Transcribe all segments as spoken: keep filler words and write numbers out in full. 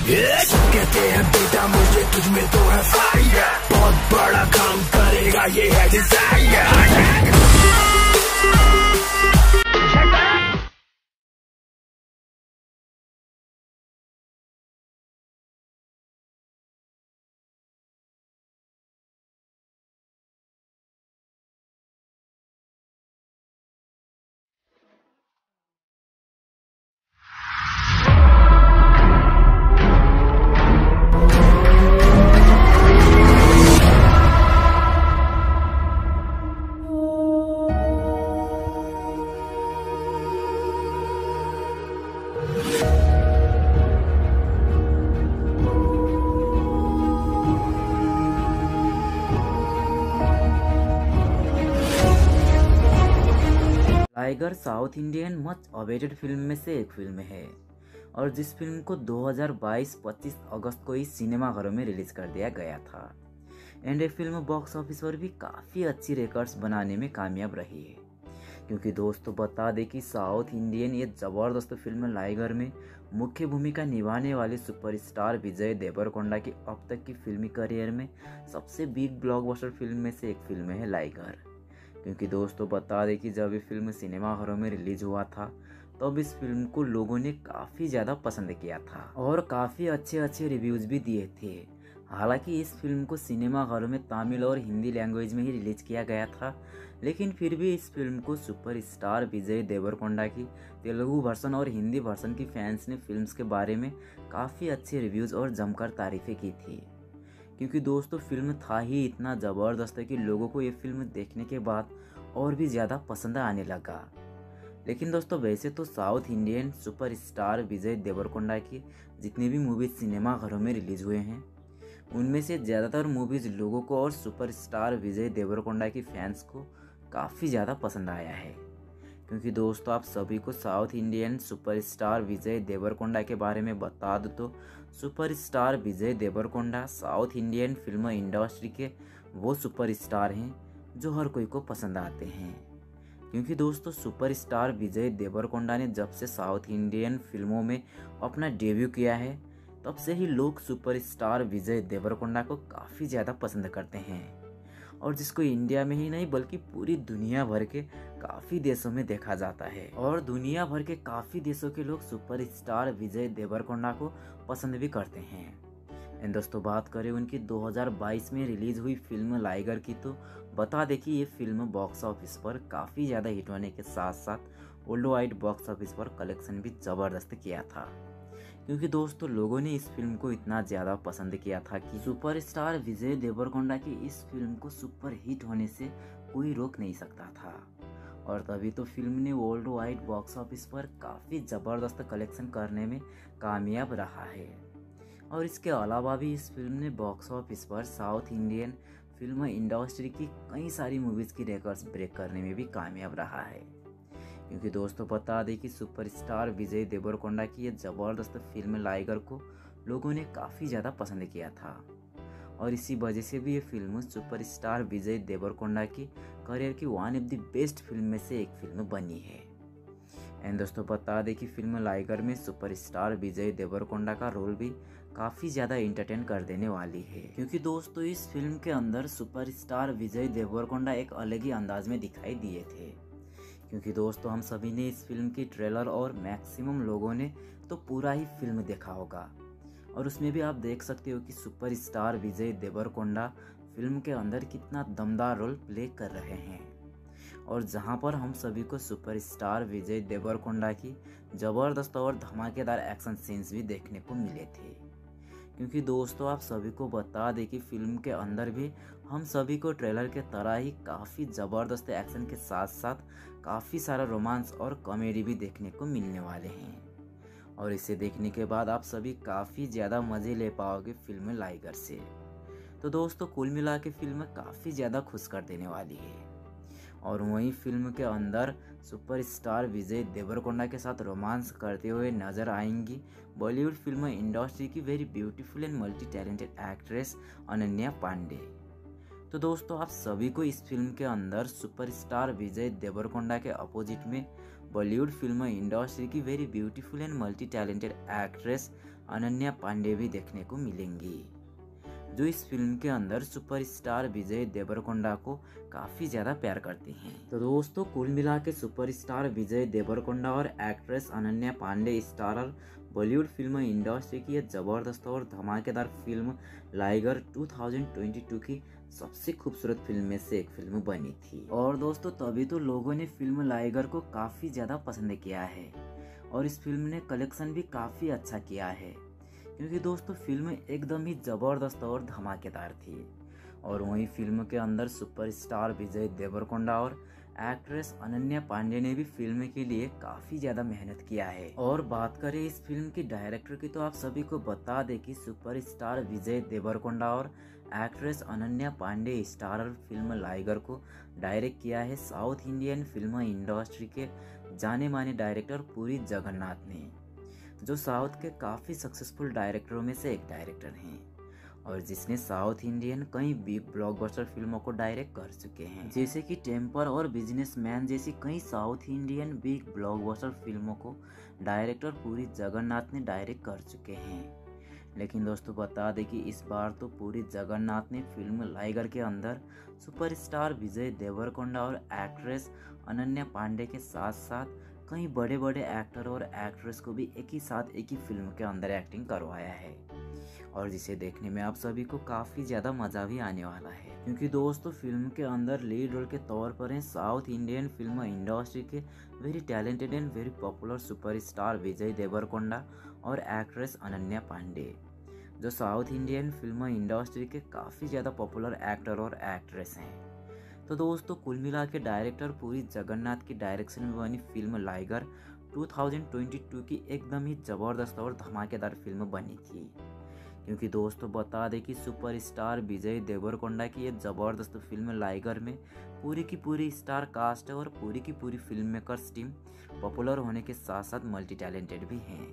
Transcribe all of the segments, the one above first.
कहते हैं बेटा मुझे तुझ में तो है फायर, बहुत बड़ा काम करेगा ये है desire. Tiger south Indian much awaited film में से एक फिल्म है और जिस फिल्म को दो हज़ार बाईस पच्चीस अगस्त को ही सिनेमाघरों में रिलीज कर दिया गया था। एंड ये फिल्म बॉक्स ऑफिस पर भी काफ़ी अच्छी रिकॉर्ड्स बनाने में कामयाब रही है, क्योंकि दोस्तों बता दें कि साउथ इंडियन ये ज़बरदस्त फिल्म लाइगर में मुख्य भूमिका निभाने वाले सुपरस्टार विजय देवरकोंडा की अब तक की फिल्मी करियर में सबसे बिग ब्लॉकबस्टर फिल्म में से एक फिल्म है लाइगर। क्योंकि दोस्तों बता दें कि जब ये फिल्म सिनेमाघरों में रिलीज हुआ था तब इस फिल्म को लोगों ने काफ़ी ज़्यादा पसंद किया था और काफ़ी अच्छे अच्छे रिव्यूज़ भी दिए थे। हालांकि इस फिल्म को सिनेमाघरों में तमिल और हिंदी लैंग्वेज में ही रिलीज किया गया था, लेकिन फिर भी इस फिल्म को सुपरस्टार विजय देवरकोंडा की तेलुगु वर्सन और हिंदी वर्सन की फैंस ने फिल्म्स के बारे में काफ़ी अच्छे रिव्यूज़ और जमकर तारीफ़ें की थी। क्योंकि दोस्तों फिल्म था ही इतना ज़बरदस्त है कि लोगों को ये फिल्म देखने के बाद और भी ज़्यादा पसंद आने लगा। लेकिन दोस्तों वैसे तो south Indian superstar Vijay Deverakonda की जितनी भी मूवीज़ सिनेमाघरों में रिलीज़ हुए हैं उनमें से ज़्यादातर मूवीज़ लोगों को और सुपरस्टार विजय देवरकोंडा की फैंस को काफ़ी ज़्यादा पसंद आया है। क्योंकि दोस्तों आप सभी को south Indian superstar Vijay Deverakonda के बारे में बता दूं तो superstar Vijay Deverakonda south Indian film industry के वो सुपरस्टार हैं जो हर कोई को पसंद आते हैं। क्योंकि दोस्तों सुपरस्टार विजय देवरकोंडा ने जब से साउथ इंडियन फिल्मों में अपना डेब्यू किया है तब से ही लोग सुपरस्टार विजय देवरकोंडा को काफ़ी ज़्यादा पसंद करते हैं और जिसको इंडिया में ही नहीं बल्कि पूरी दुनिया भर के काफ़ी देशों में देखा जाता है और दुनिया भर के काफ़ी देशों के लोग सुपरस्टार विजय देवरकोंडा को पसंद भी करते हैं। एंड दोस्तों बात करें उनकी दो हज़ार बाईस में रिलीज हुई फिल्म लाइगर की तो बता दें कि ये फिल्म बॉक्स ऑफिस पर काफ़ी ज़्यादा हिट होने के साथ साथ वर्ल्ड वाइड बॉक्स ऑफिस पर कलेक्शन भी ज़बरदस्त किया था। क्योंकि दोस्तों लोगों ने इस फिल्म को इतना ज़्यादा पसंद किया था कि सुपरस्टार विजय देवरकोंडा की इस फिल्म को सुपर हिट होने से कोई रोक नहीं सकता था और तभी तो फिल्म ने वर्ल्ड वाइड बॉक्स ऑफिस पर काफ़ी ज़बरदस्त कलेक्शन करने में कामयाब रहा है। और इसके अलावा भी इस फिल्म ने बॉक्स ऑफिस पर साउथ इंडियन फिल्म इंडस्ट्री की कई सारी मूवीज़ की रिकॉर्ड्स ब्रेक करने में भी कामयाब रहा है। क्योंकि दोस्तों बता दें कि सुपरस्टार विजय देवरकोंडा की ये ज़बरदस्त फिल्म लाइगर को लोगों ने काफ़ी ज़्यादा पसंद किया था और इसी वजह से भी ये फिल्म सुपरस्टार विजय देवरकोंडा की करियर की one of the best film में से एक फिल्म बनी है। एंड दोस्तों बता दें कि फिल्म लाइगर में सुपरस्टार विजय देवरकोंडा का रोल भी काफ़ी ज़्यादा इंटरटेन कर देने वाली है। क्योंकि दोस्तों इस फिल्म के अंदर सुपरस्टार विजय देवरकोंडा एक अलग ही अंदाज में दिखाई दिए थे। क्योंकि दोस्तों हम सभी ने इस फिल्म की ट्रेलर और मैक्सिमम लोगों ने तो पूरा ही फिल्म देखा होगा और उसमें भी आप देख सकते हो कि सुपरस्टार विजय देवरकोंडा फिल्म के अंदर कितना दमदार रोल प्ले कर रहे हैं और जहां पर हम सभी को सुपरस्टार विजय देवरकोंडा की ज़बरदस्त और धमाकेदार एक्शन सीन्स भी देखने को मिले थे। क्योंकि दोस्तों आप सभी को बता दें कि फिल्म के अंदर भी हम सभी को ट्रेलर के तरह ही काफ़ी ज़बरदस्त एक्शन के साथ साथ काफ़ी सारा रोमांस और कॉमेडी भी देखने को मिलने वाले हैं और इसे देखने के बाद आप सभी काफ़ी ज़्यादा मज़े ले पाओगे फिल्म लाइगर से। तो दोस्तों कुल मिला के फिल्म काफ़ी ज़्यादा खुश कर देने वाली है और वहीं फिल्म के अंदर सुपरस्टार विजय देवरकोंडा के साथ रोमांस करते हुए नजर आएंगी बॉलीवुड फिल्म इंडस्ट्री की very beautiful and multi talented actress Ananya Pandey. तो दोस्तों आप सभी को इस फिल्म के अंदर सुपरस्टार विजय देवरकोंडा के अपोजिट में बॉलीवुड फिल्म इंडस्ट्री की very beautiful and multi talented actress Ananya Pandey भी देखने को मिलेंगी, जो इस फिल्म के अंदर सुपरस्टार विजय देवरकोंडा को काफ़ी ज़्यादा प्यार करती हैं। तो दोस्तों, कुल मिला के सुपरस्टार विजय देवरकोंडा और actress Ananya Pandey starrer Bollywood film industry की एक ज़बरदस्त और धमाकेदार फिल्म लाइगर दो हज़ार बाईस की सबसे खूबसूरत फिल्म में से एक फिल्म बनी थी। और दोस्तों, तभी तो लोगों ने फिल्म लाइगर को काफ़ी ज़्यादा पसंद किया है और इस फिल्म ने कलेक्शन भी काफ़ी अच्छा किया है, क्योंकि दोस्तों फिल्म एकदम ही ज़बरदस्त और धमाकेदार थी। और वहीं फिल्म के अंदर सुपरस्टार विजय देवरकोंडा और एक्ट्रेस अनन्या पांडे ने भी फिल्म के लिए काफ़ी ज़्यादा मेहनत किया है। और बात करें इस फिल्म की डायरेक्टर की, तो आप सभी को बता दें कि सुपरस्टार विजय देवरकोंडा और actress Ananya Pandey starrer film liger को डायरेक्ट किया है साउथ इंडियन फिल्म इंडस्ट्री के जाने माने डायरेक्टर पुरी जगन्नाथ ने, जो साउथ के काफ़ी सक्सेसफुल डायरेक्टरों में से एक डायरेक्टर हैं और जिसने साउथ इंडियन कई बिग ब्लॉकबस्टर फिल्मों को डायरेक्ट कर चुके हैं, जैसे कि टेम्पर और बिजनेसमैन जैसी कई साउथ इंडियन बिग ब्लॉकबस्टर फिल्मों को डायरेक्टर पुरी जगन्नाथ ने डायरेक्ट कर चुके हैं। लेकिन दोस्तों बता दें कि इस बार तो पुरी जगन्नाथ ने फिल्म लाइगर के अंदर सुपरस्टार विजय देवरकोंडा और एक्ट्रेस अनन्या पांडे के साथ साथ कई बड़े बड़े एक्टर और एक्ट्रेस को भी एक ही साथ एक ही फिल्म के अंदर एक्टिंग करवाया है, और जिसे देखने में आप सभी को काफ़ी ज़्यादा मज़ा भी आने वाला है। क्योंकि दोस्तों फिल्म के अंदर लीड रोल के तौर पर हैं साउथ इंडियन फिल्म इंडस्ट्री के very talented and very popular superstar Vijay Deverakonda और एक्ट्रेस अनन्या पांडे, जो साउथ इंडियन फिल्म इंडस्ट्री के काफ़ी ज़्यादा पॉपुलर एक्टर और एक्ट्रेस हैं। तो दोस्तों, कुल मिला के डायरेक्टर पुरी जगन्नाथ की डायरेक्शन में बनी फिल्म लाइगर दो हज़ार बाईस की एकदम ही ज़बरदस्त और धमाकेदार फिल्म बनी थी। क्योंकि दोस्तों बता दें कि सुपरस्टार विजय देवरकोंडा की ये ज़बरदस्त फिल्म लाइगर में पूरी की पूरी स्टार कास्ट है और पूरी की पूरी फिल्म मेकर्स टीम पॉपुलर होने के साथ साथ मल्टी टैलेंटेड भी हैं।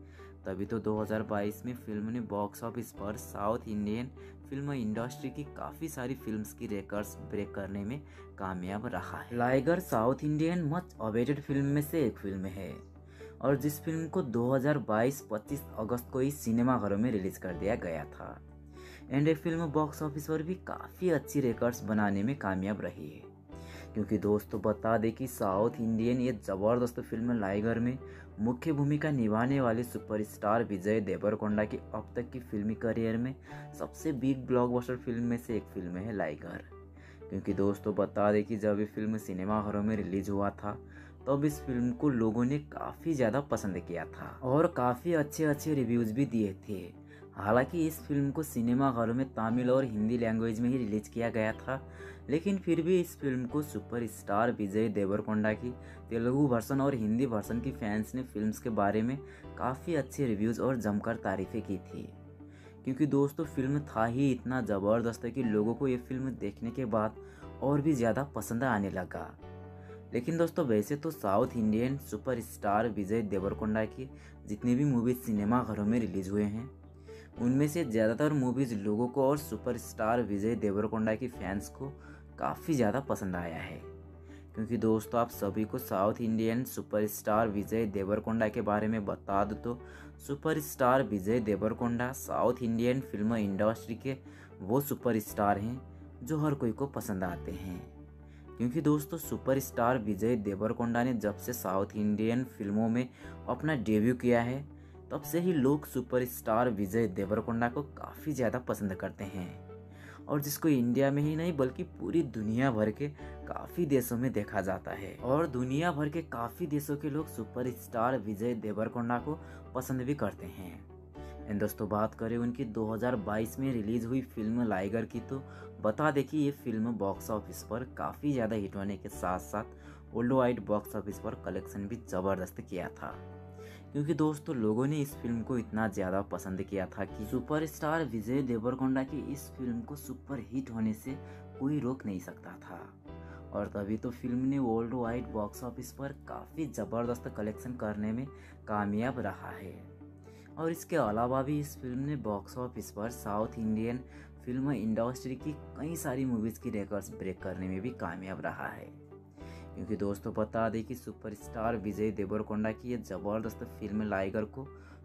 तभी तो दो हज़ार बाईस में फिल्म ने बॉक्स ऑफिस पर साउथ इंडियन फिल्म इंडस्ट्री की काफ़ी सारी फिल्म्स की रिकॉर्ड्स ब्रेक करने में कामयाब रहा है। Liger south Indian much awaited film में से एक फिल्म है और जिस फिल्म को दो हज़ार बाईस पच्चीस अगस्त को ही सिनेमाघरों में रिलीज कर दिया गया था। एंड ये फिल्म बॉक्स ऑफिस पर भी काफ़ी अच्छी रिकॉर्ड्स बनाने में कामयाब रही है। क्योंकि दोस्तों बता दें कि साउथ इंडियन ये ज़बरदस्त फिल्म लाइगर में मुख्य भूमिका निभाने वाले सुपरस्टार विजय देवरकोंडा की अब तक की फिल्मी करियर में सबसे बिग ब्लॉकबस्टर फिल्म में से एक फिल्म है लाइगर। क्योंकि दोस्तों बता दें कि जब ये फिल्म सिनेमाघरों में रिलीज हुआ था तब इस फिल्म को लोगों ने काफ़ी ज़्यादा पसंद किया था और काफ़ी अच्छे अच्छे रिव्यूज़ भी दिए थे। हालांकि इस फिल्म को सिनेमाघरों में तमिल और हिंदी लैंग्वेज में ही रिलीज किया गया था, लेकिन फिर भी इस फिल्म को सुपरस्टार विजय देवरकोंडा की तेलुगु वर्सन और हिंदी वर्सन की फैंस ने फिल्म्स के बारे में काफ़ी अच्छे रिव्यूज़ और जमकर तारीफ़ें की थी। क्योंकि दोस्तों फिल्म था ही इतना ज़बरदस्त कि लोगों को ये फिल्म देखने के बाद और भी ज़्यादा पसंद आने लगा। लेकिन दोस्तों वैसे तो south Indian superstar Vijay Deverakonda की जितनी भी मूवीज़ सिनेमाघरों में रिलीज हुए हैं उनमें से ज़्यादातर मूवीज़ लोगों को और सुपरस्टार विजय देवरकोंडा की फैंस को काफ़ी ज़्यादा पसंद आया है। क्योंकि दोस्तों आप सभी को south Indian superstar Vijay Deverakonda के बारे में बता दो तो superstar Vijay Deverakonda south Indian film industry के वो सुपरस्टार हैं जो हर कोई को पसंद आते हैं। क्योंकि दोस्तों सुपरस्टार विजय देवरकोंडा ने जब से साउथ इंडियन फिल्मों में अपना डेब्यू किया है तब से ही लोग सुपरस्टार विजय देवरकोंडा को काफ़ी ज़्यादा पसंद करते हैं और जिसको इंडिया में ही नहीं बल्कि पूरी दुनिया भर के काफ़ी देशों में देखा जाता है और दुनिया भर के काफ़ी देशों के लोग सुपरस्टार विजय देवरकोंडा को पसंद भी करते हैं। एंड दोस्तों बात करें उनकी दो हज़ार बाईस में रिलीज हुई फिल्म लाइगर की तो बता दें कि ये फिल्म बॉक्स ऑफिस पर काफ़ी ज़्यादा हिट होने के साथ साथ वर्ल्ड वाइड बॉक्स ऑफिस पर कलेक्शन भी ज़बरदस्त किया था। क्योंकि दोस्तों लोगों ने इस फिल्म को इतना ज़्यादा पसंद किया था कि सुपरस्टार विजय देवरकोंडा की इस फिल्म को सुपर हिट होने से कोई रोक नहीं सकता था और तभी तो फिल्म ने वर्ल्ड वाइड बॉक्स ऑफिस पर काफ़ी ज़बरदस्त कलेक्शन करने में कामयाब रहा है। और इसके अलावा भी इस फिल्म ने बॉक्स ऑफिस पर साउथ इंडियन फिल्म इंडस्ट्री की कई सारी मूवीज़ की रिकॉर्ड्स ब्रेक करने में भी कामयाब रहा है। क्योंकि दोस्तों बता दें कि सुपरस्टार विजय देवरकोंडा की ये ज़बरदस्त फिल्म लाइगर को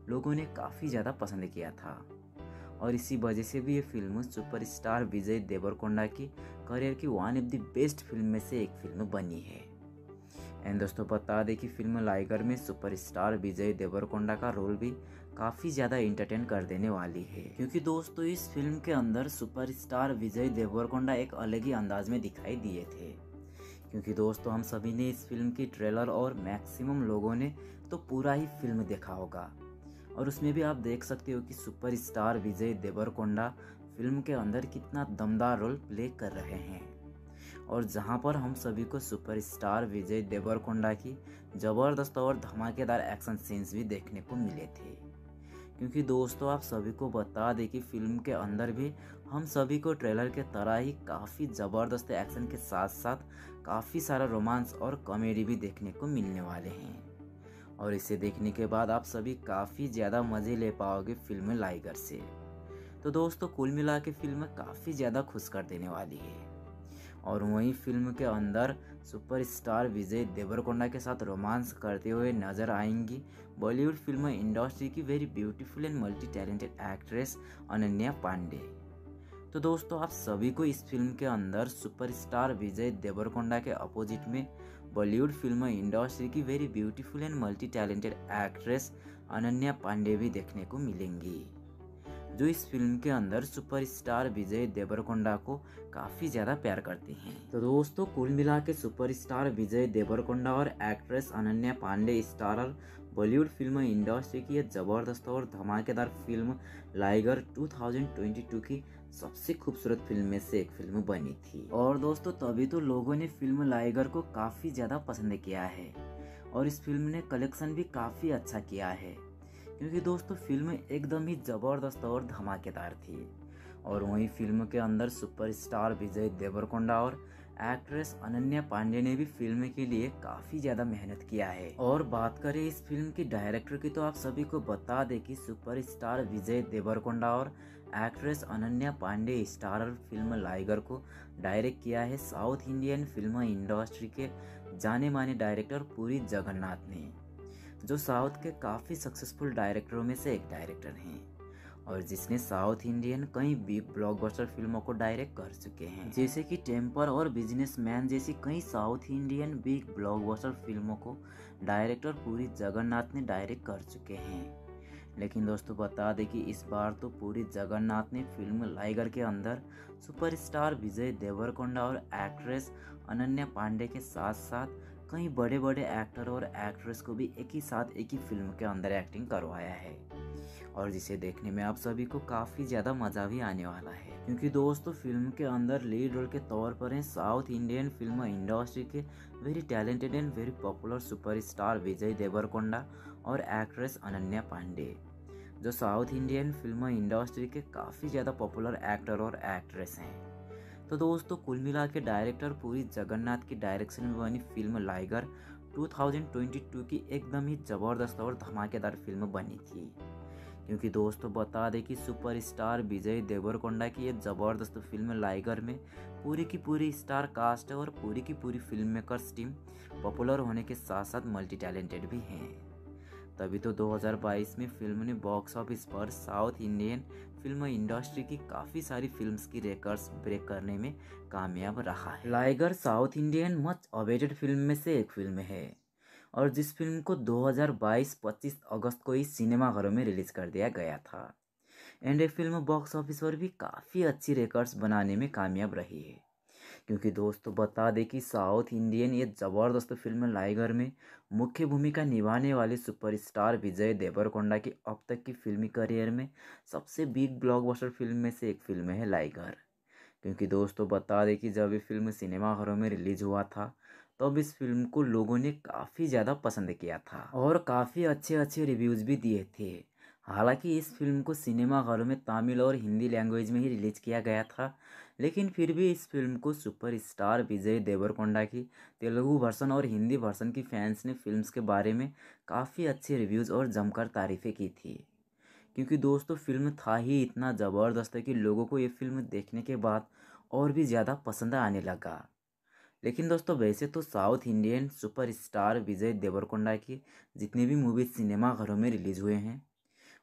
लोगों ने काफ़ी ज़्यादा पसंद किया था और इसी वजह से भी ये फिल्म सुपरस्टार विजय देवरकोंडा की करियर की one of the best film में से एक फिल्म बनी है। एंड दोस्तों बता दें कि फिल्म लाइगर में सुपरस्टार विजय देवरकोंडा का रोल भी काफ़ी ज़्यादा इंटरटेन कर देने वाली है, क्योंकि दोस्तों इस फिल्म के अंदर सुपरस्टार विजय देवरकोंडा एक अलग ही अंदाज में दिखाई दिए थे। क्योंकि दोस्तों हम सभी ने इस फिल्म की ट्रेलर और मैक्सिमम लोगों ने तो पूरा ही फिल्म देखा होगा और उसमें भी आप देख सकते हो कि सुपरस्टार विजय देवरकोंडा फिल्म के अंदर कितना दमदार रोल प्ले कर रहे हैं और जहां पर हम सभी को सुपरस्टार विजय देवरकोंडा की ज़बरदस्त और धमाकेदार एक्शन सीन्स भी देखने को मिले थे। क्योंकि दोस्तों आप सभी को बता दें कि फिल्म के अंदर भी हम सभी को ट्रेलर के तरह ही काफ़ी ज़बरदस्त एक्शन के साथ साथ काफ़ी सारा रोमांस और कॉमेडी भी देखने को मिलने वाले हैं और इसे देखने के बाद आप सभी काफ़ी ज़्यादा मज़े ले पाओगे फिल्म लाइगर से। तो दोस्तों कुल मिला के फिल्म काफ़ी ज़्यादा खुश कर देने वाली है और वहीं फिल्म के अंदर सुपरस्टार विजय देवरकोंडा के साथ रोमांस करते हुए नजर आएंगी बॉलीवुड फिल्म इंडस्ट्री की very beautiful and multi talented actress Ananya Pandey. तो दोस्तों आप सभी को इस फिल्म के अंदर सुपरस्टार विजय देवरकोंडा के अपोजिट में बॉलीवुड फिल्म इंडस्ट्री की very beautiful and multi talented actress Ananya Pandey भी देखने को मिलेंगी, जो इस फिल्म के अंदर सुपरस्टार विजय देवरकोंडा को काफ़ी ज़्यादा प्यार करती हैं। तो दोस्तों कुल मिला के सुपरस्टार विजय देवरकोंडा और actress Ananya Pandey starrer Bollywood film industry की यह ज़बरदस्त और धमाकेदार फिल्म लाइगर दो हज़ार बाईस की सबसे खूबसूरत फिल्म में से एक फिल्म बनी थी और दोस्तों तभी तो लोगों ने फिल्म लाइगर को काफ़ी ज़्यादा पसंद किया है और इस फिल्म ने कलेक्शन भी काफ़ी अच्छा किया है, क्योंकि दोस्तों फिल्म एकदम ही ज़बरदस्त और धमाकेदार थी और वहीं फिल्म के अंदर सुपरस्टार विजय देवरकोंडा और एक्ट्रेस अनन्या पांडे ने भी फिल्म के लिए काफ़ी ज़्यादा मेहनत किया है। और बात करें इस फिल्म की डायरेक्टर की तो आप सभी को बता दें कि सुपरस्टार विजय देवरकोंडा और actress Ananya Pandey starrer film liger को डायरेक्ट किया है साउथ इंडियन फिल्म इंडस्ट्री के जाने माने डायरेक्टर पुरी जगन्नाथ ने, जो साउथ के काफ़ी सक्सेसफुल डायरेक्टरों में से एक डायरेक्टर हैं और जिसने साउथ इंडियन कई बिग ब्लॉकबस्टर फिल्मों को डायरेक्ट कर चुके हैं, जैसे कि टेम्पर और बिजनेसमैन जैसी कई साउथ इंडियन बिग ब्लॉकबस्टर फिल्मों को डायरेक्टर पुरी जगन्नाथ ने डायरेक्ट कर चुके हैं। लेकिन दोस्तों बता दें कि इस बार तो पुरी जगन्नाथ ने फिल्म लाइगर के अंदर सुपरस्टार विजय देवरकोंडा और एक्ट्रेस अनन्या पांडे के साथ साथ कई बड़े बड़े एक्टर और एक्ट्रेस को भी एक ही साथ एक ही फिल्म के अंदर एक्टिंग करवाया है और जिसे देखने में आप सभी को काफ़ी ज़्यादा मज़ा भी आने वाला है, क्योंकि दोस्तों फिल्म के अंदर लीड रोल के तौर पर हैं साउथ इंडियन फिल्म इंडस्ट्री के very talented and very popular superstar Vijay Deverakonda और एक्ट्रेस अनन्या पांडे, जो साउथ इंडियन फिल्म इंडस्ट्री के काफ़ी ज़्यादा पॉपुलर एक्टर और एक्ट्रेस हैं। तो दोस्तों कुल मिला के डायरेक्टर पुरी जगन्नाथ की डायरेक्शन में बनी फिल्म लाइगर दो हज़ार बाईस की एकदम ही ज़बरदस्त और धमाकेदार फिल्म बनी थी, क्योंकि दोस्तों बता दें कि सुपरस्टार विजय देवरकोंडा की ये ज़बरदस्त फिल्म लाइगर में पूरी की पूरी स्टार कास्ट है और पूरी की पूरी फिल्म मेकर्स टीम पॉपुलर होने के साथ साथ मल्टी टैलेंटेड भी हैं। तभी तो दो हज़ार बाईस में फिल्म ने बॉक्स ऑफिस पर साउथ इंडियन फिल्म इंडस्ट्री की काफ़ी सारी फिल्म्स की रिकॉर्ड्स ब्रेक करने में कामयाब रहा है। Liger south Indian much awaited film में से एक फिल्म है और जिस फिल्म को दो हज़ार बाईस पच्चीस अगस्त को ही सिनेमाघरों में रिलीज़ कर दिया गया था एंड ये फिल्म बॉक्स ऑफिस पर भी काफ़ी अच्छी रिकॉर्ड्स बनाने में कामयाब रही है, क्योंकि दोस्तों बता दें कि साउथ इंडियन ये ज़बरदस्त फिल्म लाइगर में मुख्य भूमिका निभाने वाले सुपरस्टार विजय देवरकोंडा की अब तक की फिल्मी करियर में सबसे बिग ब्लॉकबस्टर फिल्म में से एक फिल्म है लाइगर। क्योंकि दोस्तों बता दें कि जब ये फिल्म सिनेमाघरों में रिलीज हुआ था तब इस फिल्म को लोगों ने काफ़ी ज़्यादा पसंद किया था और काफ़ी अच्छे अच्छे रिव्यूज़ भी दिए थे। हालांकि इस फिल्म को सिनेमाघरों में तमिल और हिंदी लैंग्वेज में ही रिलीज़ किया गया था, लेकिन फिर भी इस फिल्म को सुपरस्टार विजय देवरकोंडा की तेलुगु वर्सन और हिंदी वर्सन की फैंस ने फिल्म्स के बारे में काफ़ी अच्छे रिव्यूज़ और जमकर तारीफ़ें की थी, क्योंकि दोस्तों फिल्म था ही इतना ज़बरदस्त है कि लोगों को ये फिल्म देखने के बाद और भी ज़्यादा पसंद आने लगा। लेकिन दोस्तों वैसे तो south Indian superstar Vijay Deverakonda की जितनी भी मूवीज़ सिनेमाघरों में रिलीज़ हुए हैं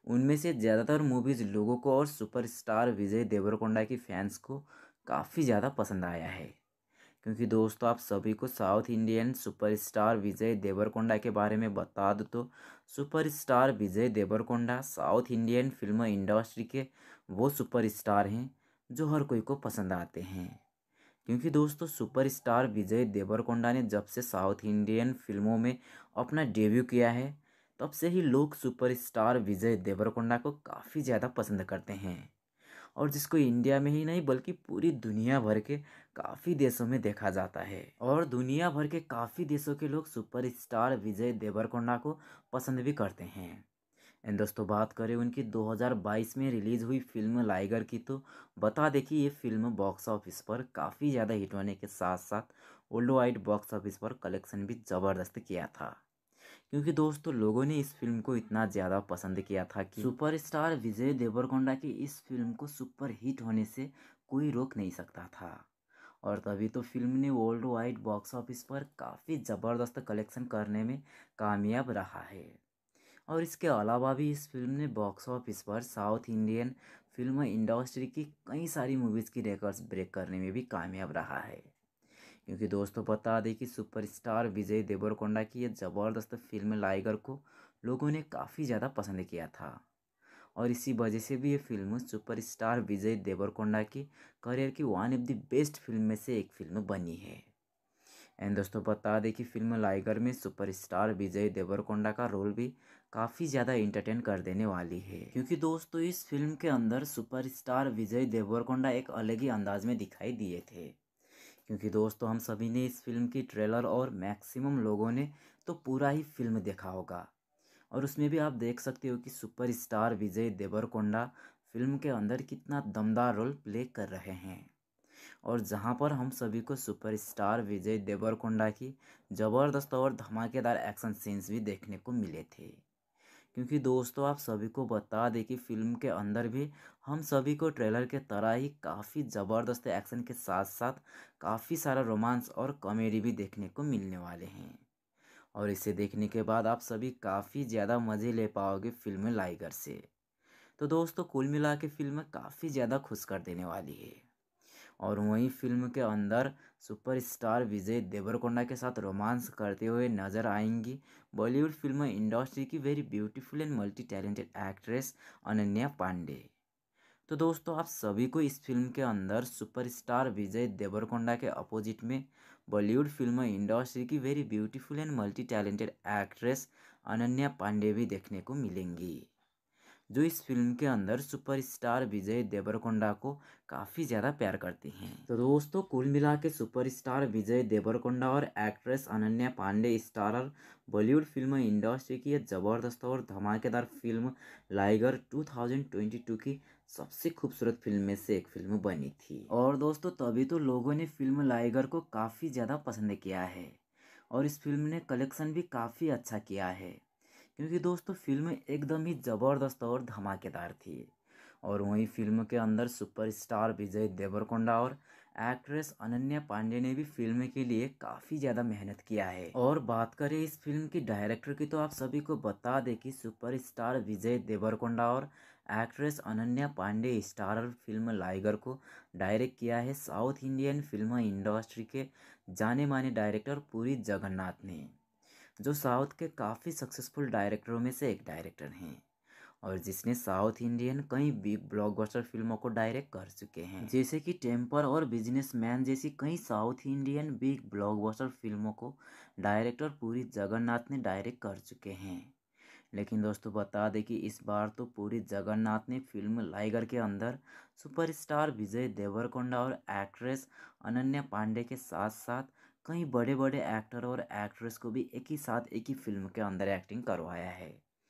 उनमें से ज़्यादातर मूवीज़ लोगों को और सुपरस्टार विजय देवरकोंडा की फैंस को काफ़ी ज़्यादा पसंद आया है। क्योंकि दोस्तों आप सभी को south Indian superstar Vijay Deverakonda के बारे में बता दूँ तो superstar Vijay Deverakonda south Indian film industry के वो सुपरस्टार हैं जो हर कोई को पसंद आते हैं। क्योंकि दोस्तों सुपरस्टार विजय देवरकोंडा ने जब से साउथ इंडियन फिल्मों में अपना डेब्यू किया है तब से ही लोग सुपरस्टार विजय देवरकोंडा को काफ़ी ज़्यादा पसंद करते हैं, और जिसको इंडिया में ही नहीं बल्कि पूरी दुनिया भर के काफ़ी देशों में देखा जाता है। और दुनिया भर के काफ़ी देशों के लोग सुपरस्टार विजय देवरकोंडा को पसंद भी करते हैं। एंड दोस्तों बात करें उनकी दो हज़ार बाईस में रिलीज़ हुई फिल्म लाइगर की तो बता दें कि ये फिल्म बॉक्स ऑफिस पर काफ़ी ज़्यादा हिट होने के साथ साथ वर्ल्ड वाइड बॉक्स ऑफिस पर कलेक्शन भी ज़बरदस्त किया था। क्योंकि दोस्तों लोगों ने इस फिल्म को इतना ज़्यादा पसंद किया था कि सुपरस्टार विजय देवरकोंडा की इस फिल्म को सुपर हिट होने से कोई रोक नहीं सकता था। और तभी तो फिल्म ने वर्ल्ड वाइड बॉक्स ऑफिस पर काफ़ी ज़बरदस्त कलेक्शन करने में कामयाब रहा है। और इसके अलावा भी इस फिल्म ने बॉक्स ऑफिस पर साउथ इंडियन फिल्म इंडस्ट्री की कई सारी मूवीज़ की रिकॉर्ड्स ब्रेक करने में भी कामयाब रहा है। क्योंकि दोस्तों बता दें कि सुपरस्टार विजय देवरकोंडा की ये ज़बरदस्त फिल्म लाइगर को लोगों ने काफ़ी ज़्यादा पसंद किया था, और इसी वजह से भी ये फिल्म सुपरस्टार विजय देवरकोंडा की करियर की one of the best film में से एक फिल्म बनी है। एंड दोस्तों बता दें कि फिल्म लाइगर में सुपरस्टार विजय देवरकोंडा का रोल भी काफ़ी ज़्यादा इंटरटेन कर देने वाली है। क्योंकि दोस्तों इस फिल्म के अंदर सुपरस्टार विजय देवरकोंडा एक अलग ही अंदाज में दिखाई दिए थे। क्योंकि दोस्तों हम सभी ने इस फिल्म की ट्रेलर और मैक्सिमम लोगों ने तो पूरा ही फिल्म देखा होगा, और उसमें भी आप देख सकते हो कि सुपरस्टार विजय देवरकोंडा फिल्म के अंदर कितना दमदार रोल प्ले कर रहे हैं, और जहां पर हम सभी को सुपरस्टार विजय देवरकोंडा की ज़बरदस्त और धमाकेदार एक्शन सीन्स भी देखने को मिले थे। क्योंकि दोस्तों आप सभी को बता दें कि फिल्म के अंदर भी हम सभी को ट्रेलर के तरह ही काफ़ी ज़बरदस्त एक्शन के साथ साथ काफ़ी सारा रोमांस और कॉमेडी भी देखने को मिलने वाले हैं, और इसे देखने के बाद आप सभी काफ़ी ज़्यादा मज़े ले पाओगे फिल्म लाइगर से। तो दोस्तों कुल मिला के फिल्म काफ़ी ज़्यादा खुश कर देने वाली है। और वहीं फिल्म के अंदर सुपरस्टार विजय देवरकोंडा के साथ रोमांस करते हुए नजर आएंगी बॉलीवुड फिल्म इंडस्ट्री की very beautiful and multi talented actress Ananya Pandey. तो दोस्तों आप सभी को इस फिल्म के अंदर सुपरस्टार विजय देवरकोंडा के अपोजिट में बॉलीवुड फिल्म इंडस्ट्री की very beautiful and multi talented actress Ananya Pandey भी देखने को मिलेंगी, जो इस फिल्म के अंदर सुपरस्टार विजय देवरकोंडा को काफ़ी ज़्यादा प्यार करती हैं। तो दोस्तों कुल मिला के सुपरस्टार विजय देवरकोंडा और actress Ananya Pandey starrer Bollywood film industry की यह ज़बरदस्त और धमाकेदार फिल्म लाइगर दो हज़ार बाईस की सबसे खूबसूरत फिल्म में से एक फिल्म बनी थी। और दोस्तों तभी तो लोगों ने फिल्म लाइगर को काफ़ी ज़्यादा पसंद किया है, और इस फिल्म ने कलेक्शन भी काफ़ी अच्छा किया है। क्योंकि दोस्तों फिल्म एकदम ही ज़बरदस्त और धमाकेदार थी, और वहीं फिल्म के अंदर सुपरस्टार विजय देवरकोंडा और एक्ट्रेस अनन्या पांडे ने भी फिल्म के लिए काफ़ी ज़्यादा मेहनत किया है। और बात करें इस फिल्म की डायरेक्टर की तो आप सभी को बता दें कि सुपरस्टार विजय देवरकोंडा और actress Ananya Pandey starrer film liger को डायरेक्ट किया है साउथ इंडियन फिल्म इंडस्ट्री के जाने माने डायरेक्टर पुरी जगन्नाथ ने, जो साउथ के काफ़ी सक्सेसफुल डायरेक्टरों में से एक डायरेक्टर हैं, और जिसने साउथ इंडियन कई बिग ब्लॉकबस्टर फिल्मों को डायरेक्ट कर चुके हैं, जैसे कि टेम्पर और बिजनेसमैन जैसी कई साउथ इंडियन बिग ब्लॉकबस्टर फिल्मों को डायरेक्टर पुरी जगन्नाथ ने डायरेक्ट कर चुके हैं। लेकिन दोस्तों बता दें कि इस बार तो पुरी जगन्नाथ ने फिल्म लाइगर के अंदर सुपरस्टार विजय देवरकोंडा और एक्ट्रेस अनन्या पांडे के साथ साथ कई बड़े बड़े एक्टर और एक्ट्रेस को भी एक ही साथ एक ही फिल्म के अंदर एक्टिंग करवाया है,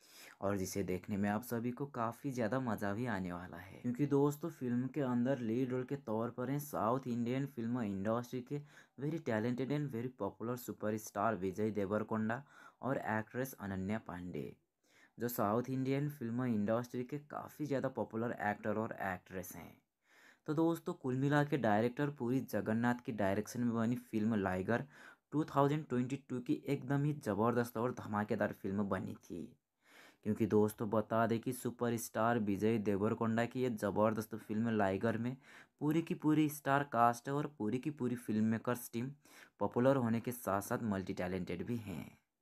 और जिसे देखने में आप सभी को काफ़ी ज़्यादा मज़ा भी आने वाला है। क्योंकि दोस्तों फिल्म के अंदर लीड रोल के तौर पर हैं साउथ इंडियन फिल्म इंडस्ट्री के very talented and very popular superstar Vijay Deverakonda और एक्ट्रेस अनन्या पांडे, जो साउथ इंडियन फिल्म इंडस्ट्री के काफ़ी ज़्यादा पॉपुलर एक्टर और एक्ट्रेस हैं। तो दोस्तों कुल मिला के डायरेक्टर पुरी जगन्नाथ की डायरेक्शन में बनी फिल्म लाइगर दो हज़ार बाईस की एकदम ही ज़बरदस्त और धमाकेदार फिल्म बनी थी। क्योंकि दोस्तों बता दें कि सुपरस्टार विजय देवरकोंडा की ये ज़बरदस्त फिल्म लाइगर में पूरी की पूरी स्टार कास्ट है और पूरी की पूरी फिल्म मेकर्स टीम पॉपुलर होने के साथ साथ मल्टी टैलेंटेड भी हैं।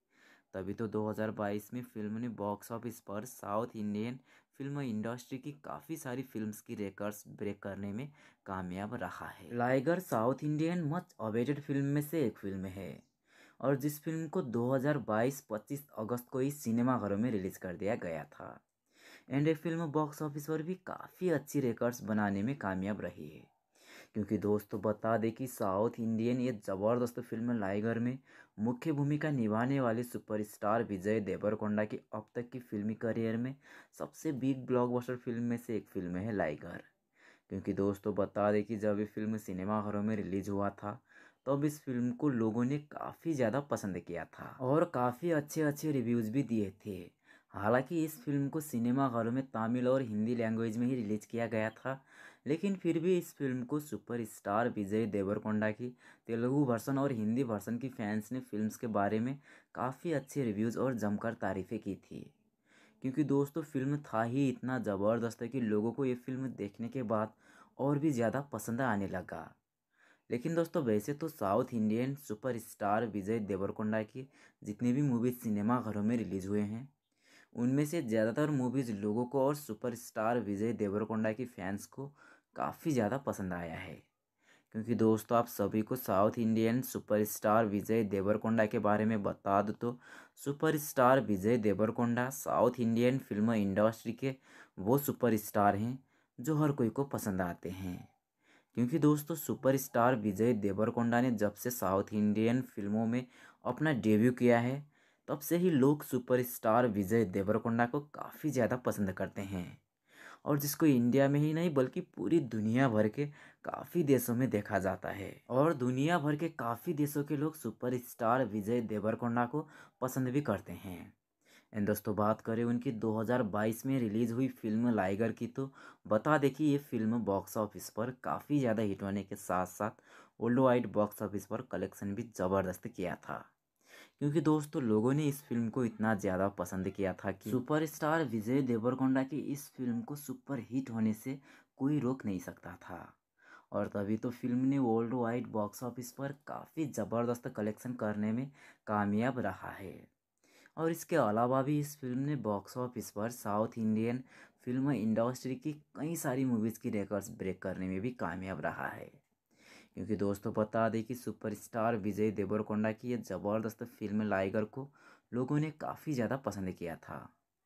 तभी तो दो हज़ार बाईस में फिल्म ने बॉक्स ऑफिस पर साउथ इंडियन फिल्म इंडस्ट्री की काफ़ी सारी फिल्म्स की रिकॉर्ड्स ब्रेक करने में कामयाब रहा है। Liger south Indian much awaited film में से एक फिल्म है और जिस फिल्म को दो हज़ार बाईस पच्चीस अगस्त को ही सिनेमाघरों में रिलीज कर दिया गया था। एंड ये फिल्म बॉक्स ऑफिस पर भी काफ़ी अच्छी रिकॉर्ड्स बनाने में कामयाब रही है। क्योंकि दोस्तों बता दें कि साउथ इंडियन ये ज़बरदस्त फिल्म लाइगर में मुख्य भूमिका निभाने वाले सुपरस्टार विजय देवरकोंडा की अब तक की फिल्मी करियर में सबसे बिग ब्लॉकबस्टर फिल्म में से एक फिल्म है लाइगर। क्योंकि दोस्तों बता दें कि जब ये फिल्म सिनेमाघरों में रिलीज हुआ था तब इस फिल्म को लोगों ने काफ़ी ज़्यादा पसंद किया था और काफ़ी अच्छे अच्छे रिव्यूज़ भी दिए थे। हालांकि इस फिल्म को सिनेमाघरों में तमिल और हिंदी लैंग्वेज में ही रिलीज किया गया था, लेकिन फिर भी इस फिल्म को सुपरस्टार विजय देवरकोंडा की तेलुगु वर्सन और हिंदी वर्सन की फैंस ने फिल्म्स के बारे में काफ़ी अच्छे रिव्यूज़ और जमकर तारीफ़ें की थी। क्योंकि दोस्तों फिल्म था ही इतना ज़बरदस्त है कि लोगों को ये फिल्म देखने के बाद और भी ज़्यादा पसंद आने लगा। लेकिन दोस्तों वैसे तो south Indian superstar Vijay Deverakonda की जितनी भी मूवीज़ सिनेमाघरों में रिलीज़ हुए हैं उनमें से ज़्यादातर मूवीज़ लोगों को और सुपरस्टार विजय देवरकोंडा की फैंस को काफ़ी ज़्यादा पसंद आया है। क्योंकि दोस्तों आप सभी को south Indian superstar Vijay Deverakonda के बारे में बता दूँ तो superstar Vijay Deverakonda south Indian film industry के वो सुपरस्टार हैं जो हर कोई को पसंद आते हैं। क्योंकि दोस्तों सुपरस्टार विजय देवरकोंडा ने जब से साउथ इंडियन फिल्मों में अपना डेब्यू किया है तब से ही लोग सुपरस्टार विजय देवरकोंडा को काफ़ी ज़्यादा पसंद करते हैं और जिसको इंडिया में ही नहीं बल्कि पूरी दुनिया भर के काफ़ी देशों में देखा जाता है और दुनिया भर के काफ़ी देशों के लोग सुपरस्टार विजय देवरकोंडा को पसंद भी करते हैं। एंड दोस्तों बात करें उनकी दो हज़ार बाईस में रिलीज़ हुई फिल्म लाइगर की तो बता दें कि ये फिल्म बॉक्स ऑफिस पर काफ़ी ज़्यादा हिट होने के साथ साथ वर्ल्ड वाइड बॉक्स ऑफिस पर कलेक्शन भी ज़बरदस्त किया था। क्योंकि दोस्तों लोगों ने इस फिल्म को इतना ज़्यादा पसंद किया था कि सुपरस्टार विजय देवरकोंडा की इस फिल्म को सुपर हिट होने से कोई रोक नहीं सकता था और तभी तो फिल्म ने वर्ल्ड वाइड बॉक्स ऑफिस पर काफ़ी ज़बरदस्त कलेक्शन करने में कामयाब रहा है। और इसके अलावा भी इस फिल्म ने बॉक्स ऑफिस पर साउथ इंडियन फिल्म इंडस्ट्री की कई सारी मूवीज़ की रिकॉर्ड्स ब्रेक करने में भी कामयाब रहा है। क्योंकि दोस्तों बता दें कि सुपरस्टार विजय देवरकोंडा की ये ज़बरदस्त फिल्म लाइगर को लोगों ने काफ़ी ज़्यादा पसंद किया था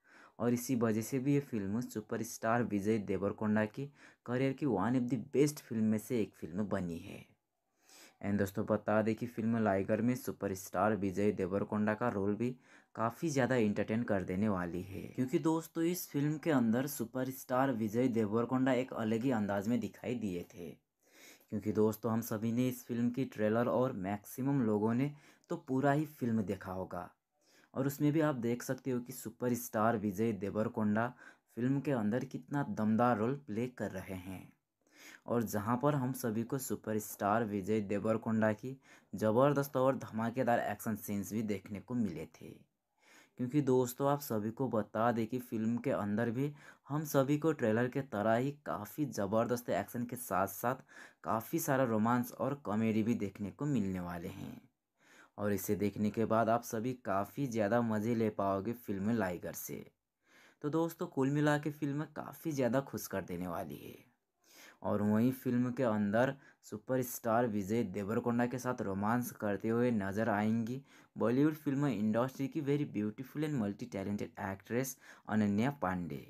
और इसी वजह से भी ये फिल्म सुपरस्टार विजय देवरकोंडा की करियर की one of the best film में से एक फिल्म बनी है। एंड दोस्तों बता दें कि फिल्म लाइगर में सुपरस्टार विजय देवरकोंडा का रोल भी काफ़ी ज़्यादा इंटरटेन कर देने वाली है। क्योंकि दोस्तों इस फिल्म के अंदर सुपरस्टार विजय देवरकोंडा एक अलग ही अंदाज में दिखाई दिए थे। क्योंकि दोस्तों हम सभी ने इस फिल्म की ट्रेलर और मैक्सिमम लोगों ने तो पूरा ही फिल्म देखा होगा और उसमें भी आप देख सकते हो कि सुपरस्टार विजय देवरकोंडा फिल्म के अंदर कितना दमदार रोल प्ले कर रहे हैं और जहां पर हम सभी को सुपरस्टार विजय देवरकोंडा की ज़बरदस्त और धमाकेदार एक्शन सीन्स भी देखने को मिले थे। क्योंकि दोस्तों आप सभी को बता दें कि फिल्म के अंदर भी हम सभी को ट्रेलर के तरह ही काफ़ी ज़बरदस्त एक्शन के साथ साथ काफ़ी सारा रोमांस और कॉमेडी भी देखने को मिलने वाले हैं और इसे देखने के बाद आप सभी काफ़ी ज़्यादा मज़े ले पाओगे फिल्म लाइगर से। तो दोस्तों कुल मिला के फिल्म काफ़ी ज़्यादा खुश कर देने वाली है और वहीं फिल्म के अंदर सुपरस्टार विजय देवरकोंडा के साथ रोमांस करते हुए नजर आएंगी बॉलीवुड फिल्म इंडस्ट्री की very beautiful and multi talented actress Ananya Pandey.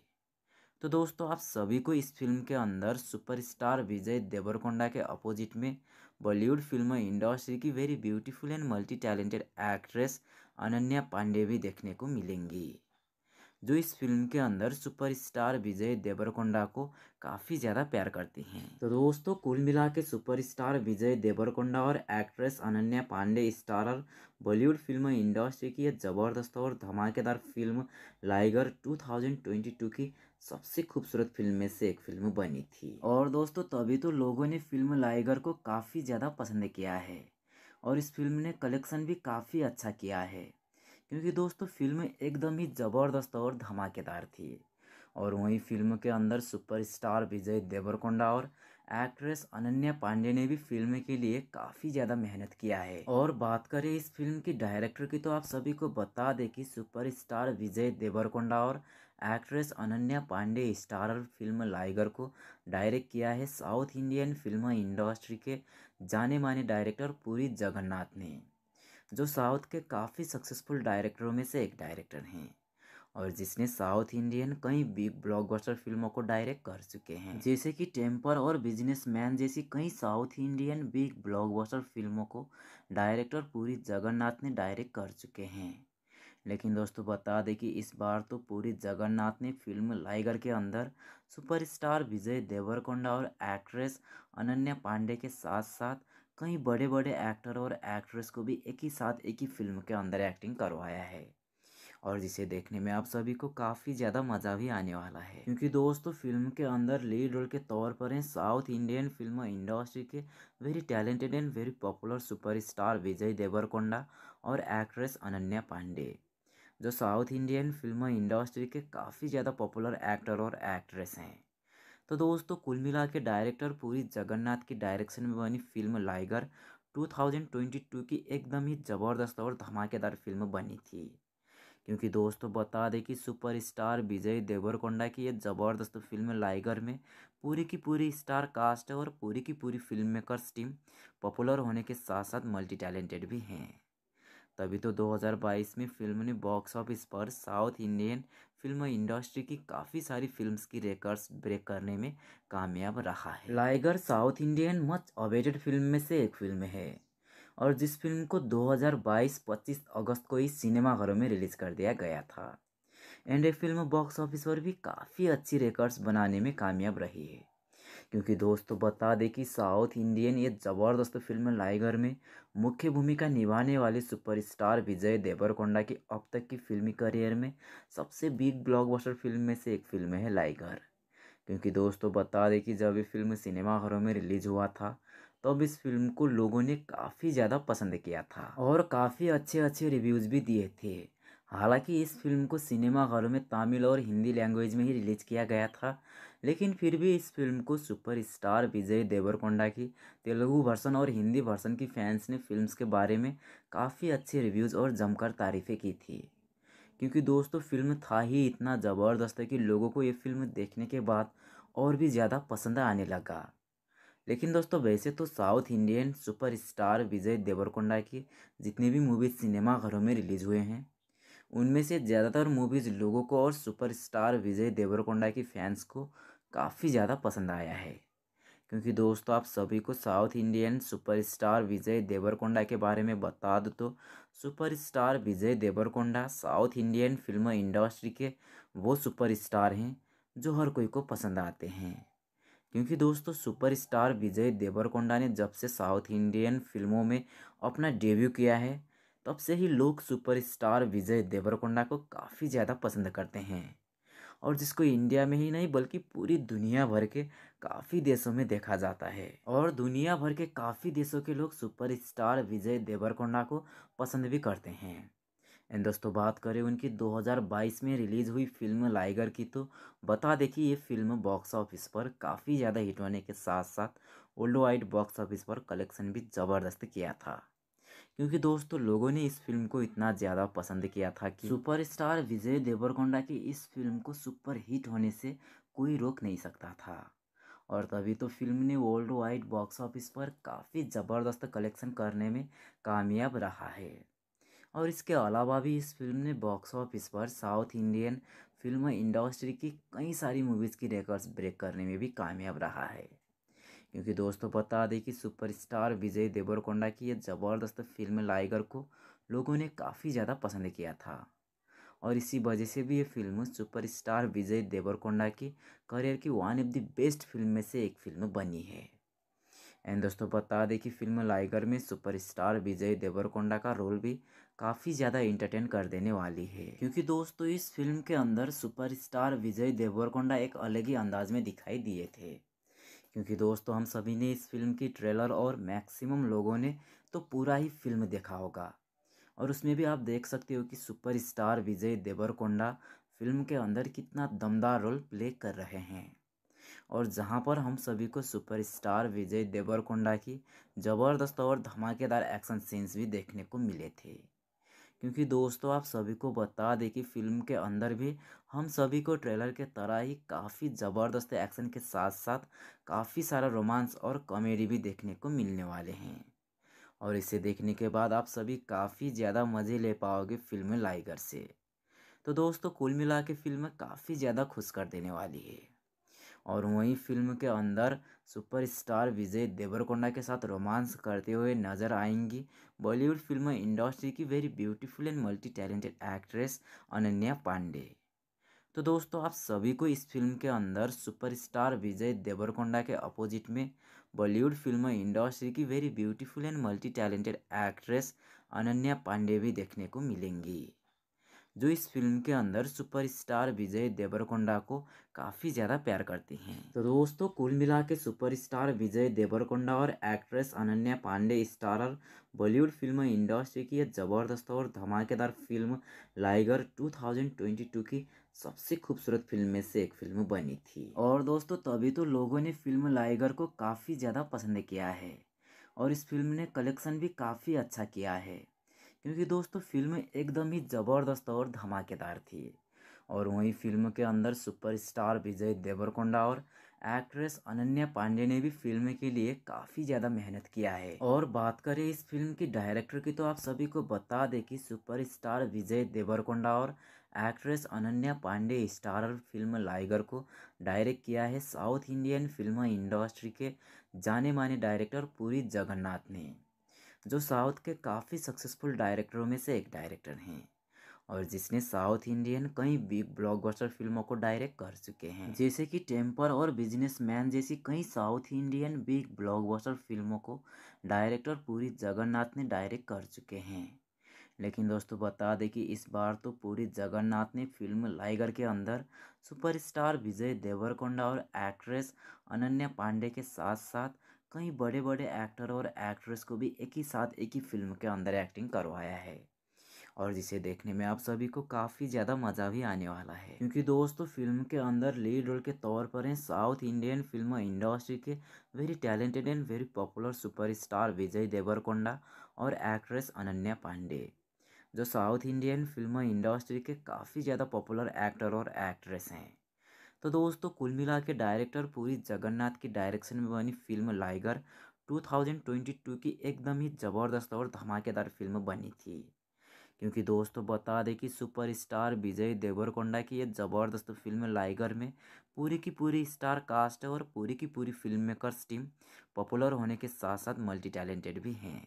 तो दोस्तों आप सभी को इस फिल्म के अंदर सुपरस्टार विजय देवरकोंडा के अपोजिट में बॉलीवुड फिल्म इंडस्ट्री की very beautiful and multi talented actress Ananya Pandey भी देखने को मिलेंगी जो इस फिल्म के अंदर सुपरस्टार विजय देवरकोंडा को काफ़ी ज़्यादा प्यार करती हैं। तो दोस्तों कुल मिला के सुपरस्टार विजय देवरकोंडा और actress Ananya Pandey starrer Bollywood film industry की यह ज़बरदस्त और धमाकेदार फिल्म लाइगर दो हज़ार बाईस की सबसे खूबसूरत फिल्म में से एक फिल्म बनी थी और दोस्तों तभी तो लोगों ने फिल्म लाइगर को काफ़ी ज़्यादा पसंद किया है और इस फिल्म ने कलेक्शन भी काफ़ी अच्छा किया है। क्योंकि दोस्तों फिल्म एकदम ही ज़बरदस्त और धमाकेदार थी। और वहीं फिल्म के अंदर सुपरस्टार विजय देवरकोंडा और एक्ट्रेस अनन्या पांडे ने भी फिल्म के लिए काफ़ी ज़्यादा मेहनत किया है। और बात करें इस फिल्म की डायरेक्टर की, तो आप सभी को बता दें कि सुपरस्टार विजय देवरकोंडा और actress Ananya Pandey starrer film liger को डायरेक्ट किया है साउथ इंडियन फिल्म इंडस्ट्री के जाने माने डायरेक्टर पुरी जगन्नाथ ने, जो साउथ के काफ़ी सक्सेसफुल डायरेक्टरों में से एक डायरेक्टर हैं और जिसने साउथ इंडियन कई बिग ब्लॉकबस्टर फिल्मों को डायरेक्ट कर चुके हैं, जैसे कि टेम्पर और बिजनेसमैन जैसी कई साउथ इंडियन बिग ब्लॉकबस्टर फिल्मों को डायरेक्टर पुरी जगन्नाथ ने डायरेक्ट कर चुके हैं। लेकिन दोस्तों बता दें कि इस बार तो पुरी जगन्नाथ ने फिल्म लाइगर के अंदर सुपरस्टार विजय देवरकोंडा और एक्ट्रेस अनन्या पांडे के साथ साथ कई बड़े बड़े एक्टर और एक्ट्रेस को भी एक ही साथ एक ही फिल्म के अंदर एक्टिंग करवाया है, और जिसे देखने में आप सभी को काफ़ी ज़्यादा मज़ा भी आने वाला है। क्योंकि दोस्तों फिल्म के अंदर लीड रोल के तौर पर हैं साउथ इंडियन फिल्म इंडस्ट्री के very talented and very popular superstar Vijay Deverakonda और एक्ट्रेस अनन्या पांडे, जो साउथ इंडियन फिल्म इंडस्ट्री के काफ़ी ज़्यादा पॉपुलर एक्टर और एक्ट्रेस हैं। तो दोस्तों कुल मिला के डायरेक्टर पुरी जगन्नाथ की डायरेक्शन में बनी फिल्म लाइगर दो हज़ार बाईस की एकदम ही ज़बरदस्त और धमाकेदार फिल्म बनी थी। क्योंकि दोस्तों बता दें कि सुपरस्टार विजय देवरकोंडा की ये ज़बरदस्त फिल्म लाइगर में पूरी की पूरी स्टार कास्ट है और पूरी की पूरी फिल्म मेकर्स टीम पॉपुलर होने के साथ साथ मल्टी टैलेंटेड भी हैं। तभी तो दो हज़ार बाईस में फिल्म ने बॉक्स ऑफिस पर साउथ इंडियन फिल्म इंडस्ट्री की काफ़ी सारी फिल्म्स की रिकॉर्ड्स ब्रेक करने में कामयाब रहा है। Liger south Indian much awaited film में से एक फिल्म है और जिस फिल्म को दो हज़ार बाईस पच्चीस अगस्त को ही सिनेमाघरों में रिलीज़ कर दिया गया था। एंड ये फिल्म बॉक्स ऑफिस पर भी काफ़ी अच्छी रिकॉर्ड्स बनाने में कामयाब रही है। क्योंकि दोस्तों बता दें कि साउथ इंडियन ये ज़बरदस्त फिल्म लाइगर में मुख्य भूमिका निभाने वाले सुपरस्टार विजय देवरकोंडा की अब तक की फिल्मी करियर में सबसे बिग ब्लॉकबस्टर फिल्म में से एक फिल्म है लाइगर। क्योंकि दोस्तों बता दें कि जब ये फिल्म सिनेमाघरों में रिलीज़ हुआ था तब इस फिल्म को लोगों ने काफ़ी ज़्यादा पसंद किया था और काफ़ी अच्छे अच्छे रिव्यूज़ भी दिए थे। हालांकि इस फिल्म को सिनेमाघरों में तमिल और हिंदी लैंग्वेज में ही रिलीज़ किया गया था, लेकिन फिर भी इस फिल्म को सुपरस्टार विजय देवरकोंडा की तेलुगु वर्सन और हिंदी वर्सन की फैंस ने फिल्म्स के बारे में काफ़ी अच्छे रिव्यूज़ और जमकर तारीफ़ें की थी। क्योंकि दोस्तों फिल्म था ही इतना ज़बरदस्त है कि लोगों को ये फिल्म देखने के बाद और भी ज़्यादा पसंद आने लगा। लेकिन दोस्तों वैसे तो south Indian superstar Vijay Deverakonda की जितनी भी मूवीज़ सिनेमाघरों में रिलीज़ हुए हैं उनमें से ज़्यादातर मूवीज़ लोगों को और सुपरस्टार विजय देवरकोंडा की फैंस को काफ़ी ज़्यादा पसंद आया है। क्योंकि दोस्तों आप सभी को south Indian superstar Vijay Deverakonda के बारे में बता दूँ तो superstar Vijay Deverakonda south Indian film industry के वो सुपरस्टार हैं जो हर कोई को पसंद आते हैं। क्योंकि दोस्तों सुपरस्टार विजय देवरकोंडा ने जब से साउथ इंडियन फिल्मों में अपना डेब्यू किया है तब से ही लोग सुपरस्टार विजय देवरकोंडा को काफ़ी ज़्यादा पसंद करते हैं और जिसको इंडिया में ही नहीं बल्कि पूरी दुनिया भर के काफ़ी देशों में देखा जाता है और दुनिया भर के काफ़ी देशों के लोग सुपरस्टार विजय देवरकोंडा को पसंद भी करते हैं। एंड दोस्तों बात करें उनकी दो हज़ार बाईस में रिलीज़ हुई फिल्म लाइगर की, तो बता दें कि ये फिल्म बॉक्स ऑफिस पर काफ़ी ज़्यादा हिट होने के साथ साथ वर्ल्ड वाइड बॉक्स ऑफिस पर कलेक्शन भी ज़बरदस्त किया था। क्योंकि दोस्तों लोगों ने इस फिल्म को इतना ज़्यादा पसंद किया था कि सुपरस्टार विजय देवरकोंडा की इस फिल्म को सुपर हिट होने से कोई रोक नहीं सकता था और तभी तो फिल्म ने वर्ल्ड वाइड बॉक्स ऑफिस पर काफ़ी ज़बरदस्त कलेक्शन करने में कामयाब रहा है। और इसके अलावा भी इस फिल्म ने बॉक्स ऑफिस पर साउथ इंडियन फिल्म इंडस्ट्री की कई सारी मूवीज़ की रिकॉर्ड्स ब्रेक करने में भी कामयाब रहा है। क्योंकि दोस्तों बता दें कि सुपरस्टार विजय देवरकोंडा की ये ज़बरदस्त फिल्म लाइगर को लोगों ने काफ़ी ज़्यादा पसंद किया था और इसी वजह से भी ये फिल्म सुपरस्टार विजय देवरकोंडा की करियर की one of the best film में से एक फिल्म बनी है। एंड दोस्तों बता दें कि फिल्म लाइगर में सुपरस्टार विजय देवरकोंडा का रोल भी काफ़ी ज़्यादा इंटरटेन कर देने वाली है। क्योंकि दोस्तों इस फिल्म के अंदर सुपरस्टार विजय देवरकोंडा एक अलग ही अंदाज में दिखाई दिए थे। क्योंकि दोस्तों हम सभी ने इस फिल्म की ट्रेलर और मैक्सिमम लोगों ने तो पूरा ही फिल्म देखा होगा और उसमें भी आप देख सकते हो कि सुपरस्टार विजय देवरकोंडा फिल्म के अंदर कितना दमदार रोल प्ले कर रहे हैं, और जहां पर हम सभी को सुपरस्टार विजय देवरकोंडा की ज़बरदस्त और धमाकेदार एक्शन सीन्स भी देखने को मिले थे। क्योंकि दोस्तों आप सभी को बता दें कि फिल्म के अंदर भी हम सभी को ट्रेलर के तरह ही काफ़ी ज़बरदस्त एक्शन के साथ साथ काफ़ी सारा रोमांस और कॉमेडी भी देखने को मिलने वाले हैं, और इसे देखने के बाद आप सभी काफ़ी ज़्यादा मज़े ले पाओगे फिल्म लाइगर से। तो दोस्तों कुल मिला के फिल्म काफ़ी ज़्यादा खुश कर देने वाली है। और वहीं फिल्म के अंदर सुपरस्टार विजय देवरकोंडा के साथ रोमांस करते हुए नजर आएंगी बॉलीवुड फिल्म इंडस्ट्री की very beautiful and multi talented actress Ananya Pandey. तो दोस्तों आप सभी को इस फिल्म के अंदर सुपरस्टार विजय देवरकोंडा के अपोजिट में बॉलीवुड फिल्म इंडस्ट्री की very beautiful and multi talented actress Ananya Pandey भी देखने को मिलेंगी, जो इस फिल्म के अंदर सुपरस्टार विजय देवरकोंडा को काफ़ी ज़्यादा प्यार करती हैं। तो दोस्तों कुल मिला के सुपरस्टार विजय देवरकोंडा और actress Ananya Pandey starrer Bollywood film industry की एक ज़बरदस्त और धमाकेदार फिल्म लाइगर दो हज़ार बाईस की सबसे खूबसूरत फिल्म में से एक फिल्म बनी थी। और दोस्तों तभी तो लोगों ने फिल्म लाइगर को काफ़ी ज़्यादा पसंद किया है, और इस फिल्म ने कलेक्शन भी काफ़ी अच्छा किया है, क्योंकि दोस्तों फिल्म एकदम ही ज़बरदस्त और धमाकेदार थी। और वहीं फिल्म के अंदर सुपरस्टार विजय देवरकोंडा और एक्ट्रेस अनन्या पांडे ने भी फिल्म के लिए काफ़ी ज़्यादा मेहनत किया है। और बात करें इस फिल्म की डायरेक्टर की, तो आप सभी को बता दें कि सुपरस्टार विजय देवरकोंडा और actress Ananya Pandey starrer film liger को डायरेक्ट किया है साउथ इंडियन फिल्म इंडस्ट्री के जाने माने डायरेक्टर पुरी जगन्नाथ ने, जो साउथ के काफ़ी सक्सेसफुल डायरेक्टरों में से एक डायरेक्टर हैं, और जिसने साउथ इंडियन कई बिग ब्लॉकबस्टर फिल्मों को डायरेक्ट कर चुके हैं, जैसे कि टेम्पर और बिजनेसमैन जैसी कई साउथ इंडियन बिग ब्लॉकबस्टर फिल्मों को डायरेक्टर पुरी जगन्नाथ ने डायरेक्ट कर चुके हैं। लेकिन दोस्तों बता दें कि इस बार तो पुरी जगन्नाथ ने फिल्म लाइगर के अंदर सुपरस्टार विजय देवरकोंडा और एक्ट्रेस अनन्या पांडे के साथ साथ कई बड़े बड़े एक्टर और एक्ट्रेस को भी एक ही साथ एक ही फिल्म के अंदर एक्टिंग करवाया है, और जिसे देखने में आप सभी को काफ़ी ज़्यादा मज़ा भी आने वाला है। क्योंकि दोस्तों फिल्म के अंदर लीड रोल के तौर पर हैं साउथ इंडियन फिल्म इंडस्ट्री के very talented and very popular superstar Vijay Deverakonda और एक्ट्रेस अनन्या पांडे, जो साउथ इंडियन फिल्म इंडस्ट्री के काफ़ी ज़्यादा पॉपुलर एक्टर और एक्ट्रेस हैं। तो दोस्तों कुल मिला के डायरेक्टर पुरी जगन्नाथ की डायरेक्शन में बनी फिल्म लाइगर दो हज़ार बाईस की एकदम ही ज़बरदस्त और धमाकेदार फिल्म बनी थी। क्योंकि दोस्तों बता दें कि सुपरस्टार विजय देवरकोंडा की ये ज़बरदस्त फिल्म लाइगर में पूरी की पूरी स्टार कास्ट है, और पूरी की पूरी फिल्म मेकर्स टीम पॉपुलर होने के साथ साथ मल्टी टैलेंटेड भी हैं।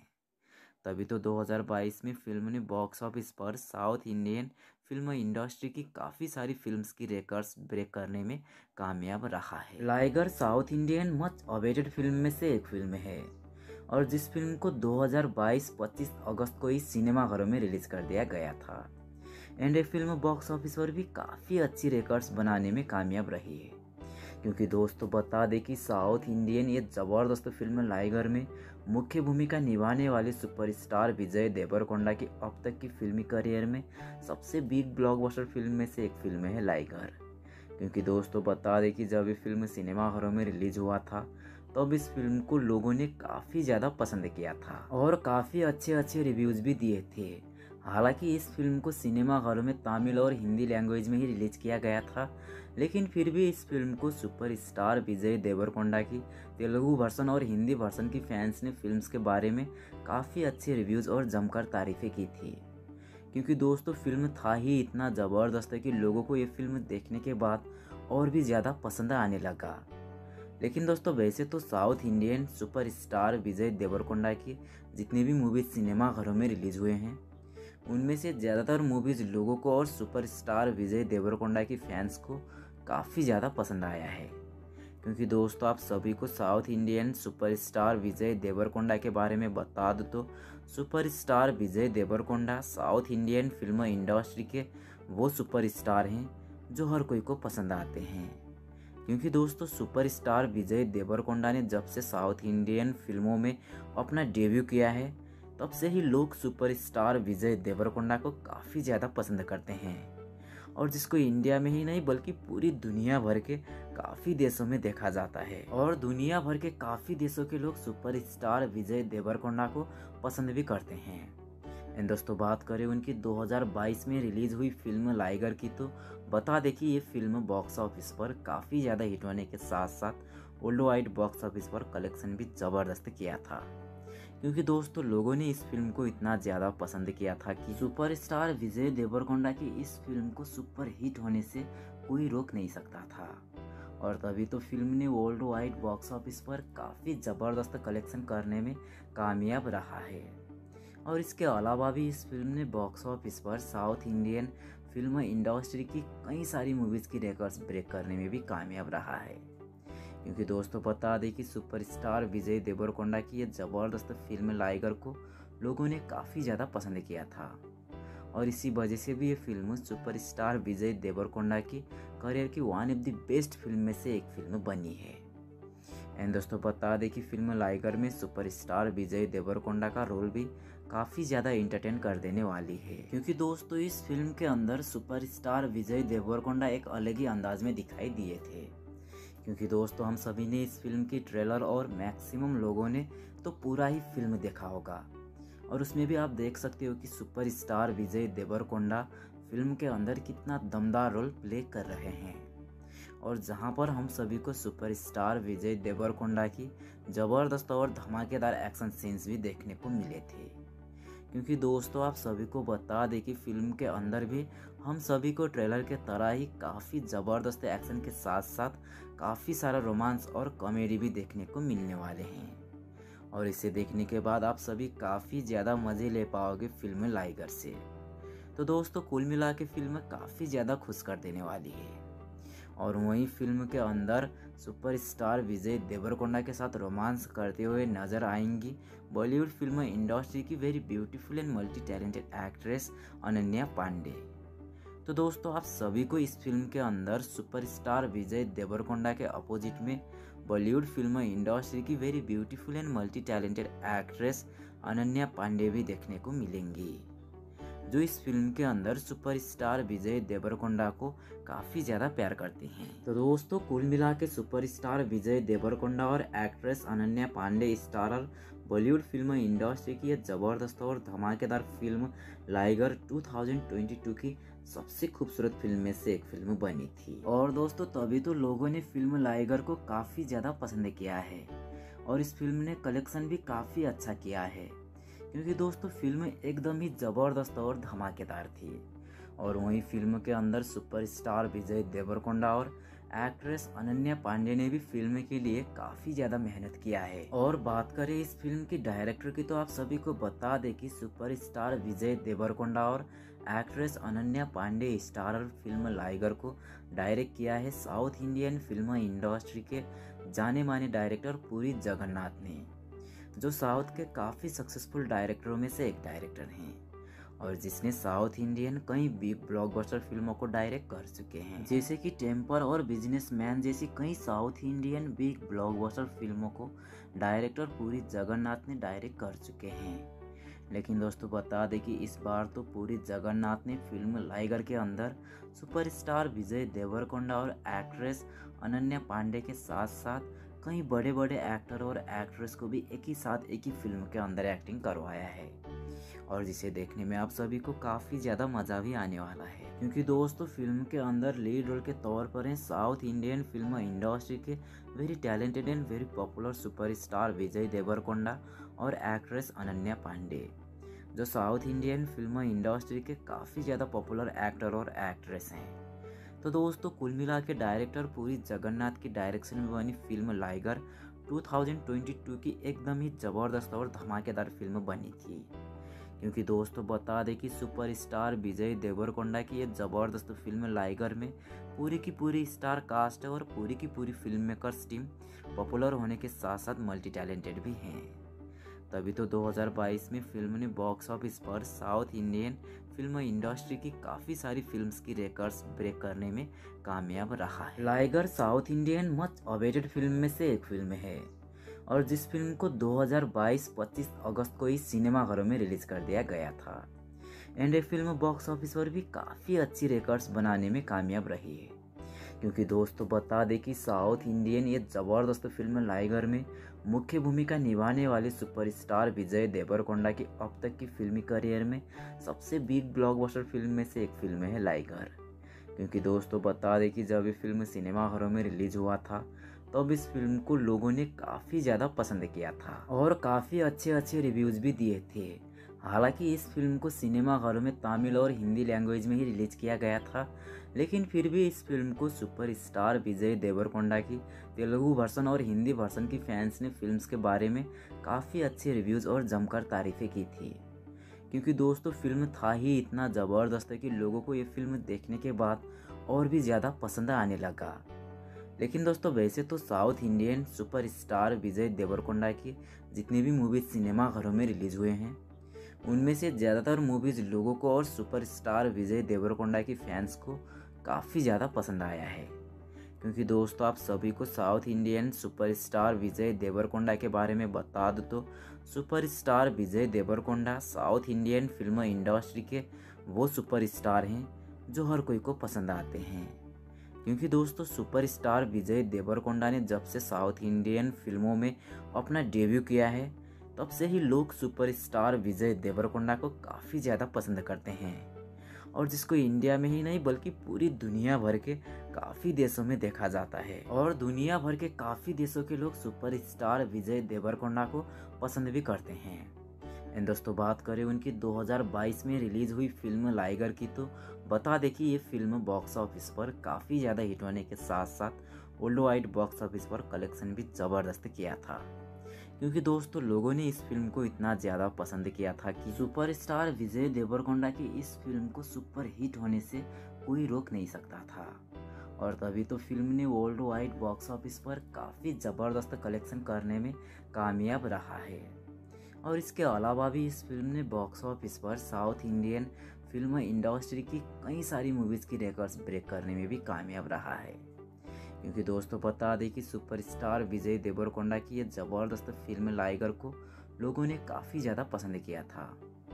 तभी तो दो हज़ार बाईस में फिल्म ने बॉक्स ऑफिस पर साउथ इंडियन फिल्म इंडस्ट्री की काफ़ी सारी फिल्म्स की रिकॉर्ड्स ब्रेक करने में कामयाब रहा है। Liger south Indian much awaited film में से एक फिल्म है, और जिस फिल्म को दो हज़ार बाईस पच्चीस अगस्त को ही सिनेमाघरों में रिलीज कर दिया गया था, एंड ये फिल्म बॉक्स ऑफिस पर भी काफ़ी अच्छी रिकॉर्ड्स बनाने में कामयाब रही है। क्योंकि दोस्तों बता दें कि साउथ इंडियन ये ज़बरदस्त फिल्म लाइगर में मुख्य भूमिका निभाने वाले सुपरस्टार विजय देवरकोंडा की अब तक की फिल्मी करियर में सबसे बिग ब्लॉकबस्टर फिल्म में से एक फिल्म है लाइगर। क्योंकि दोस्तों बता दें कि जब ये फिल्म सिनेमाघरों में रिलीज हुआ था तब इस फिल्म को लोगों ने काफ़ी ज़्यादा पसंद किया था, और काफ़ी अच्छे अच्छे रिव्यूज़ भी दिए थे। हालांकि इस फिल्म को सिनेमाघरों में तमिल और हिंदी लैंग्वेज में ही रिलीज किया गया था, लेकिन फिर भी इस फिल्म को सुपरस्टार विजय देवरकोंडा की तेलुगु वर्सन और हिंदी वर्सन की फैंस ने फिल्म्स के बारे में काफ़ी अच्छे रिव्यूज़ और जमकर तारीफ़ें की थी। क्योंकि दोस्तों फिल्म था ही इतना ज़बरदस्त है कि लोगों को ये फिल्म देखने के बाद और भी ज़्यादा पसंद आने लगा। लेकिन दोस्तों वैसे तो south Indian superstar Vijay Deverakonda की जितनी भी मूवीज़ सिनेमाघरों में रिलीज़ हुए हैं उनमें से ज़्यादातर मूवीज़ लोगों को और सुपरस्टार विजय देवरकोंडा की फैंस को काफ़ी ज़्यादा पसंद आया है। क्योंकि दोस्तों आप सभी को south Indian superstar Vijay Deverakonda के बारे में बता दो तो superstar Vijay Deverakonda south Indian film industry के वो सुपरस्टार हैं जो हर कोई को पसंद आते हैं। क्योंकि दोस्तों सुपरस्टार विजय देवरकोंडा ने जब से साउथ इंडियन फिल्मों में अपना डेब्यू किया है तब से ही लोग सुपरस्टार विजय देवरकोंडा को काफ़ी ज़्यादा पसंद करते हैं और जिसको इंडिया में ही नहीं बल्कि पूरी दुनिया भर के काफ़ी देशों में देखा जाता है और दुनिया भर के काफ़ी देशों के लोग सुपरस्टार विजय देवरकोंडा को पसंद भी करते हैं। एंड दोस्तों बात करें उनकी दो हज़ार बाईस में रिलीज हुई फिल्म लाइगर की, तो बता दें कि ये फिल्म बॉक्स ऑफिस पर काफ़ी ज़्यादा हिट होने के साथ साथ वर्ल्ड वाइड बॉक्स ऑफिस पर कलेक्शन भी ज़बरदस्त किया था, क्योंकि दोस्तों लोगों ने इस फिल्म को इतना ज़्यादा पसंद किया था कि सुपरस्टार विजय देवरकोंडा की इस फिल्म को सुपर हिट होने से कोई रोक नहीं सकता था। और तभी तो फिल्म ने वर्ल्ड वाइड बॉक्स ऑफिस पर काफ़ी ज़बरदस्त कलेक्शन करने में कामयाब रहा है। और इसके अलावा भी इस फिल्म ने बॉक्स ऑफिस पर साउथ इंडियन फिल्म इंडस्ट्री की कई सारी मूवीज़ की रिकॉर्ड्स ब्रेक करने में भी कामयाब रहा है, क्योंकि दोस्तों बता दें कि सुपरस्टार विजय देवरकोंडा की ये ज़बरदस्त फिल्म लाइगर को लोगों ने काफ़ी ज़्यादा पसंद किया था और इसी वजह से भी ये फिल्म सुपरस्टार विजय देवरकोंडा की करियर की one of the best film में से एक फिल्म बनी है। एंड दोस्तों बता दें कि फिल्म लाइगर में सुपरस्टार विजय देवरकोंडा का रोल भी काफ़ी ज़्यादा एंटरटेन कर देने वाली है, क्योंकि दोस्तों इस फिल्म के अंदर सुपरस्टार विजय देवरकोंडा एक अलग ही अंदाज में दिखाई दिए थे, क्योंकि दोस्तों हम सभी ने इस फिल्म की ट्रेलर और मैक्सिमम लोगों ने तो पूरा ही फिल्म देखा होगा और उसमें भी आप देख सकते हो कि सुपरस्टार विजय देवरकोंडा फिल्म के अंदर कितना दमदार रोल प्ले कर रहे हैं और जहां पर हम सभी को सुपरस्टार विजय देवरकोंडा की ज़बरदस्त और धमाकेदार एक्शन सीन्स भी देखने को मिले थे। क्योंकि दोस्तों आप सभी को बता दें कि फिल्म के अंदर भी हम सभी को ट्रेलर के तरह ही काफ़ी ज़बरदस्त एक्शन के साथ साथ काफ़ी सारा रोमांस और कॉमेडी भी देखने को मिलने वाले हैं और इसे देखने के बाद आप सभी काफ़ी ज़्यादा मज़े ले पाओगे फिल्म लाइगर से। तो दोस्तों कुल मिला के फिल्म काफ़ी ज़्यादा खुश कर देने वाली है और वहीं फिल्म के अंदर सुपरस्टार विजय देवरकोंडा के साथ रोमांस करते हुए नजर आएंगी बॉलीवुड फिल्म इंडस्ट्री की very beautiful and multi talented actress Ananya Pandey. तो दोस्तों आप सभी को इस फिल्म के अंदर सुपरस्टार विजय देवरकोंडा के अपोजिट में बॉलीवुड फिल्म इंडस्ट्री की very beautiful and multi talented actress Ananya Pandey भी देखने को मिलेंगी, जो इस फिल्म के अंदर सुपरस्टार विजय देवरकोंडा को काफ़ी ज़्यादा प्यार करती हैं। तो दोस्तों कुल मिला के सुपरस्टार विजय देवरकोंडा और actress Ananya Pandey starrer Bollywood film industry की यह ज़बरदस्त और धमाकेदार फिल्म लाइगर दो हज़ार बाईस की सबसे खूबसूरत फिल्म में से एक फिल्म बनी थी और दोस्तों तभी तो लोगों ने फिल्म लाइगर को काफ़ी ज़्यादा पसंद किया है और इस फिल्म ने कलेक्शन भी काफ़ी अच्छा किया है, क्योंकि दोस्तों फिल्म एकदम ही ज़बरदस्त और धमाकेदार थी और वहीं फिल्म के अंदर सुपरस्टार विजय देवरकोंडा और एक्ट्रेस अनन्या पांडे ने भी फिल्म के लिए काफ़ी ज़्यादा मेहनत किया है। और बात करें इस फिल्म की डायरेक्टर की, तो आप सभी को बता दें कि सुपरस्टार विजय देवरकोंडा और actress Ananya Pandey starrer film liger को डायरेक्ट किया है साउथ इंडियन फिल्म इंडस्ट्री के जाने माने डायरेक्टर पुरी जगन्नाथ ने, जो साउथ के काफ़ी सक्सेसफुल डायरेक्टरों में से एक डायरेक्टर हैं और जिसने साउथ इंडियन कई बिग ब्लॉकबस्टर फिल्मों को डायरेक्ट कर चुके हैं, जैसे कि टेम्पर और बिजनेसमैन जैसी कई साउथ इंडियन बिग ब्लॉकबस्टर फिल्मों को डायरेक्टर पुरी जगन्नाथ ने डायरेक्ट कर चुके हैं। लेकिन दोस्तों बता दें कि इस बार तो पुरी जगन्नाथ ने फिल्म लाइगर के अंदर सुपरस्टार विजय देवरकोंडा और एक्ट्रेस अनन्या पांडे के साथ साथ कई बड़े बड़े एक्टर और एक्ट्रेस को भी एक ही साथ एक ही फिल्म के अंदर एक्टिंग करवाया है और जिसे देखने में आप सभी को काफ़ी ज़्यादा मज़ा भी आने वाला है, क्योंकि दोस्तों फिल्म के अंदर लीड रोल के तौर पर हैं साउथ इंडियन फिल्म इंडस्ट्री के very talented and very popular superstar Vijay Deverakonda और एक्ट्रेस अनन्या पांडे, जो साउथ इंडियन फिल्म इंडस्ट्री के काफ़ी ज़्यादा पॉपुलर एक्टर और एक्ट्रेस हैं। तो दोस्तों कुल मिला के डायरेक्टर पुरी जगन्नाथ की डायरेक्शन में बनी फिल्म लाइगर दो हज़ार बाईस की एकदम ही ज़बरदस्त और धमाकेदार फिल्म बनी थी, क्योंकि दोस्तों बता दें कि सुपरस्टार विजय देवरकोंडा की ये ज़बरदस्त फिल्म लाइगर में पूरी की पूरी स्टार कास्ट है और पूरी की पूरी फिल्म मेकर्स टीम पॉपुलर होने के साथ साथ मल्टी टैलेंटेड भी हैं। तभी तो दो हज़ार बाईस में फिल्म ने बॉक्स ऑफिस पर साउथ इंडियन फिल्म इंडस्ट्री की काफ़ी सारी फिल्म्स की रिकॉर्ड्स ब्रेक करने में कामयाब रहा है। Liger south Indian much awaited film में से एक फिल्म है और जिस फिल्म को दो हज़ार बाईस पच्चीस अगस्त को ही सिनेमाघरों में रिलीज कर दिया गया था। एंड ये फिल्म बॉक्स ऑफिस पर भी काफ़ी अच्छी रिकॉर्ड्स बनाने में कामयाब रही है, क्योंकि दोस्तों बता दें कि साउथ इंडियन ये ज़बरदस्त फिल्म लाइगर में मुख्य भूमिका निभाने वाले सुपरस्टार विजय देवरकोंडा की अब तक की फिल्मी करियर में सबसे बिग ब्लॉकबस्टर फिल्म में से एक फिल्म है लाइगर। क्योंकि दोस्तों बता दें कि जब ये फिल्म सिनेमाघरों में रिलीज हुआ था तब इस फिल्म को लोगों ने काफ़ी ज़्यादा पसंद किया था और काफ़ी अच्छे अच्छे रिव्यूज़ भी दिए थे। हालांकि इस फिल्म को सिनेमाघरों में तमिल और हिंदी लैंग्वेज में ही रिलीज किया गया था, लेकिन फिर भी इस फिल्म को सुपरस्टार विजय देवरकोंडा की तेलुगु वर्सन और हिंदी वर्सन की फैंस ने फिल्म्स के बारे में काफ़ी अच्छे रिव्यूज़ और जमकर तारीफ़ें की थी। क्योंकि दोस्तों फिल्म था ही इतना ज़बरदस्त है कि लोगों को ये फिल्म देखने के बाद और भी ज़्यादा पसंद आने लगा। लेकिन दोस्तों वैसे तो south Indian superstar Vijay Deverakonda की जितनी भी मूवीज़ सिनेमाघरों में रिलीज हुए हैं उनमें से ज़्यादातर मूवीज़ लोगों को और सुपरस्टार विजय देवरकोंडा की फैंस को काफ़ी ज़्यादा पसंद आया है। क्योंकि दोस्तों आप सभी को south Indian superstar Vijay Deverakonda के बारे में बता दो तो superstar Vijay Deverakonda south Indian film industry के वो सुपरस्टार हैं जो हर कोई को पसंद आते हैं। क्योंकि दोस्तों सुपरस्टार विजय देवरकोंडा ने जब से साउथ इंडियन फिल्मों में अपना डेब्यू किया है तब से ही लोग सुपरस्टार विजय देवरकोंडा को काफ़ी ज़्यादा पसंद करते हैं और जिसको इंडिया में ही नहीं बल्कि पूरी दुनिया भर के काफ़ी देशों में देखा जाता है और दुनिया भर के काफ़ी देशों के लोग सुपरस्टार विजय देवरकोंडा को पसंद भी करते हैं। एंड दोस्तों बात करें उनकी दो हज़ार बाईस में रिलीज हुई फिल्म लाइगर की तो बता दें कि ये फिल्म बॉक्स ऑफिस पर काफ़ी ज़्यादा हिट होने के साथ साथ वर्ल्ड वाइड बॉक्स ऑफिस पर कलेक्शन भी ज़बरदस्त किया था। क्योंकि दोस्तों लोगों ने इस फिल्म को इतना ज़्यादा पसंद किया था कि सुपरस्टार विजय देवरकोंडा की इस फिल्म को सुपर हिट होने से कोई रोक नहीं सकता था और तभी तो फिल्म ने वर्ल्ड वाइड बॉक्स ऑफिस पर काफ़ी ज़बरदस्त कलेक्शन करने में कामयाब रहा है। और इसके अलावा भी इस फिल्म ने बॉक्स ऑफिस पर साउथ इंडियन फिल्म इंडस्ट्री की कई सारी मूवीज़ की रिकॉर्ड्स ब्रेक करने में भी कामयाब रहा है। क्योंकि दोस्तों बता दें कि सुपरस्टार विजय देवरकोंडा की ये ज़बरदस्त फिल्म लाइगर को लोगों ने काफ़ी ज़्यादा पसंद किया था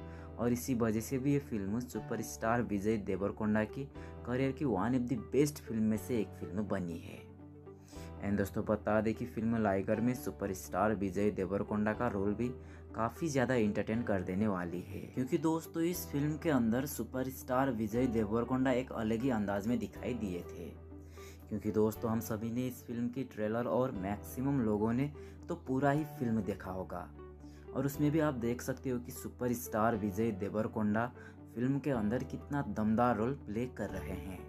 और इसी वजह से भी ये फिल्म सुपरस्टार विजय देवरकोंडा की करियर की one of the best film में से एक फिल्म बनी है। एंड दोस्तों बता दें कि फिल्म लाइगर में सुपरस्टार विजय देवरकोंडा का रोल भी काफ़ी ज़्यादा इंटरटेन कर देने वाली है। क्योंकि दोस्तों इस फिल्म के अंदर सुपरस्टार विजय देवरकोंडा एक अलग ही अंदाज में दिखाई दिए थे। क्योंकि दोस्तों हम सभी ने इस फिल्म की ट्रेलर और मैक्सिमम लोगों ने तो पूरा ही फिल्म देखा होगा और उसमें भी आप देख सकते हो कि सुपरस्टार विजय देवरकोंडा फिल्म के अंदर कितना दमदार रोल प्ले कर रहे हैं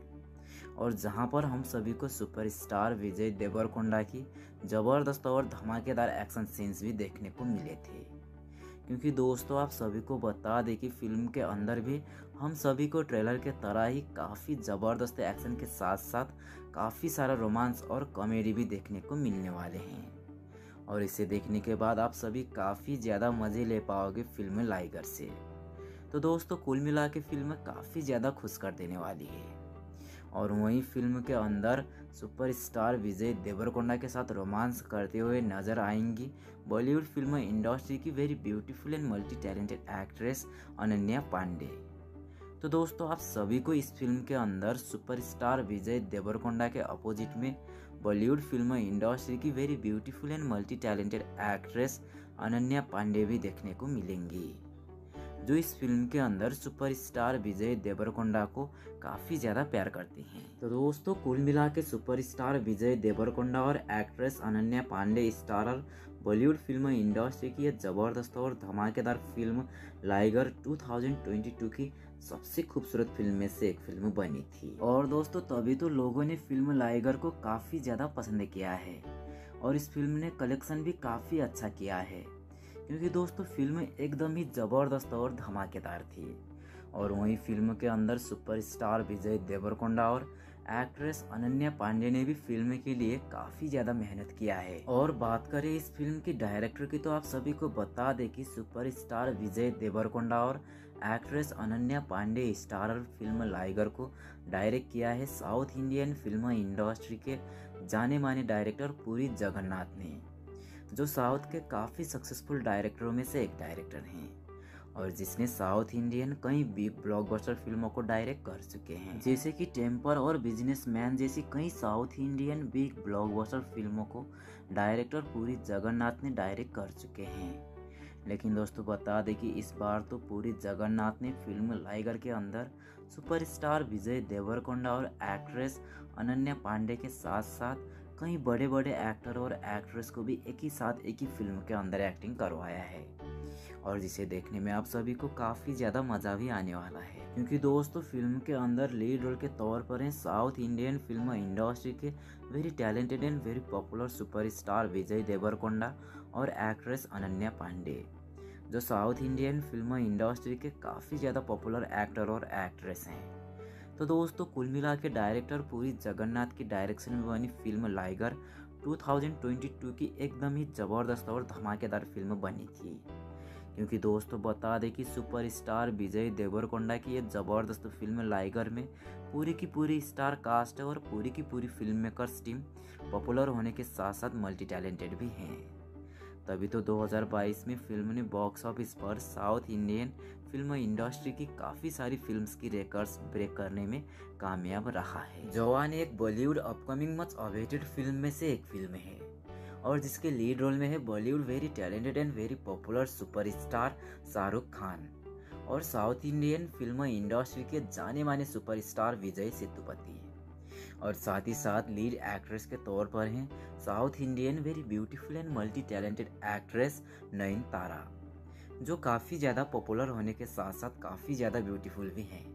और जहां पर हम सभी को सुपरस्टार विजय देवरकोंडा की ज़बरदस्त और धमाकेदार एक्शन सीन्स भी देखने को मिले थे। क्योंकि दोस्तों आप सभी को बता दें कि फिल्म के अंदर भी हम सभी को ट्रेलर के तरह ही काफ़ी ज़बरदस्त एक्शन के साथ साथ काफ़ी सारा रोमांस और कॉमेडी भी देखने को मिलने वाले हैं और इसे देखने के बाद आप सभी काफ़ी ज़्यादा मज़े ले पाओगे फिल्म लाइगर से। तो दोस्तों कुल मिला के फिल्म काफ़ी ज़्यादा खुश कर देने वाली है और वहीं फिल्म के अंदर सुपरस्टार विजय देवरकोंडा के साथ रोमांस करते हुए नजर आएंगी बॉलीवुड फिल्म इंडस्ट्री की very beautiful and multi talented actress Ananya Pandey. तो दोस्तों आप सभी को इस फिल्म के अंदर सुपरस्टार विजय देवरकोंडा के अपोजिट में बॉलीवुड फिल्म इंडस्ट्री की very beautiful and multi talented actress Ananya Pandey भी देखने को मिलेंगी, जो इस फिल्म के अंदर सुपरस्टार विजय देवरकोंडा को काफ़ी ज़्यादा प्यार करती हैं। तो दोस्तों कुल मिला के सुपरस्टार विजय देवरकोंडा और actress Ananya Pandey starrer Bollywood film industry की यह ज़बरदस्त और धमाकेदार फिल्म लाइगर दो हज़ार बाईस की सबसे खूबसूरत फिल्म में से एक फिल्म बनी थी और दोस्तों तभी तो लोगों ने फिल्म लाइगर को काफ़ी ज़्यादा पसंद किया है और इस फिल्म ने कलेक्शन भी काफ़ी अच्छा किया है। क्योंकि दोस्तों फिल्म एकदम ही ज़बरदस्त और धमाकेदार थी और वहीं फिल्म के अंदर सुपरस्टार विजय देवरकोंडा और एक्ट्रेस अनन्या पांडे ने भी फिल्म के लिए काफ़ी ज़्यादा मेहनत किया है। और बात करें इस फिल्म की डायरेक्टर की तो आप सभी को बता दें कि सुपरस्टार विजय देवरकोंडा और actress Ananya Pandey starrer film liger को डायरेक्ट किया है साउथ इंडियन फिल्म इंडस्ट्री के जाने माने डायरेक्टर पुरी जगन्नाथ ने। जो साउथ के काफ़ी सक्सेसफुल डायरेक्टरों में से एक डायरेक्टर हैं और जिसने साउथ इंडियन कई बिग ब्लॉकबस्टर फिल्मों को डायरेक्ट कर चुके हैं, जैसे कि टेम्पर और बिजनेसमैन जैसी कई साउथ इंडियन बिग ब्लॉकबस्टर फिल्मों को डायरेक्टर पुरी जगन्नाथ ने डायरेक्ट कर चुके हैं। लेकिन दोस्तों बता दें कि इस बार तो पुरी जगन्नाथ ने फिल्म लाइगर के अंदर सुपरस्टार विजय देवरकोंडा और एक्ट्रेस अनन्या पांडे के साथ साथ कई बड़े बड़े एक्टर और एक्ट्रेस को भी एक ही साथ एक ही फिल्म के अंदर एक्टिंग करवाया है और जिसे देखने में आप सभी को काफ़ी ज़्यादा मज़ा भी आने वाला है, क्योंकि दोस्तों फिल्म के अंदर लीड रोल के तौर पर हैं साउथ इंडियन फिल्म इंडस्ट्री के very talented and very popular superstar Vijay Deverakonda और एक्ट्रेस अनन्या पांडे, जो साउथ इंडियन फिल्म इंडस्ट्री के काफ़ी ज़्यादा पॉपुलर एक्टर और एक्ट्रेस हैं। तो दोस्तों कुल मिला के डायरेक्टर पुरी जगन्नाथ की डायरेक्शन में बनी फिल्म लाइगर दो हज़ार बाईस की एकदम ही ज़बरदस्त और धमाकेदार फिल्म बनी थी, क्योंकि दोस्तों बता दें कि सुपरस्टार विजय देवरकोंडा की ये ज़बरदस्त फिल्म लाइगर में पूरी की पूरी स्टार कास्ट है और पूरी की पूरी फिल्म मेकर्स टीम पॉपुलर होने के साथ साथ मल्टी टैलेंटेड भी हैं। तभी तो दो हज़ार बाईस में फिल्म ने बॉक्स ऑफिस पर साउथ इंडियन फिल्म इंडस्ट्री की काफ़ी सारी फिल्म्स की रिकॉर्ड्स ब्रेक करने में कामयाब रहा है। जवान एक Bollywood upcoming much awaited film में से एक फिल्म है और जिसके लीड रोल में है Bollywood very talented and very popular superstar Shahrukh Khan और साउथ इंडियन फिल्म इंडस्ट्री के जाने माने सुपरस्टार विजय सेतुपति, और साथ ही साथ लीड एक्ट्रेस के तौर पर हैं south Indian very beautiful and multi talented actress Nayanthara, जो काफ़ी ज़्यादा पॉपुलर होने के साथ साथ काफ़ी ज़्यादा ब्यूटीफुल भी हैं।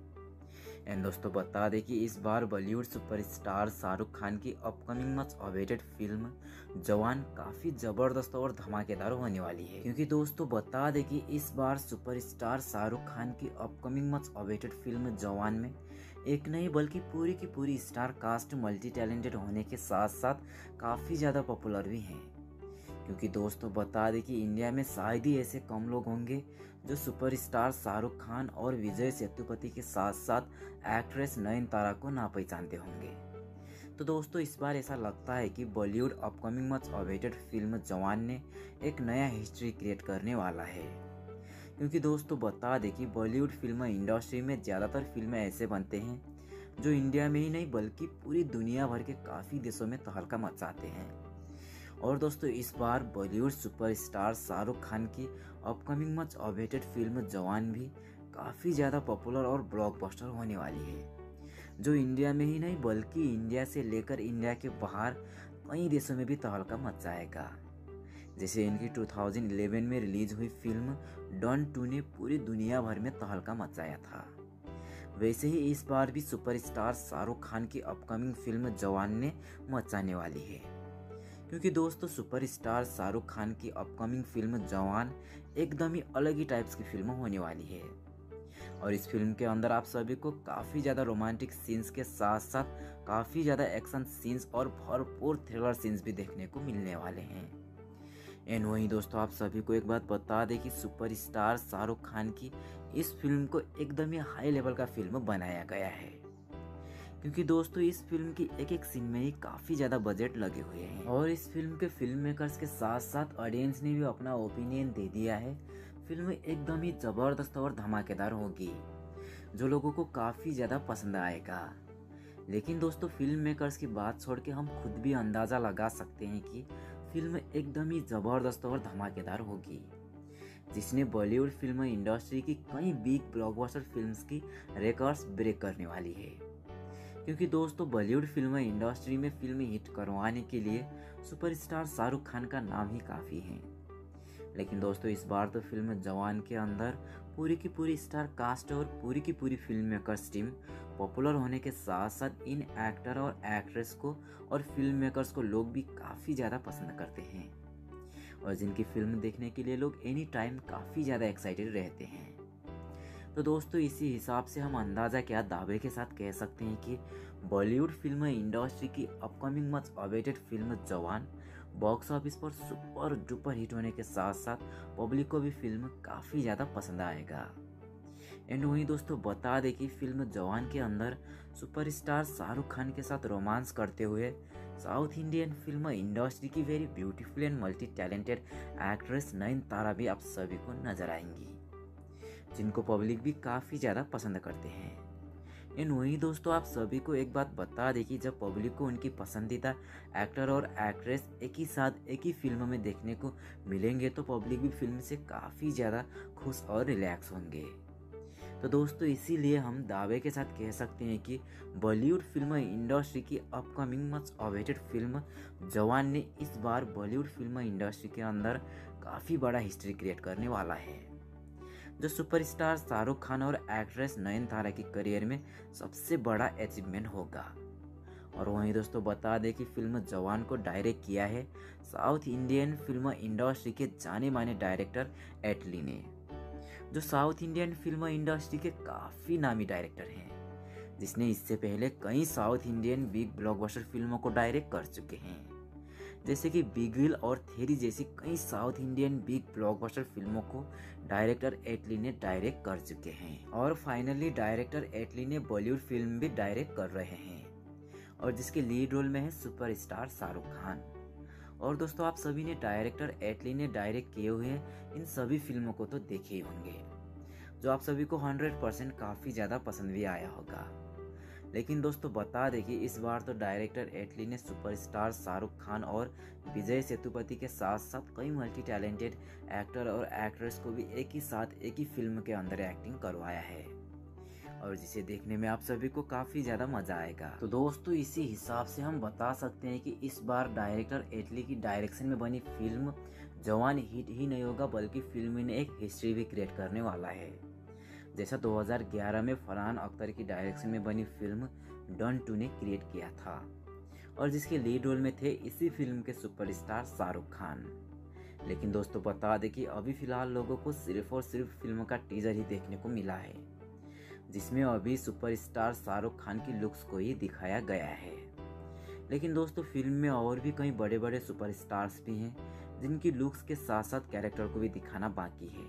एंड दोस्तों बता दें कि इस बार बॉलीवुड सुपरस्टार शाहरुख खान की अपकमिंग मच अवेटेड फिल्म जवान काफ़ी ज़बरदस्त और धमाकेदार होने वाली है, क्योंकि दोस्तों बता दें कि इस बार सुपरस्टार शाहरुख खान की अपकमिंग मच अवेटेड फिल्म जवान में एक नहीं बल्कि पूरी की पूरी स्टार कास्ट मल्टी टैलेंटेड होने के साथ साथ काफ़ी ज़्यादा पॉपुलर भी हैं, क्योंकि दोस्तों बता दें कि इंडिया में शायद ही ऐसे कम लोग होंगे जो सुपरस्टार शाहरुख खान और विजय सेतुपति के साथ साथ एक्ट्रेस नयनतारा को ना पहचानते होंगे। तो दोस्तों इस बार ऐसा लगता है कि Bollywood upcoming much awaited film Jawan ने एक नया हिस्ट्री क्रिएट करने वाला है, क्योंकि दोस्तों बता दें कि बॉलीवुड फिल्म इंडस्ट्री में ज़्यादातर फिल्में ऐसे बनते हैं जो इंडिया में ही नहीं बल्कि पूरी दुनिया भर के काफ़ी देशों में तहलका मचाते हैं। और दोस्तों इस बार बॉलीवुड सुपरस्टार शाहरुख खान की अपकमिंग मच अवेटेड फिल्म जवान भी काफ़ी ज़्यादा पॉपुलर और ब्लॉकबस्टर होने वाली है, जो इंडिया में ही नहीं बल्कि इंडिया से लेकर इंडिया के बाहर कई देशों में भी तहलका मचाएगा। जैसे इनकी दो हज़ार ग्यारह में रिलीज हुई फिल्म डॉन टू ने पूरी दुनिया भर में तहलका मचाया था, वैसे ही इस बार भी सुपरस्टार शाहरुख खान की अपकमिंग फिल्म जवान ने मचाने वाली है, क्योंकि दोस्तों सुपरस्टार शाहरुख खान की अपकमिंग फिल्म जवान एकदम ही अलग ही टाइप्स की फिल्म होने वाली है और इस फिल्म के अंदर आप सभी को काफ़ी ज़्यादा रोमांटिक सीन्स के साथ साथ काफ़ी ज़्यादा एक्शन सीन्स और भरपूर थ्रिलर सीन्स भी देखने को मिलने वाले हैं। एंड वहीं दोस्तों आप सभी को एक बात बता दें कि सुपरस्टार शाहरुख खान की इस फिल्म को एकदम ही हाई लेवल का फिल्म बनाया गया है, क्योंकि दोस्तों इस फिल्म की एक एक सीन में ही काफ़ी ज़्यादा बजट लगे हुए हैं और इस फिल्म के फिल्म मेकर्स के साथ साथ ऑडियंस ने भी अपना ओपिनियन दे दिया है। फिल्म एकदम ही ज़बरदस्त और धमाकेदार होगी जो लोगों को काफ़ी ज़्यादा पसंद आएगा। लेकिन दोस्तों फिल्म मेकर्स की बात छोड़ के हम खुद भी अंदाज़ा लगा सकते हैं कि फिल्म एकदम ही ज़बरदस्त और धमाकेदार होगी, जिसने बॉलीवुड फिल्म इंडस्ट्री की कई बिग ब्लॉकबस्टर फिल्म्स की रिकॉर्ड्स ब्रेक करने वाली है, क्योंकि दोस्तों बॉलीवुड फिल्म इंडस्ट्री में फिल्म हिट करवाने के लिए सुपरस्टार शाहरुख खान का नाम ही काफ़ी है। लेकिन दोस्तों इस बार तो फिल्म जवान के अंदर पूरी की पूरी स्टार कास्ट और पूरी की पूरी फिल्म मेकर्स टीम पॉपुलर होने के साथ साथ इन एक्टर और एक्ट्रेस को और फिल्म मेकर्स को लोग भी काफ़ी ज़्यादा पसंद करते हैं और जिनकी फिल्म देखने के लिए लोग एनी टाइम काफ़ी ज़्यादा एक्साइटेड रहते हैं। तो दोस्तों इसी हिसाब से हम अंदाज़ा क्या दावे के साथ कह सकते हैं कि बॉलीवुड फिल्म इंडस्ट्री की upcoming much awaited film Jawan box office पर सुपर डुपर हिट होने के साथ साथ पब्लिक को भी फिल्म काफ़ी ज़्यादा पसंद आएगा। एंड वहीं दोस्तों बता दें कि फिल्म जवान के अंदर सुपरस्टार शाहरुख खान के साथ रोमांस करते हुए साउथ इंडियन फिल्म इंडस्ट्री की very beautiful and multi talented actress Nayanthara भी आप सभी को नजर आएंगी, जिनको पब्लिक भी काफ़ी ज़्यादा पसंद करते हैं। एंड वहीं दोस्तों आप सभी को एक बात बता दें कि जब पब्लिक को उनकी पसंदीदा एक्टर और एक्ट्रेस एक ही साथ एक ही फिल्म में देखने को मिलेंगे तो पब्लिक भी फिल्म से काफ़ी ज़्यादा खुश और रिलैक्स होंगे। तो दोस्तों इसीलिए हम दावे के साथ कह सकते हैं कि बॉलीवुड फिल्म इंडस्ट्री की upcoming much awaited film Jawan ने इस बार बॉलीवुड फिल्म इंडस्ट्री के अंदर काफ़ी बड़ा हिस्ट्री क्रिएट करने वाला है, जो सुपरस्टार शाहरुख खान और एक्ट्रेस नयनतारा की करियर में सबसे बड़ा अचीवमेंट होगा। और वहीं दोस्तों बता दें कि फिल्म जवान को डायरेक्ट किया है साउथ इंडियन फिल्म इंडस्ट्री के जाने माने डायरेक्टर एटली ने, जो साउथ इंडियन फिल्म इंडस्ट्री के काफ़ी नामी डायरेक्टर हैं, जिसने इससे पहले कई साउथ इंडियन बिग ब्लॉकबस्टर फिल्मों को डायरेक्ट कर चुके हैं, जैसे कि बिग विल और थेरी जैसी कई साउथ इंडियन बिग ब्लॉकबस्टर फिल्मों को डायरेक्टर एटली ने डायरेक्ट कर चुके हैं। और फाइनली डायरेक्टर एटली ने बॉलीवुड फिल्म भी डायरेक्ट कर रहे हैं, और जिसके लीड रोल में है सुपरस्टार शाहरुख खान। और दोस्तों आप सभी ने डायरेक्टर एटली ने डायरेक्ट किए हुए इन सभी फिल्मों को तो देखे ही होंगे, जो आप सभी को हंड्रेड परसेंट काफ़ी ज़्यादा पसंद भी आया होगा। लेकिन दोस्तों बता दें कि इस बार तो डायरेक्टर एटली ने सुपरस्टार शाहरुख खान और विजय सेतुपति के साथ साथ कई मल्टी टैलेंटेड एक्टर और एक्ट्रेस को भी एक ही साथ एक ही फिल्म के अंदर एक्टिंग करवाया है, और जिसे देखने में आप सभी को काफ़ी ज़्यादा मज़ा आएगा। तो दोस्तों इसी हिसाब से हम बता सकते हैं कि इस बार डायरेक्टर एटली की डायरेक्शन में बनी फिल्म जवान हिट ही नहीं होगा, बल्कि फिल्म ने एक हिस्ट्री भी क्रिएट करने वाला है, जैसा दो हज़ार ग्यारह में फरहान अख्तर की डायरेक्शन में बनी फिल्म डन टू ने क्रिएट किया था, और जिसके लीड रोल में थे इसी फिल्म के सुपरस्टार शाहरुख खान। लेकिन दोस्तों बता दें कि अभी फिलहाल लोगों को सिर्फ और सिर्फ फिल्म का टीजर ही देखने को मिला है, जिसमें अभी सुपरस्टार शाहरुख खान की लुक्स को ही दिखाया गया है। लेकिन दोस्तों फिल्म में और भी कई बड़े बड़े सुपरस्टार्स भी हैं, जिनकी लुक्स के साथ साथ कैरेक्टर को भी दिखाना बाकी है,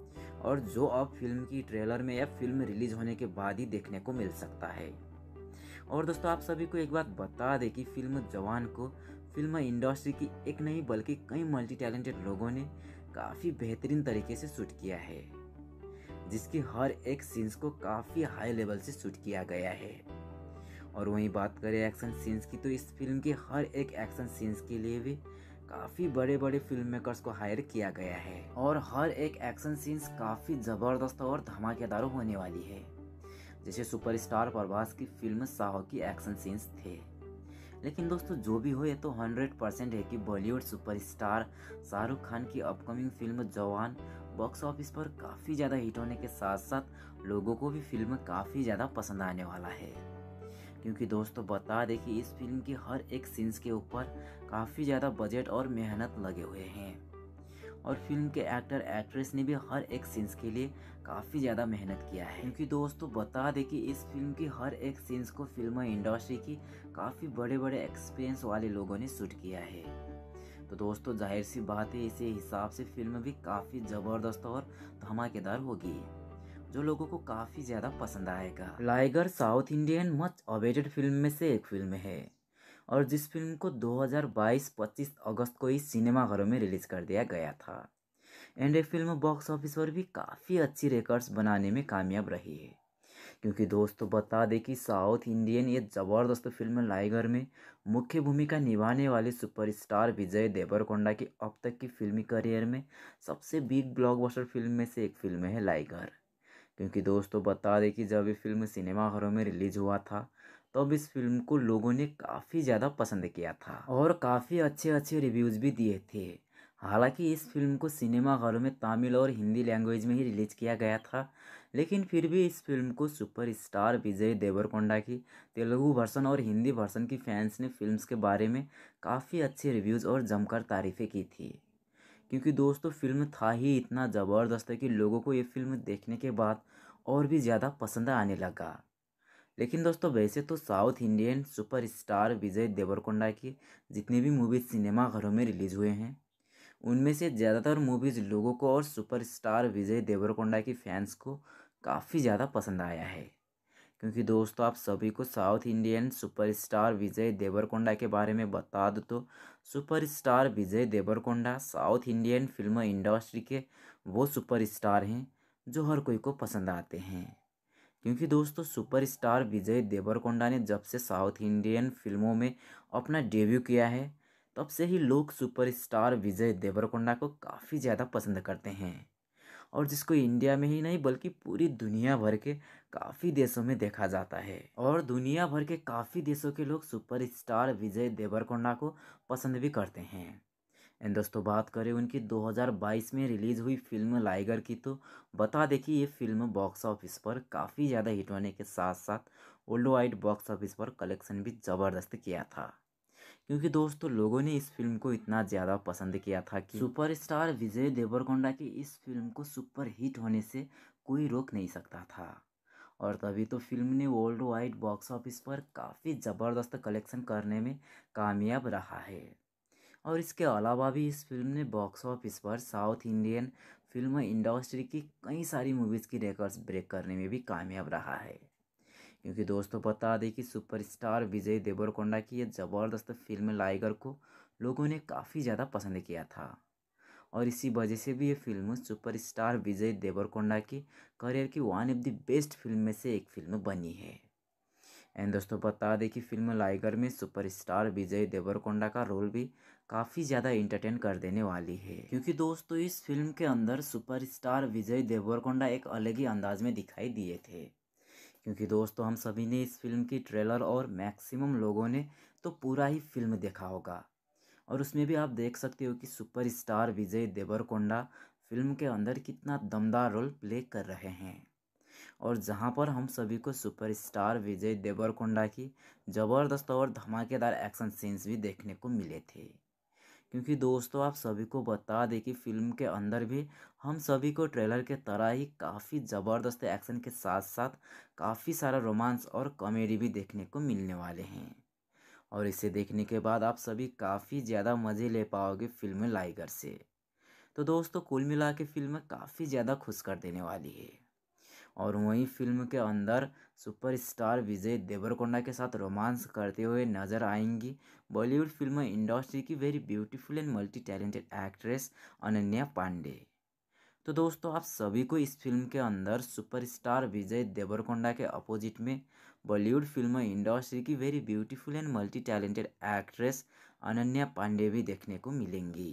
और जो अब फिल्म की ट्रेलर में या फिल्म रिलीज होने के बाद ही देखने को मिल सकता है। और दोस्तों आप सभी को एक बात बता दें कि फिल्म जवान को फिल्म इंडस्ट्री की एक नहीं बल्कि कई मल्टी टैलेंटेड लोगों ने काफ़ी बेहतरीन तरीके से शूट किया है, जिसकी हर एक सीन्स को काफ़ी हाई लेवल से शूट किया गया है। और वहीं बात करें एक्शन सीन्स की, तो इस फिल्म के हर एक एक्शन सीन्स के लिए भी काफ़ी बड़े बड़े फिल्म मेकर्स को हायर किया गया है, और हर एक एक्शन सीन्स काफ़ी ज़बरदस्त और धमाकेदार होने वाली है, जैसे सुपरस्टार प्रभास की फिल्म साहो की एक्शन सीन्स थे। लेकिन दोस्तों जो भी हो, ये तो हंड्रेड परसेंट है कि बॉलीवुड सुपरस्टार शाहरुख खान की upcoming film Jawan box office पर काफ़ी ज़्यादा हिट होने के साथ साथ लोगों को भी फिल्म काफ़ी ज़्यादा पसंद आने वाला है, क्योंकि दोस्तों बता दें कि इस फिल्म की हर एक सीन्स के ऊपर काफ़ी ज़्यादा बजट और मेहनत लगे हुए हैं, और फिल्म के एक्टर एक्ट्रेस ने भी हर एक सीन्स के लिए काफ़ी ज़्यादा मेहनत किया है, क्योंकि दोस्तों बता दें कि इस फिल्म की हर एक सीन्स को फिल्म इंडस्ट्री की काफ़ी बड़े बड़े एक्सपीरियंस वाले लोगों ने शूट किया है। तो दोस्तों जाहिर सी बात है, इसी हिसाब से फिल्म भी काफ़ी ज़बरदस्त और धमाकेदार होगी, जो लोगों को काफ़ी ज़्यादा पसंद आएगा। Liger south Indian much awaited film में से एक फिल्म है, और जिस फिल्म को दो हज़ार बाईस पच्चीस अगस्त को ही सिनेमाघरों में रिलीज कर दिया गया था, एंड ये फिल्म बॉक्स ऑफिस पर भी काफ़ी अच्छी रिकॉर्ड्स बनाने में कामयाब रही है, क्योंकि दोस्तों बता दें कि साउथ इंडियन ये ज़बरदस्त फिल्म लाइगर में मुख्य भूमिका निभाने वाले सुपरस्टार विजय देवरकोंडा की अब तक की फिल्मी करियर में सबसे बिग ब्लॉकबस्टर फिल्म में से एक फिल्म है लाइगर। क्योंकि दोस्तों बता दें कि जब ये फिल्म सिनेमाघरों में रिलीज हुआ था तब इस फिल्म को लोगों ने काफ़ी ज़्यादा पसंद किया था, और काफ़ी अच्छे अच्छे रिव्यूज़ भी दिए थे। हालांकि इस फिल्म को सिनेमाघरों में तमिल और हिंदी लैंग्वेज में ही रिलीज किया गया था, लेकिन फिर भी इस फिल्म को सुपरस्टार विजय देवरकोंडा की तेलुगु वर्सन और हिंदी वर्सन की फैंस ने फिल्म्स के बारे में काफ़ी अच्छे रिव्यूज़ और जमकर तारीफ़ें की थी, क्योंकि दोस्तों फिल्म था ही इतना ज़बरदस्त है कि लोगों को ये फिल्म देखने के बाद और भी ज़्यादा पसंद आने लगा। लेकिन दोस्तों वैसे तो south Indian superstar Vijay Deverakonda की जितनी भी मूवीज़ सिनेमाघरों में रिलीज़ हुए हैं, उनमें से ज़्यादातर मूवीज़ लोगों को और सुपरस्टार विजय देवरकोंडा की फैंस को काफ़ी ज़्यादा पसंद आया है, क्योंकि दोस्तों आप सभी को south Indian superstar Vijay Deverakonda के बारे में बता दूँ तो superstar Vijay Deverakonda south Indian film industry के वो सुपरस्टार हैं जो हर कोई को पसंद आते हैं। क्योंकि दोस्तों सुपरस्टार विजय देवरकोंडा ने जब से साउथ इंडियन फिल्मों में अपना डेब्यू किया है तब से ही लोग सुपरस्टार विजय देवरकोंडा को काफ़ी ज़्यादा पसंद करते हैं, और जिसको इंडिया में ही नहीं बल्कि पूरी दुनिया भर के काफ़ी देशों में देखा जाता है। और दुनिया भर के काफ़ी देशों के लोग सुपरस्टार विजय देवरकोंडा को पसंद भी करते हैं। एंड दोस्तों बात करें उनकी दो हज़ार बाईस में रिलीज़ हुई फिल्म लाइगर की तो बता दें कि ये फिल्म बॉक्स ऑफिस पर काफ़ी ज़्यादा हिट होने के साथ साथ वर्ल्ड वाइड बॉक्स ऑफिस पर कलेक्शन भी ज़बरदस्त किया था। क्योंकि दोस्तों लोगों ने इस फिल्म को इतना ज़्यादा पसंद किया था कि सुपरस्टार विजय देवरकोंडा की इस फिल्म को सुपर हिट होने से कोई रोक नहीं सकता था। और तभी तो फिल्म ने वर्ल्ड वाइड बॉक्स ऑफिस पर काफ़ी ज़बरदस्त कलेक्शन करने में कामयाब रहा है। और इसके अलावा भी इस फिल्म ने बॉक्स ऑफिस पर साउथ इंडियन फिल्म इंडस्ट्री की कई सारी मूवीज़ की रिकॉर्ड्स ब्रेक करने में भी कामयाब रहा है। क्योंकि दोस्तों बता दें कि सुपरस्टार विजय देवरकोंडा की ये ज़बरदस्त फिल्म लाइगर को लोगों ने काफ़ी ज़्यादा पसंद किया था, और इसी वजह से भी ये फिल्म सुपरस्टार विजय देवरकोंडा की करियर की one of the best film में से एक फिल्म बनी है। एंड दोस्तों बता दें कि फिल्म लाइगर में सुपरस्टार विजय देवरकोंडा का रोल भी काफ़ी ज़्यादा इंटरटेन कर देने वाली है। क्योंकि दोस्तों इस फिल्म के अंदर सुपरस्टार विजय देवरकोंडा एक अलग ही अंदाज में दिखाई दिए थे। क्योंकि दोस्तों हम सभी ने इस फिल्म की ट्रेलर और मैक्सिमम लोगों ने तो पूरा ही फिल्म देखा होगा, और उसमें भी आप देख सकते हो कि सुपरस्टार विजय देवरकोंडा फिल्म के अंदर कितना दमदार रोल प्ले कर रहे हैं, और जहां पर हम सभी को सुपरस्टार विजय देवरकोंडा की ज़बरदस्त और धमाकेदार एक्शन सीन्स भी देखने को मिले थे। क्योंकि दोस्तों आप सभी को बता दें कि फिल्म के अंदर भी हम सभी को ट्रेलर के तरह ही काफ़ी ज़बरदस्त एक्शन के साथ साथ काफ़ी सारा रोमांस और कॉमेडी भी देखने को मिलने वाले हैं, और इसे देखने के बाद आप सभी काफ़ी ज़्यादा मज़े ले पाओगे फिल्म लाइगर से। तो दोस्तों कुल मिला के फिल्म काफ़ी ज़्यादा खुश कर देने वाली है। और वहीं फिल्म के अंदर सुपरस्टार विजय देवरकोंडा के साथ रोमांस करते हुए नजर आएंगी बॉलीवुड फिल्म इंडस्ट्री की very beautiful and multi talented actress Ananya Pandey. तो दोस्तों आप सभी को इस फिल्म के अंदर सुपरस्टार विजय देवरकोंडा के अपोजिट में बॉलीवुड फिल्म इंडस्ट्री की very beautiful and multi talented actress Ananya Pandey भी देखने को मिलेंगी,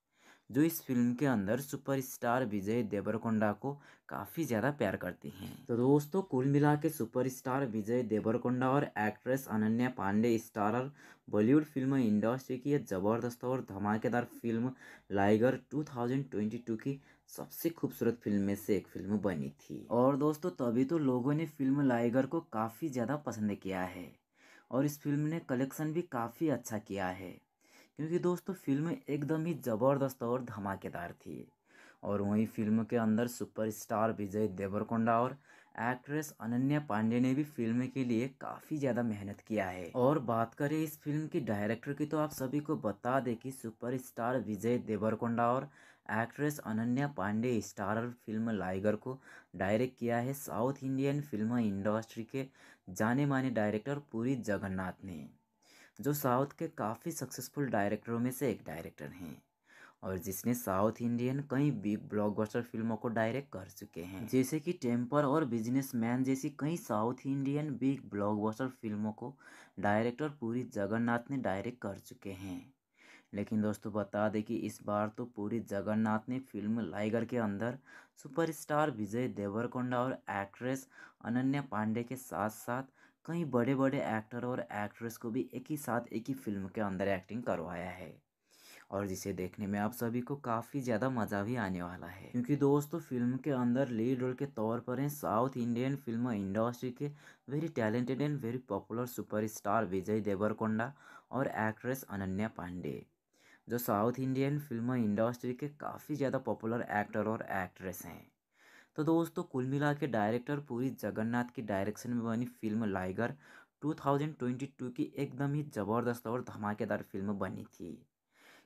जो इस फिल्म के अंदर सुपरस्टार विजय देवरकोंडा को काफ़ी ज़्यादा प्यार करती हैं। तो दोस्तों कुल मिला के सुपरस्टार विजय देवरकोंडा और actress Ananya Pandey starrer Bollywood film industry की यह ज़बरदस्त और धमाकेदार फिल्म लाइगर दो हज़ार बाईस की सबसे खूबसूरत फिल्म में से एक फिल्म बनी थी। और दोस्तों तभी तो लोगों ने फिल्म लाइगर को काफ़ी ज़्यादा पसंद किया है, और इस फिल्म ने कलेक्शन भी काफ़ी अच्छा किया है। क्योंकि दोस्तों फिल्म एकदम ही ज़बरदस्त और धमाकेदार थी, और वहीं फिल्म के अंदर सुपरस्टार विजय देवरकोंडा और एक्ट्रेस अनन्या पांडे ने भी फिल्म के लिए काफ़ी ज़्यादा मेहनत किया है। और बात करें इस फिल्म की डायरेक्टर की तो आप सभी को बता दें कि सुपरस्टार विजय देवरकोंडा और actress Ananya Pandey starrer film liger को डायरेक्ट किया है साउथ इंडियन फिल्म इंडस्ट्री के जाने माने डायरेक्टर पुरी जगन्नाथ ने, जो साउथ के काफ़ी सक्सेसफुल डायरेक्टरों में से एक डायरेक्टर हैं, और जिसने साउथ इंडियन कई बिग ब्लॉकबस्टर फिल्मों को डायरेक्ट कर चुके हैं, जैसे कि टेम्पर और बिजनेसमैन जैसी कई साउथ इंडियन बिग ब्लॉकबस्टर फिल्मों को डायरेक्टर पुरी जगन्नाथ ने डायरेक्ट कर चुके हैं। लेकिन दोस्तों बता दें कि इस बार तो पुरी जगन्नाथ ने फिल्म लाइगर के अंदर सुपरस्टार विजय देवरकोंडा और एक्ट्रेस अनन्या पांडे के साथ साथ कई बड़े बड़े एक्टर और एक्ट्रेस को भी एक ही साथ एक ही फिल्म के अंदर एक्टिंग करवाया है, और जिसे देखने में आप सभी को काफ़ी ज़्यादा मज़ा भी आने वाला है। क्योंकि दोस्तों फिल्म के अंदर लीड रोल के तौर पर हैं साउथ इंडियन फिल्म इंडस्ट्री के very talented and very popular superstar Vijay Deverakonda और एक्ट्रेस अनन्या पांडे, जो साउथ इंडियन फिल्म इंडस्ट्री के काफ़ी ज़्यादा पॉपुलर एक्टर और एक्ट्रेस हैं। तो दोस्तों कुल मिला के डायरेक्टर पुरी जगन्नाथ की डायरेक्शन में बनी फिल्म लाइगर दो हज़ार बाईस की एकदम ही ज़बरदस्त और धमाकेदार फिल्म बनी थी।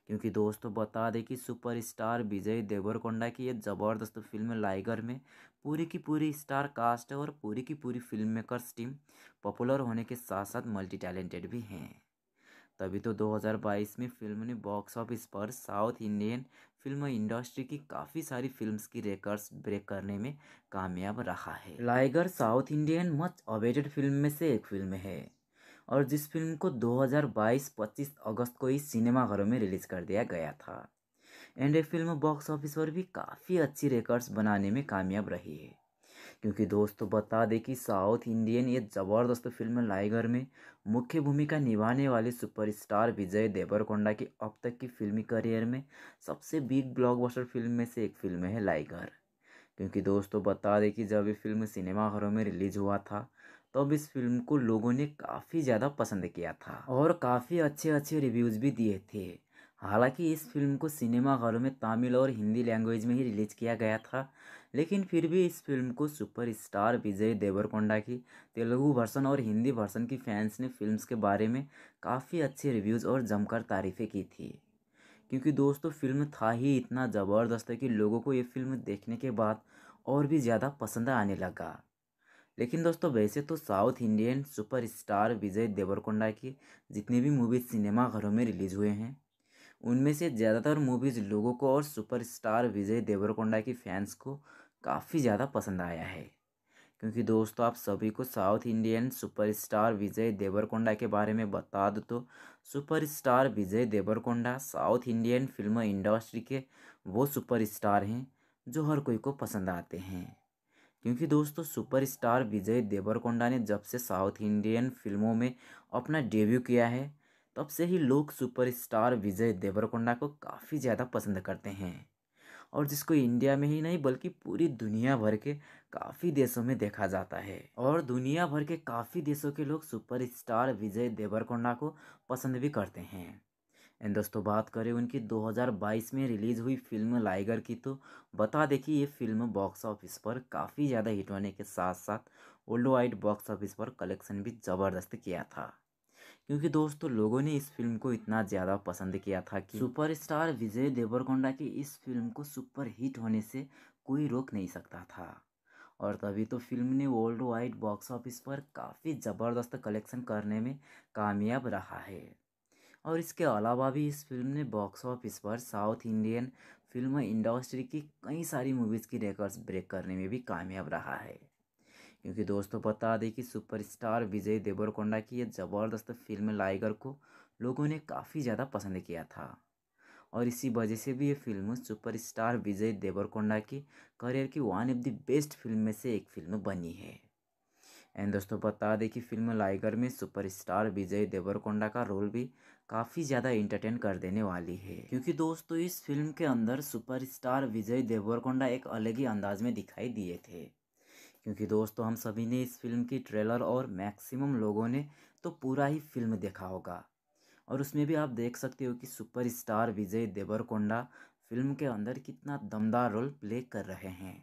क्योंकि दोस्तों बता दें कि सुपरस्टार विजय देवरकोंडा की ये ज़बरदस्त फिल्म लाइगर में पूरी की पूरी स्टार कास्ट है और पूरी की पूरी फिल्म मेकर्स टीम पॉपुलर होने के साथ साथ मल्टी टैलेंटेड भी हैं। तभी तो दो हज़ार बाईस में फिल्म ने बॉक्स ऑफिस पर साउथ इंडियन फिल्म इंडस्ट्री की काफ़ी सारी फिल्म्स की रिकॉर्ड्स ब्रेक करने में कामयाब रहा है। Liger south Indian much awaited film में से एक फिल्म है और जिस फिल्म को दो हज़ार बाईस पच्चीस अगस्त को ही सिनेमाघरों में रिलीज़ कर दिया गया था। एंड ये फिल्म बॉक्स ऑफिस पर भी काफ़ी अच्छी रिकॉर्ड्स बनाने में कामयाब रही है। क्योंकि दोस्तों बता दें कि साउथ इंडियन ये ज़बरदस्त फिल्म लाइगर में मुख्य भूमिका निभाने वाले सुपरस्टार विजय देवरकोंडा की अब तक की फिल्मी करियर में सबसे बिग ब्लॉकबस्टर फिल्म में से एक फिल्म है लाइगर। क्योंकि दोस्तों बता दें कि जब ये फिल्म सिनेमाघरों में रिलीज हुआ था तब इस फिल्म को लोगों ने काफ़ी ज़्यादा पसंद किया था और काफ़ी अच्छे अच्छे रिव्यूज़ भी दिए थे। हालांकि इस फिल्म को सिनेमाघरों में तमिल और हिंदी लैंग्वेज में ही रिलीज किया गया था, लेकिन फिर भी इस फिल्म को सुपरस्टार विजय देवरकोंडा की तेलुगु वर्सन और हिंदी वर्सन की फैंस ने फिल्म्स के बारे में काफ़ी अच्छे रिव्यूज़ और जमकर तारीफ़ें की थी। क्योंकि दोस्तों फिल्म था ही इतना ज़बरदस्त है कि लोगों को ये फिल्म देखने के बाद और भी ज़्यादा पसंद आने लगा। लेकिन दोस्तों वैसे तो south Indian superstar Vijay Deverakonda की जितनी भी मूवीज़ सिनेमाघरों में रिलीज़ हुए हैं उनमें से ज़्यादातर मूवीज़ लोगों को और सुपरस्टार विजय देवरकोंडा की फैंस को काफ़ी ज़्यादा पसंद आया है। क्योंकि दोस्तों आप सभी को south Indian superstar Vijay Deverakonda के बारे में बता दूँ तो superstar Vijay Deverakonda south Indian film industry के वो सुपरस्टार हैं जो हर कोई को पसंद आते हैं। क्योंकि दोस्तों सुपरस्टार विजय देवरकोंडा ने जब से साउथ इंडियन फिल्मों में अपना डेब्यू किया है तब से ही लोग सुपरस्टार विजय देवरकोंडा को काफ़ी ज़्यादा पसंद करते हैं और जिसको इंडिया में ही नहीं बल्कि पूरी दुनिया भर के काफ़ी देशों में देखा जाता है और दुनिया भर के काफ़ी देशों के लोग सुपरस्टार विजय देवरकोंडा को पसंद भी करते हैं। एंड दोस्तों बात करें उनकी दो हज़ार बाईस में रिलीज़ हुई फिल्म लाइगर की तो बता दें कि ये फिल्म बॉक्स ऑफिस पर काफ़ी ज़्यादा हिट होने के साथ साथ वर्ल्ड वाइड बॉक्स ऑफिस पर कलेक्शन भी ज़बरदस्त किया था। क्योंकि दोस्तों लोगों ने इस फिल्म को इतना ज़्यादा पसंद किया था कि सुपरस्टार विजय देवरकोंडा की इस फिल्म को सुपर हिट होने से कोई रोक नहीं सकता था और तभी तो फिल्म ने वर्ल्ड वाइड बॉक्स ऑफिस पर काफ़ी ज़बरदस्त कलेक्शन करने में कामयाब रहा है। और इसके अलावा भी इस फिल्म ने बॉक्स ऑफिस पर साउथ इंडियन फिल्म इंडस्ट्री की कई सारी मूवीज़ की रिकॉर्ड्स ब्रेक करने में भी कामयाब रहा है। क्योंकि दोस्तों बता दें कि सुपरस्टार विजय देवरकोंडा की ये ज़बरदस्त फिल्म लाइगर को लोगों ने काफ़ी ज़्यादा पसंद किया था और इसी वजह से भी ये फिल्म सुपरस्टार विजय देवरकोंडा की करियर की one of the best film में से एक फिल्म बनी है। एंड दोस्तों बता दें कि फिल्म लाइगर में सुपरस्टार विजय देवरकोंडा का रोल भी काफ़ी ज़्यादा इंटरटेन कर देने वाली है। क्योंकि दोस्तों इस फिल्म के अंदर सुपरस्टार विजय देवरकोंडा एक अलग ही अंदाज में दिखाई दिए थे। क्योंकि दोस्तों हम सभी ने इस फिल्म की ट्रेलर और मैक्सिमम लोगों ने तो पूरा ही फिल्म देखा होगा और उसमें भी आप देख सकते हो कि सुपरस्टार विजय देवरकोंडा फिल्म के अंदर कितना दमदार रोल प्ले कर रहे हैं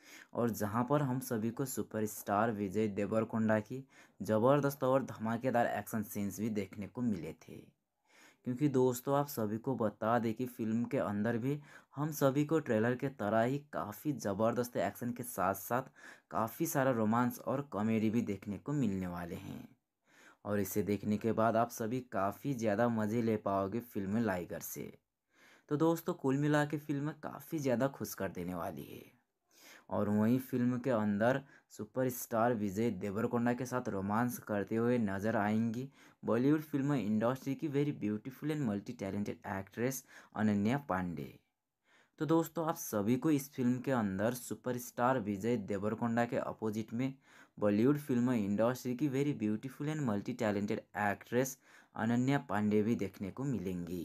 और जहां पर हम सभी को सुपरस्टार विजय देवरकोंडा की ज़बरदस्त और धमाकेदार एक्शन सीन्स भी देखने को मिले थे। क्योंकि दोस्तों आप सभी को बता दें कि फिल्म के अंदर भी हम सभी को ट्रेलर के तरह ही काफ़ी ज़बरदस्त एक्शन के साथ साथ काफ़ी सारा रोमांस और कॉमेडी भी देखने को मिलने वाले हैं और इसे देखने के बाद आप सभी काफ़ी ज़्यादा मज़े ले पाओगे फिल्म लाइगर से। तो दोस्तों कुल मिला के फिल्म काफ़ी ज़्यादा खुश कर देने वाली है और वहीं फिल्म के अंदर सुपरस्टार विजय देवरकोंडा के साथ रोमांस करते हुए नजर आएंगी बॉलीवुड फिल्म इंडस्ट्री की very beautiful and multi talented actress Ananya Pandey. तो दोस्तों आप सभी को इस फिल्म के अंदर सुपरस्टार विजय देवरकोंडा के अपोजिट में बॉलीवुड फिल्म इंडस्ट्री की very beautiful and multi talented actress Ananya Pandey भी देखने को मिलेंगी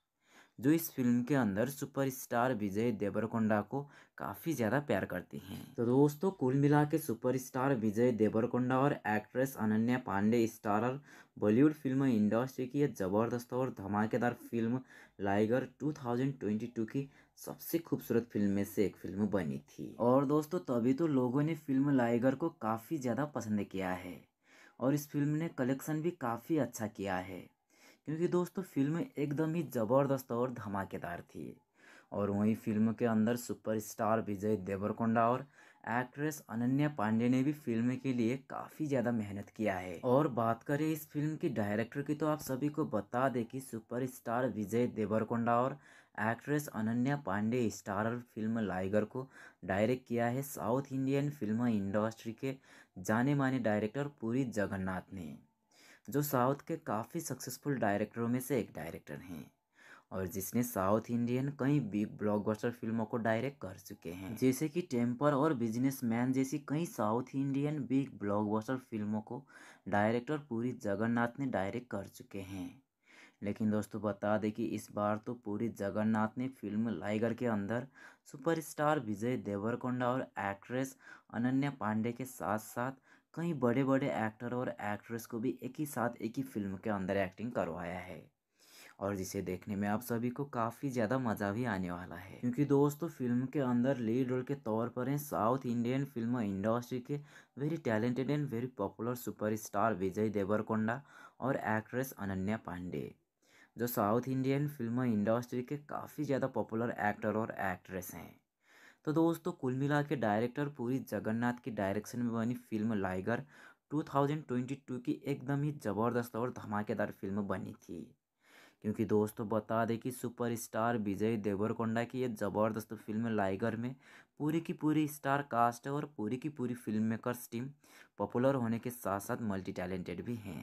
जो इस फिल्म के अंदर सुपरस्टार विजय देवरकोंडा को काफ़ी ज़्यादा प्यार करती हैं। तो दोस्तों कुल मिला के सुपरस्टार विजय देवरकोंडा और actress Ananya Pandey starrer Bollywood film industry की यह ज़बरदस्त और धमाकेदार फिल्म लाइगर दो हज़ार बाईस की सबसे खूबसूरत फिल्म में से एक फिल्म बनी थी और दोस्तों तभी तो लोगों ने फिल्म लाइगर को काफ़ी ज़्यादा पसंद किया है और इस फिल्म ने कलेक्शन भी काफ़ी अच्छा किया है। क्योंकि दोस्तों फिल्म एकदम ही ज़बरदस्त और धमाकेदार थी। और वहीं फिल्म के अंदर सुपरस्टार विजय देवरकोंडा और एक्ट्रेस अनन्या पांडे ने भी फिल्म के लिए काफ़ी ज़्यादा मेहनत किया है। और बात करें इस फिल्म की डायरेक्टर की, तो आप सभी को बता दें कि सुपरस्टार विजय देवरकोंडा और actress Ananya Pandey starrer film liger को डायरेक्ट किया है साउथ इंडियन फिल्म इंडस्ट्री के जाने माने डायरेक्टर पुरी जगन्नाथ ने, जो साउथ के काफ़ी सक्सेसफुल डायरेक्टरों में से एक डायरेक्टर हैं और जिसने साउथ इंडियन कई बिग ब्लॉकबस्टर फिल्मों को डायरेक्ट कर चुके हैं, जैसे कि टेम्पर और बिजनेसमैन जैसी कई साउथ इंडियन बिग ब्लॉकबस्टर फिल्मों को डायरेक्टर पुरी जगन्नाथ ने डायरेक्ट कर चुके हैं। लेकिन दोस्तों बता दें कि इस बार तो पुरी जगन्नाथ ने फिल्म लाइगर के अंदर सुपरस्टार विजय देवरकोंडा और एक्ट्रेस अनन्या पांडे के साथ साथ कई बड़े बड़े एक्टर और एक्ट्रेस को भी एक ही साथ एक ही फिल्म के अंदर एक्टिंग करवाया है, और जिसे देखने में आप सभी को काफ़ी ज़्यादा मज़ा भी आने वाला है। क्योंकि दोस्तों फिल्म के अंदर लीड रोल के तौर पर हैं साउथ इंडियन फिल्म इंडस्ट्री के very talented and very popular superstar Vijay Deverakonda और एक्ट्रेस अनन्या पांडे, जो साउथ इंडियन फिल्म इंडस्ट्री के काफ़ी ज़्यादा पॉपुलर एक्टर और एक्ट्रेस हैं। तो दोस्तों कुल मिला के डायरेक्टर पुरी जगन्नाथ की डायरेक्शन में बनी फिल्म लाइगर दो हज़ार बाईस की एकदम ही ज़बरदस्त और धमाकेदार फिल्म बनी थी। क्योंकि दोस्तों बता दें कि सुपरस्टार विजय देवरकोंडा की ये ज़बरदस्त फिल्म लाइगर में पूरी की पूरी स्टार कास्ट है और पूरी की पूरी फिल्म मेकर्स टीम पॉपुलर होने के साथ साथ मल्टी टैलेंटेड भी हैं।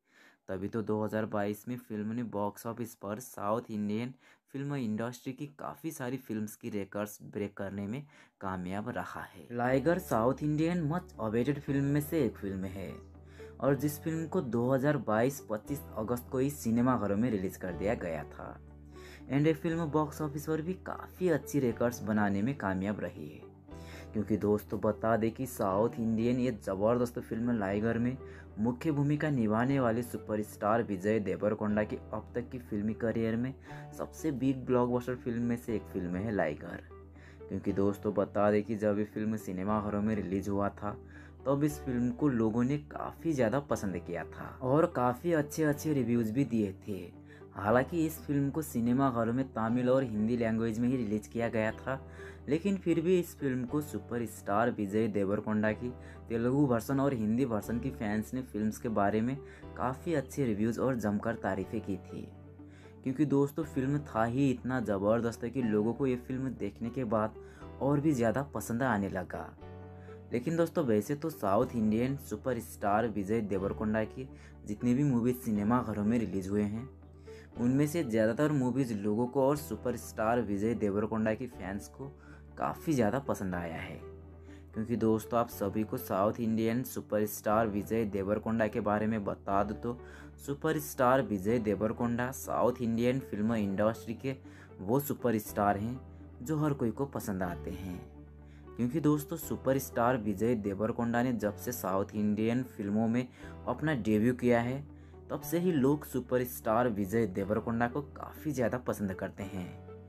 तभी तो दो हज़ार बाईस में फिल्म ने बॉक्स ऑफिस पर साउथ इंडियन फिल्म इंडस्ट्री की काफ़ी सारी फिल्म्स की रिकॉर्ड्स ब्रेक करने में कामयाब रहा है। Liger south Indian much awaited film में से एक फिल्म है और जिस फिल्म को दो हज़ार बाईस पच्चीस अगस्त को ही सिनेमाघरों में रिलीज कर दिया गया था। एंड ये फिल्म बॉक्स ऑफिस पर भी काफ़ी अच्छी रिकॉर्ड्स बनाने में कामयाब रही है। क्योंकि दोस्तों बता दें कि साउथ इंडियन ये ज़बरदस्त फिल्म लाइगर में मुख्य भूमिका निभाने वाले सुपरस्टार विजय देवरकोंडा की अब तक की फिल्मी करियर में सबसे बिग ब्लॉकबस्टर फिल्म में से एक फिल्म है लाइगर। क्योंकि दोस्तों बता दें कि जब ये फिल्म सिनेमाघरों में रिलीज हुआ था तब इस फिल्म को लोगों ने काफ़ी ज़्यादा पसंद किया था और काफ़ी अच्छे अच्छे रिव्यूज़ भी दिए थे। हालांकि इस फिल्म को सिनेमाघरों में तमिल और हिंदी लैंग्वेज में ही रिलीज किया गया था, लेकिन फिर भी इस फिल्म को सुपरस्टार विजय देवरकोंडा की तेलुगु वर्सन और हिंदी वर्सन की फैंस ने फिल्म्स के बारे में काफ़ी अच्छे रिव्यूज़ और जमकर तारीफ़ें की थी। क्योंकि दोस्तों फिल्म था ही इतना ज़बरदस्त है कि लोगों को ये फिल्म देखने के बाद और भी ज़्यादा पसंद आने लगा। लेकिन दोस्तों वैसे तो south Indian superstar Vijay Deverakonda की जितनी भी मूवीज़ सिनेमाघरों में रिलीज़ हुए हैं उनमें से ज़्यादातर मूवीज़ लोगों को और सुपरस्टार विजय देवरकोंडा की फैंस को काफ़ी ज़्यादा पसंद आया है। क्योंकि दोस्तों आप सभी को south Indian superstar Vijay Deverakonda के बारे में बता दूँ तो superstar Vijay Deverakonda south Indian film industry के वो सुपरस्टार हैं जो हर कोई को पसंद आते हैं। क्योंकि दोस्तों सुपरस्टार विजय देवरकोंडा ने जब से साउथ इंडियन फिल्मों में अपना डेब्यू किया है तब से ही लोग सुपरस्टार विजय देवरकोंडा को काफ़ी ज़्यादा पसंद करते हैं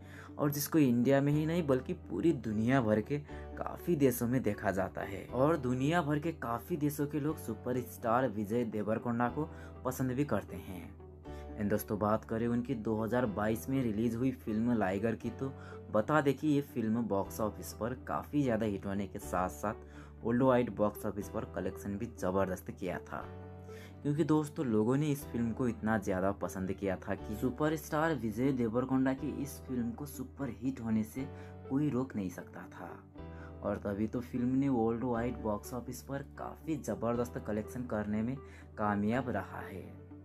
और जिसको इंडिया में ही नहीं बल्कि पूरी दुनिया भर के काफ़ी देशों में देखा जाता है और दुनिया भर के काफ़ी देशों के लोग सुपरस्टार विजय देवरकोंडा को पसंद भी करते हैं। एंड दोस्तों बात करें उनकी दो हज़ार बाईस में रिलीज हुई फिल्म लाइगर की, तो बता दें कि ये फिल्म बॉक्स ऑफिस पर काफ़ी ज़्यादा हिट होने के साथ साथ वर्ल्ड वाइड बॉक्स ऑफिस पर कलेक्शन भी ज़बरदस्त किया था। क्योंकि दोस्तों लोगों ने इस फिल्म को इतना ज़्यादा पसंद किया था कि सुपरस्टार विजय देवरकोंडा की इस फिल्म को सुपर हिट होने से कोई रोक नहीं सकता था और तभी तो फिल्म ने वर्ल्ड वाइड बॉक्स ऑफिस पर काफ़ी ज़बरदस्त कलेक्शन करने में कामयाब रहा है।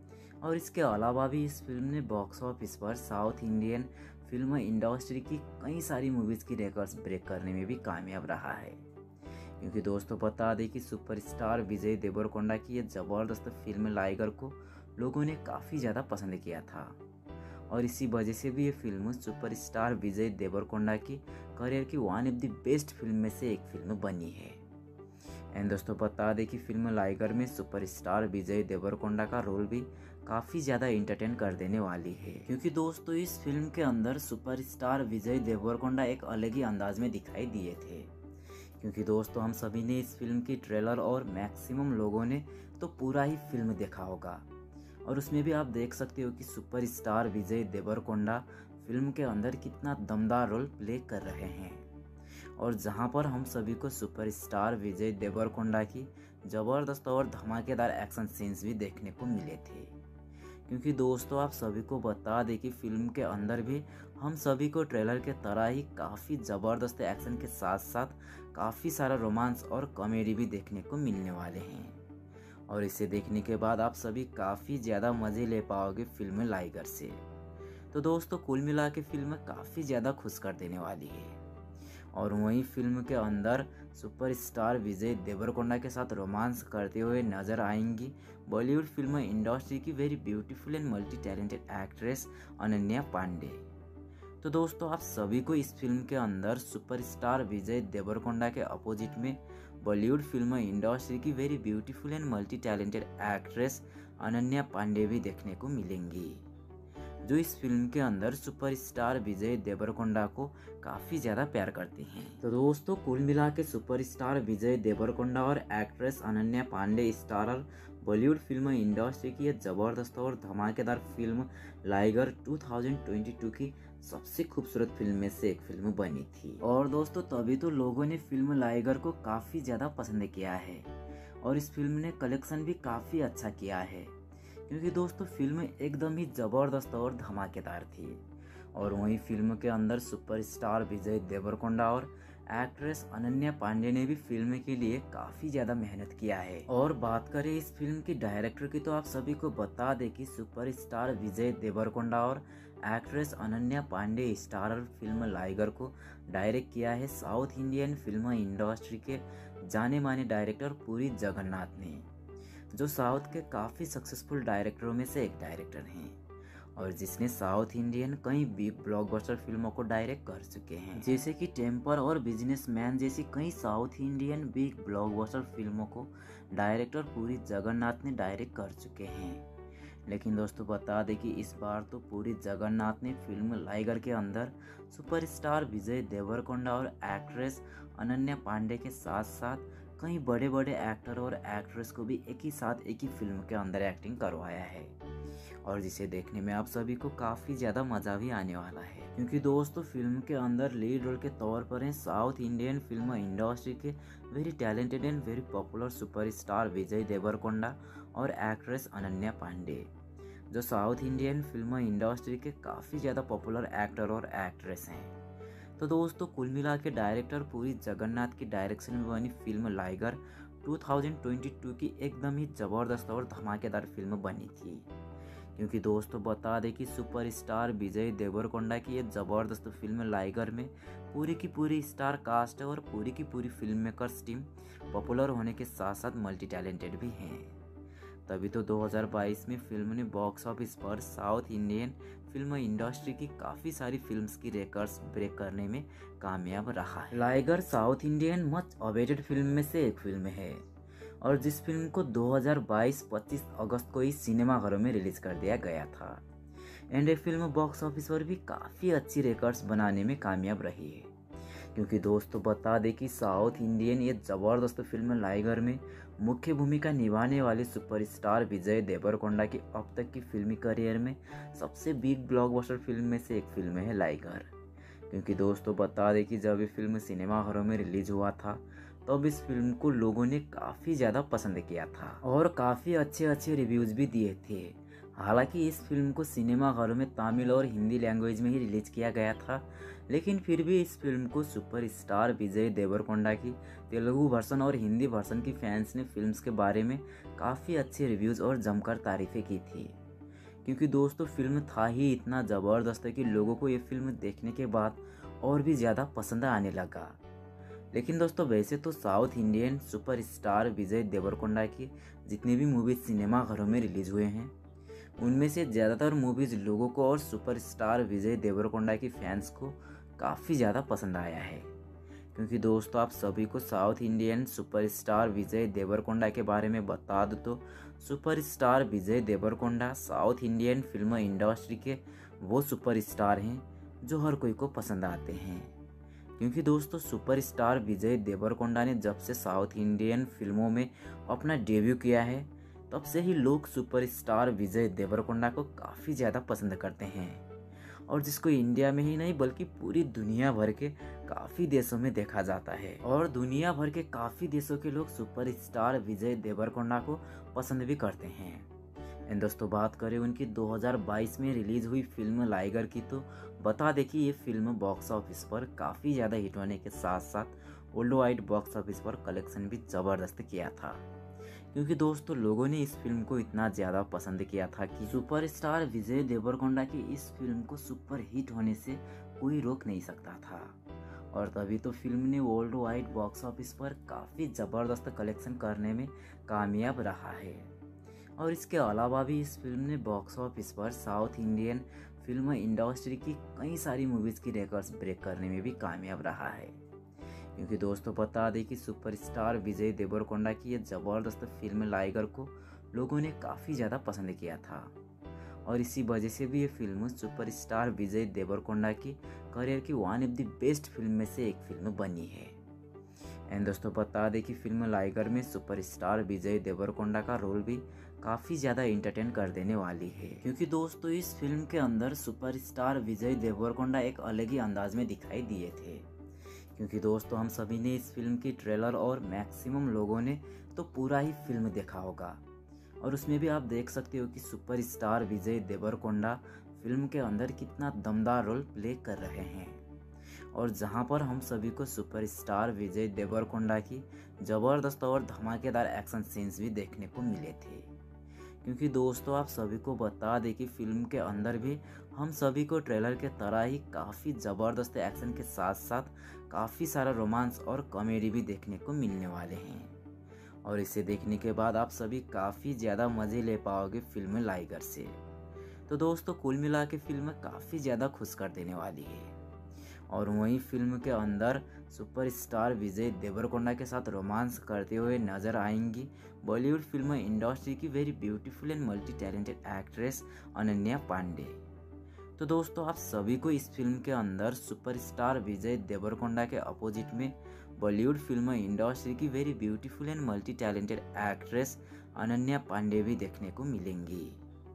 और इसके अलावा भी इस फिल्म ने बॉक्स ऑफिस पर साउथ इंडियन फिल्म इंडस्ट्री की कई सारी मूवीज़ की रिकॉर्ड्स ब्रेक करने में भी कामयाब रहा है। क्योंकि दोस्तों बता दें कि सुपरस्टार विजय देवरकोंडा की ये ज़बरदस्त फिल्म लाइगर को लोगों ने काफ़ी ज़्यादा पसंद किया था और इसी वजह से भी ये फिल्म सुपरस्टार विजय देवरकोंडा की करियर की one of the best film में से एक फिल्म बनी है। एंड दोस्तों बता दें कि फिल्म लाइगर में सुपरस्टार विजय देवरकोंडा का रोल भी काफ़ी ज़्यादा इंटरटेन कर देने वाली है। क्योंकि दोस्तों इस फिल्म के अंदर सुपरस्टार विजय देवरकोंडा एक अलग ही अंदाज में दिखाई दिए थे। क्योंकि दोस्तों हम सभी ने इस फिल्म की ट्रेलर और मैक्सिमम लोगों ने तो पूरा ही फिल्म देखा होगा और उसमें भी आप देख सकते हो कि सुपरस्टार विजय देवरकोंडा फिल्म के अंदर कितना दमदार रोल प्ले कर रहे हैं, और जहां पर हम सभी को सुपरस्टार विजय देवरकोंडा की ज़बरदस्त और धमाकेदार एक्शन सीन्स भी देखने को मिले थे। क्योंकि दोस्तों आप सभी को बता दें कि फिल्म के अंदर भी हम सभी को ट्रेलर के तरह ही काफ़ी ज़बरदस्त एक्शन के साथ साथ काफ़ी सारा रोमांस और कॉमेडी भी देखने को मिलने वाले हैं, और इसे देखने के बाद आप सभी काफ़ी ज़्यादा मज़े ले पाओगे फिल्म लाइगर से। तो दोस्तों कुल मिला के फिल्म काफ़ी ज़्यादा खुश कर देने वाली है। और वहीं फिल्म के अंदर सुपरस्टार विजय देवरकोंडा के साथ रोमांस करते हुए नजर आएंगी बॉलीवुड फिल्म इंडस्ट्री की very beautiful and multi talented actress Ananya Pandey. तो दोस्तों आप सभी को इस फिल्म के अंदर सुपरस्टार विजय देवरकोंडा के अपोजिट में बॉलीवुड फिल्म इंडस्ट्री की very beautiful and multi talented actress Ananya Pandey भी देखने को मिलेंगी, जो इस फिल्म के अंदर सुपरस्टार विजय देवरकोंडा को काफ़ी ज़्यादा प्यार करती हैं। तो दोस्तों कुल मिला के सुपरस्टार विजय देवरकोंडा और actress Ananya Pandey starrer Bollywood film industry की एक ज़बरदस्त और धमाकेदार फिल्म लाइगर दो हज़ार बाईस की सबसे खूबसूरत फिल्म में से एक फिल्म बनी थी। और दोस्तों तभी तो लोगों ने फिल्म लाइगर को काफ़ी ज़्यादा पसंद किया है, और इस फिल्म ने कलेक्शन भी काफ़ी अच्छा किया है, क्योंकि दोस्तों फिल्म एकदम ही ज़बरदस्त और धमाकेदार थी। और वहीं फिल्म के अंदर सुपरस्टार विजय देवरकोंडा और एक्ट्रेस अनन्या पांडे ने भी फिल्म के लिए काफ़ी ज़्यादा मेहनत किया है। और बात करें इस फिल्म की डायरेक्टर की, तो आप सभी को बता दें कि सुपरस्टार विजय देवरकोंडा और actress Ananya Pandey starrer film liger को डायरेक्ट किया है साउथ इंडियन फिल्म इंडस्ट्री के जाने माने डायरेक्टर पुरी जगन्नाथ ने, जो साउथ के काफ़ी सक्सेसफुल डायरेक्टरों में से एक डायरेक्टर हैं, और जिसने साउथ इंडियन कई बिग ब्लॉकबस्टर फिल्मों को डायरेक्ट कर चुके हैं, जैसे कि टेम्पर और बिजनेसमैन जैसी कई साउथ इंडियन बिग ब्लॉकबस्टर फिल्मों को डायरेक्टर पुरी जगन्नाथ ने डायरेक्ट कर चुके हैं। लेकिन दोस्तों बता दें कि इस बार तो पुरी जगन्नाथ ने फिल्म लाइगर के अंदर सुपरस्टार विजय देवरकोंडा और एक्ट्रेस अनन्या पांडे के साथ साथ कई बड़े बड़े एक्टर और एक्ट्रेस को भी एक ही साथ एक ही फिल्म के अंदर एक्टिंग करवाया है, और जिसे देखने में आप सभी को काफ़ी ज़्यादा मज़ा भी आने वाला है। क्योंकि दोस्तों फिल्म के अंदर लीड रोल के तौर पर हैं साउथ इंडियन फिल्म इंडस्ट्री के very talented and very popular superstar Vijay Deverakonda और एक्ट्रेस अनन्या पांडे, जो साउथ इंडियन फिल्म इंडस्ट्री के काफ़ी ज़्यादा पॉपुलर एक्टर और एक्ट्रेस हैं। तो दोस्तों कुल मिला के डायरेक्टर पुरी जगन्नाथ की डायरेक्शन में बनी फिल्म लाइगर दो हज़ार बाईस की एकदम ही ज़बरदस्त और धमाकेदार फिल्म बनी थी। क्योंकि दोस्तों बता दें कि सुपरस्टार विजय देवरकोंडा की ये ज़बरदस्त फिल्म लाइगर में पूरी की पूरी स्टार कास्ट है, और पूरी की पूरी फिल्म मेकर्स टीम पॉपुलर होने के साथ साथ मल्टी टैलेंटेड भी हैं। तभी तो दो हज़ार बाईस में फिल्म ने बॉक्स ऑफिस पर साउथ इंडियन फिल्म इंडस्ट्री की काफ़ी सारी फिल्म्स की रिकॉर्ड्स ब्रेक करने में कामयाब रहा है। Liger south Indian much awaited film में से एक फिल्म है, और जिस फिल्म को दो हज़ार बाईस पच्चीस अगस्त को ही सिनेमाघरों में रिलीज कर दिया गया था, एंड ये फिल्म बॉक्स ऑफिस पर भी काफ़ी अच्छी रिकॉर्ड्स बनाने में कामयाब रही है। क्योंकि दोस्तों बता दें कि साउथ इंडियन ये ज़बरदस्त फिल्म लाइगर में मुख्य भूमिका निभाने वाले सुपरस्टार विजय देवरकोंडा की अब तक की फिल्मी करियर में सबसे बिग ब्लॉकबस्टर फिल्म में से एक फिल्म है लाइगर। क्योंकि दोस्तों बता दें कि जब ये फिल्म सिनेमाघरों में रिलीज हुआ था तब इस फिल्म को लोगों ने काफ़ी ज़्यादा पसंद किया था, और काफ़ी अच्छे अच्छे रिव्यूज़ भी दिए थे। हालांकि इस फिल्म को सिनेमाघरों में तमिल और हिंदी लैंग्वेज में ही रिलीज किया गया था, लेकिन फिर भी इस फिल्म को सुपरस्टार विजय देवरकोंडा की तेलुगु वर्सन और हिंदी वर्सन की फैंस ने फिल्म्स के बारे में काफ़ी अच्छे रिव्यूज़ और जमकर तारीफ़ें की थी। क्योंकि दोस्तों फिल्म था ही इतना ज़बरदस्त है कि लोगों को ये फिल्म देखने के बाद और भी ज़्यादा पसंद आने लगा। लेकिन दोस्तों वैसे तो south Indian superstar Vijay Deverakonda की जितनी भी मूवीज़ सिनेमाघरों में रिलीज हुए हैं उनमें से ज़्यादातर मूवीज़ लोगों को और सुपरस्टार विजय देवरकोंडा की फैंस को काफ़ी ज़्यादा पसंद आया है। क्योंकि दोस्तों आप सभी को south Indian superstar Vijay Deverakonda के बारे में बता दो तो superstar Vijay Deverakonda south Indian film industry के वो सुपरस्टार हैं जो हर कोई को पसंद आते हैं। क्योंकि दोस्तों सुपरस्टार विजय देवरकोंडा ने जब से साउथ इंडियन फिल्मों में अपना डेब्यू किया है तब से ही लोग सुपरस्टार विजय देवरकोंडा को काफ़ी ज़्यादा पसंद करते हैं और जिसको इंडिया में ही नहीं बल्कि पूरी दुनिया भर के काफ़ी देशों में देखा जाता है और दुनिया भर के काफ़ी देशों के लोग सुपरस्टार विजय देवरकोंडा को पसंद भी करते हैं। एंड दोस्तों बात करें उनकी दो हज़ार बाईस में रिलीज हुई फिल्म लाइगर की, तो बता दें कि ये फिल्म बॉक्स ऑफिस पर काफ़ी ज़्यादा हिट होने के साथ साथ वर्ल्ड वाइड बॉक्स ऑफिस पर कलेक्शन भी ज़बरदस्त किया था, क्योंकि दोस्तों लोगों ने इस फिल्म को इतना ज़्यादा पसंद किया था कि सुपरस्टार विजय देवरकोंडा की इस फिल्म को सुपर हिट होने से कोई रोक नहीं सकता था। और तभी तो फिल्म ने वर्ल्ड वाइड बॉक्स ऑफिस पर काफ़ी ज़बरदस्त कलेक्शन करने में कामयाब रहा है। और इसके अलावा भी इस फिल्म ने बॉक्स ऑफिस पर साउथ इंडियन फिल्म इंडस्ट्री की कई सारी मूवीज़ की रिकॉर्ड्स ब्रेक करने में भी कामयाब रहा है, क्योंकि दोस्तों बता दें कि सुपरस्टार विजय देवरकोंडा की ये ज़बरदस्त फिल्म लाइगर को लोगों ने काफ़ी ज़्यादा पसंद किया था और इसी वजह से भी ये फिल्म सुपरस्टार विजय देवरकोंडा की करियर की one of the best film में से एक फिल्म बनी है। एंड दोस्तों बता दें कि फिल्म लाइगर में सुपरस्टार विजय देवरकोंडा का रोल भी काफ़ी ज़्यादा इंटरटेन कर देने वाली है, क्योंकि दोस्तों इस फिल्म के अंदर सुपरस्टार विजय देवरकोंडा एक अलग ही अंदाज में दिखाई दिए थे। क्योंकि दोस्तों हम सभी ने इस फिल्म की ट्रेलर और मैक्सिमम लोगों ने तो पूरा ही फिल्म देखा होगा और उसमें भी आप देख सकते हो कि सुपरस्टार विजय देवरकोंडा फिल्म के अंदर कितना दमदार रोल प्ले कर रहे हैं और जहां पर हम सभी को सुपरस्टार विजय देवरकोंडा की ज़बरदस्त और धमाकेदार एक्शन सीन्स भी देखने को मिले थे। क्योंकि दोस्तों आप सभी को बता दें कि फिल्म के अंदर भी हम सभी को ट्रेलर के तरह ही काफ़ी ज़बरदस्त एक्शन के साथ साथ काफ़ी सारा रोमांस और कॉमेडी भी देखने को मिलने वाले हैं और इसे देखने के बाद आप सभी काफ़ी ज़्यादा मज़े ले पाओगे फिल्म लाइगर से। तो दोस्तों कुल मिला के फिल्म काफ़ी ज़्यादा खुश कर देने वाली है और वहीं फिल्म के अंदर सुपरस्टार विजय देवरकोंडा के साथ रोमांस करते हुए नजर आएंगी बॉलीवुड फिल्म इंडस्ट्री की very beautiful and multi talented actress Ananya Pandey. तो दोस्तों आप सभी को इस फिल्म के अंदर सुपरस्टार विजय देवरकोंडा के अपोजिट में बॉलीवुड फिल्म इंडस्ट्री की very beautiful and multi talented actress Ananya Pandey भी देखने को मिलेंगी,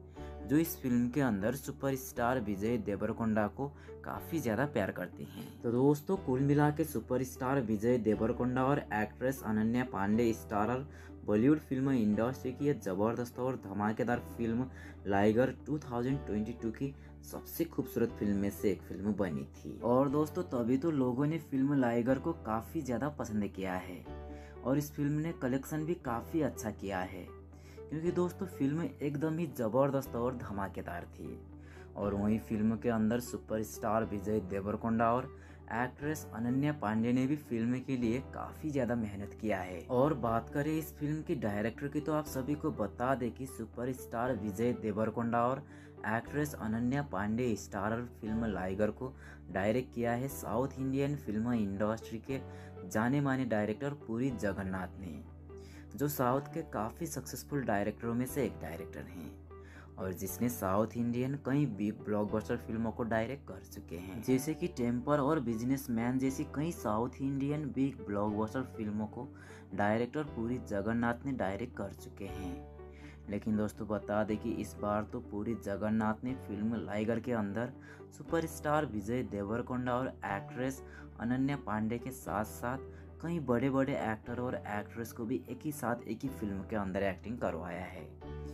जो इस फिल्म के अंदर सुपरस्टार विजय देवरकोंडा को काफ़ी ज़्यादा प्यार करती हैं। तो दोस्तों कुल मिला के सुपरस्टार विजय देवरकोंडा और actress Ananya Pandey starrer Bollywood film industry की यह ज़बरदस्त और धमाकेदार फिल्म लाइगर दो हज़ार बाईस की सबसे खूबसूरत फिल्म में से एक फिल्म बनी थी और दोस्तों तभी तो लोगों ने फिल्म लाइगर को काफ़ी ज़्यादा पसंद किया है और इस फिल्म ने कलेक्शन भी काफ़ी अच्छा किया है, क्योंकि दोस्तों फिल्म एकदम ही ज़बरदस्त और धमाकेदार थी और वहीं फिल्म के अंदर सुपरस्टार विजय देवरकोंडा और एक्ट्रेस अनन्या पांडे ने भी फिल्म के लिए काफ़ी ज़्यादा मेहनत किया है। और बात करें इस फिल्म की डायरेक्टर की, तो आप सभी को बता दें कि सुपरस्टार विजय देवरकोंडा और actress Ananya Pandey starrer film liger को डायरेक्ट किया है साउथ इंडियन फिल्म इंडस्ट्री के जाने माने डायरेक्टर पुरी जगन्नाथ ने, जो साउथ के काफ़ी सक्सेसफुल डायरेक्टरों में से एक डायरेक्टर हैं और जिसने साउथ इंडियन कई बिग ब्लॉकबस्टर फिल्मों को डायरेक्ट कर चुके हैं, जैसे कि टेम्पर और बिजनेसमैन जैसी कई साउथ इंडियन बिग ब्लॉकबस्टर फिल्मों को डायरेक्टर पुरी जगन्नाथ ने डायरेक्ट कर चुके हैं। लेकिन दोस्तों बता दें कि इस बार तो पुरी जगन्नाथ ने फिल्म लाइगर के अंदर सुपरस्टार विजय देवरकोंडा और एक्ट्रेस अनन्या पांडे के साथ साथ कई बड़े बड़े एक्टर और एक्ट्रेस को भी एक ही साथ एक ही फिल्म के अंदर एक्टिंग करवाया है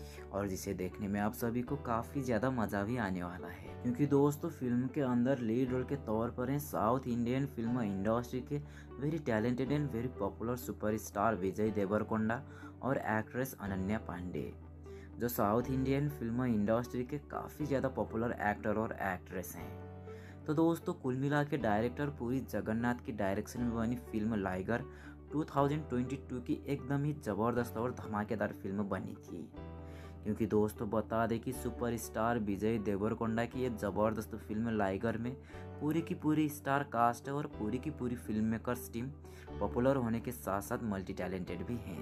और जिसे देखने में आप सभी को काफ़ी ज़्यादा मज़ा भी आने वाला है, क्योंकि दोस्तों फिल्म के अंदर लीड रोल के तौर पर हैं साउथ इंडियन फिल्म इंडस्ट्री के very talented and very popular superstar Vijay Deverakonda और एक्ट्रेस अनन्या पांडे, जो साउथ इंडियन फिल्म इंडस्ट्री के काफ़ी ज़्यादा पॉपुलर एक्टर और एक्ट्रेस हैं। तो दोस्तों कुल मिला के डायरेक्टर पुरी जगन्नाथ की डायरेक्शन में बनी फिल्म लाइगर दो हज़ार बाईस की एकदम ही ज़बरदस्त और धमाकेदार फिल्म बनी थी, क्योंकि दोस्तों बता दें कि सुपरस्टार विजय देवरकोंडा की ये ज़बरदस्त फिल्म लाइगर में पूरी की पूरी स्टार कास्ट है और पूरी की पूरी फिल्म मेकर्स टीम पॉपुलर होने के साथ साथ मल्टी टैलेंटेड भी हैं।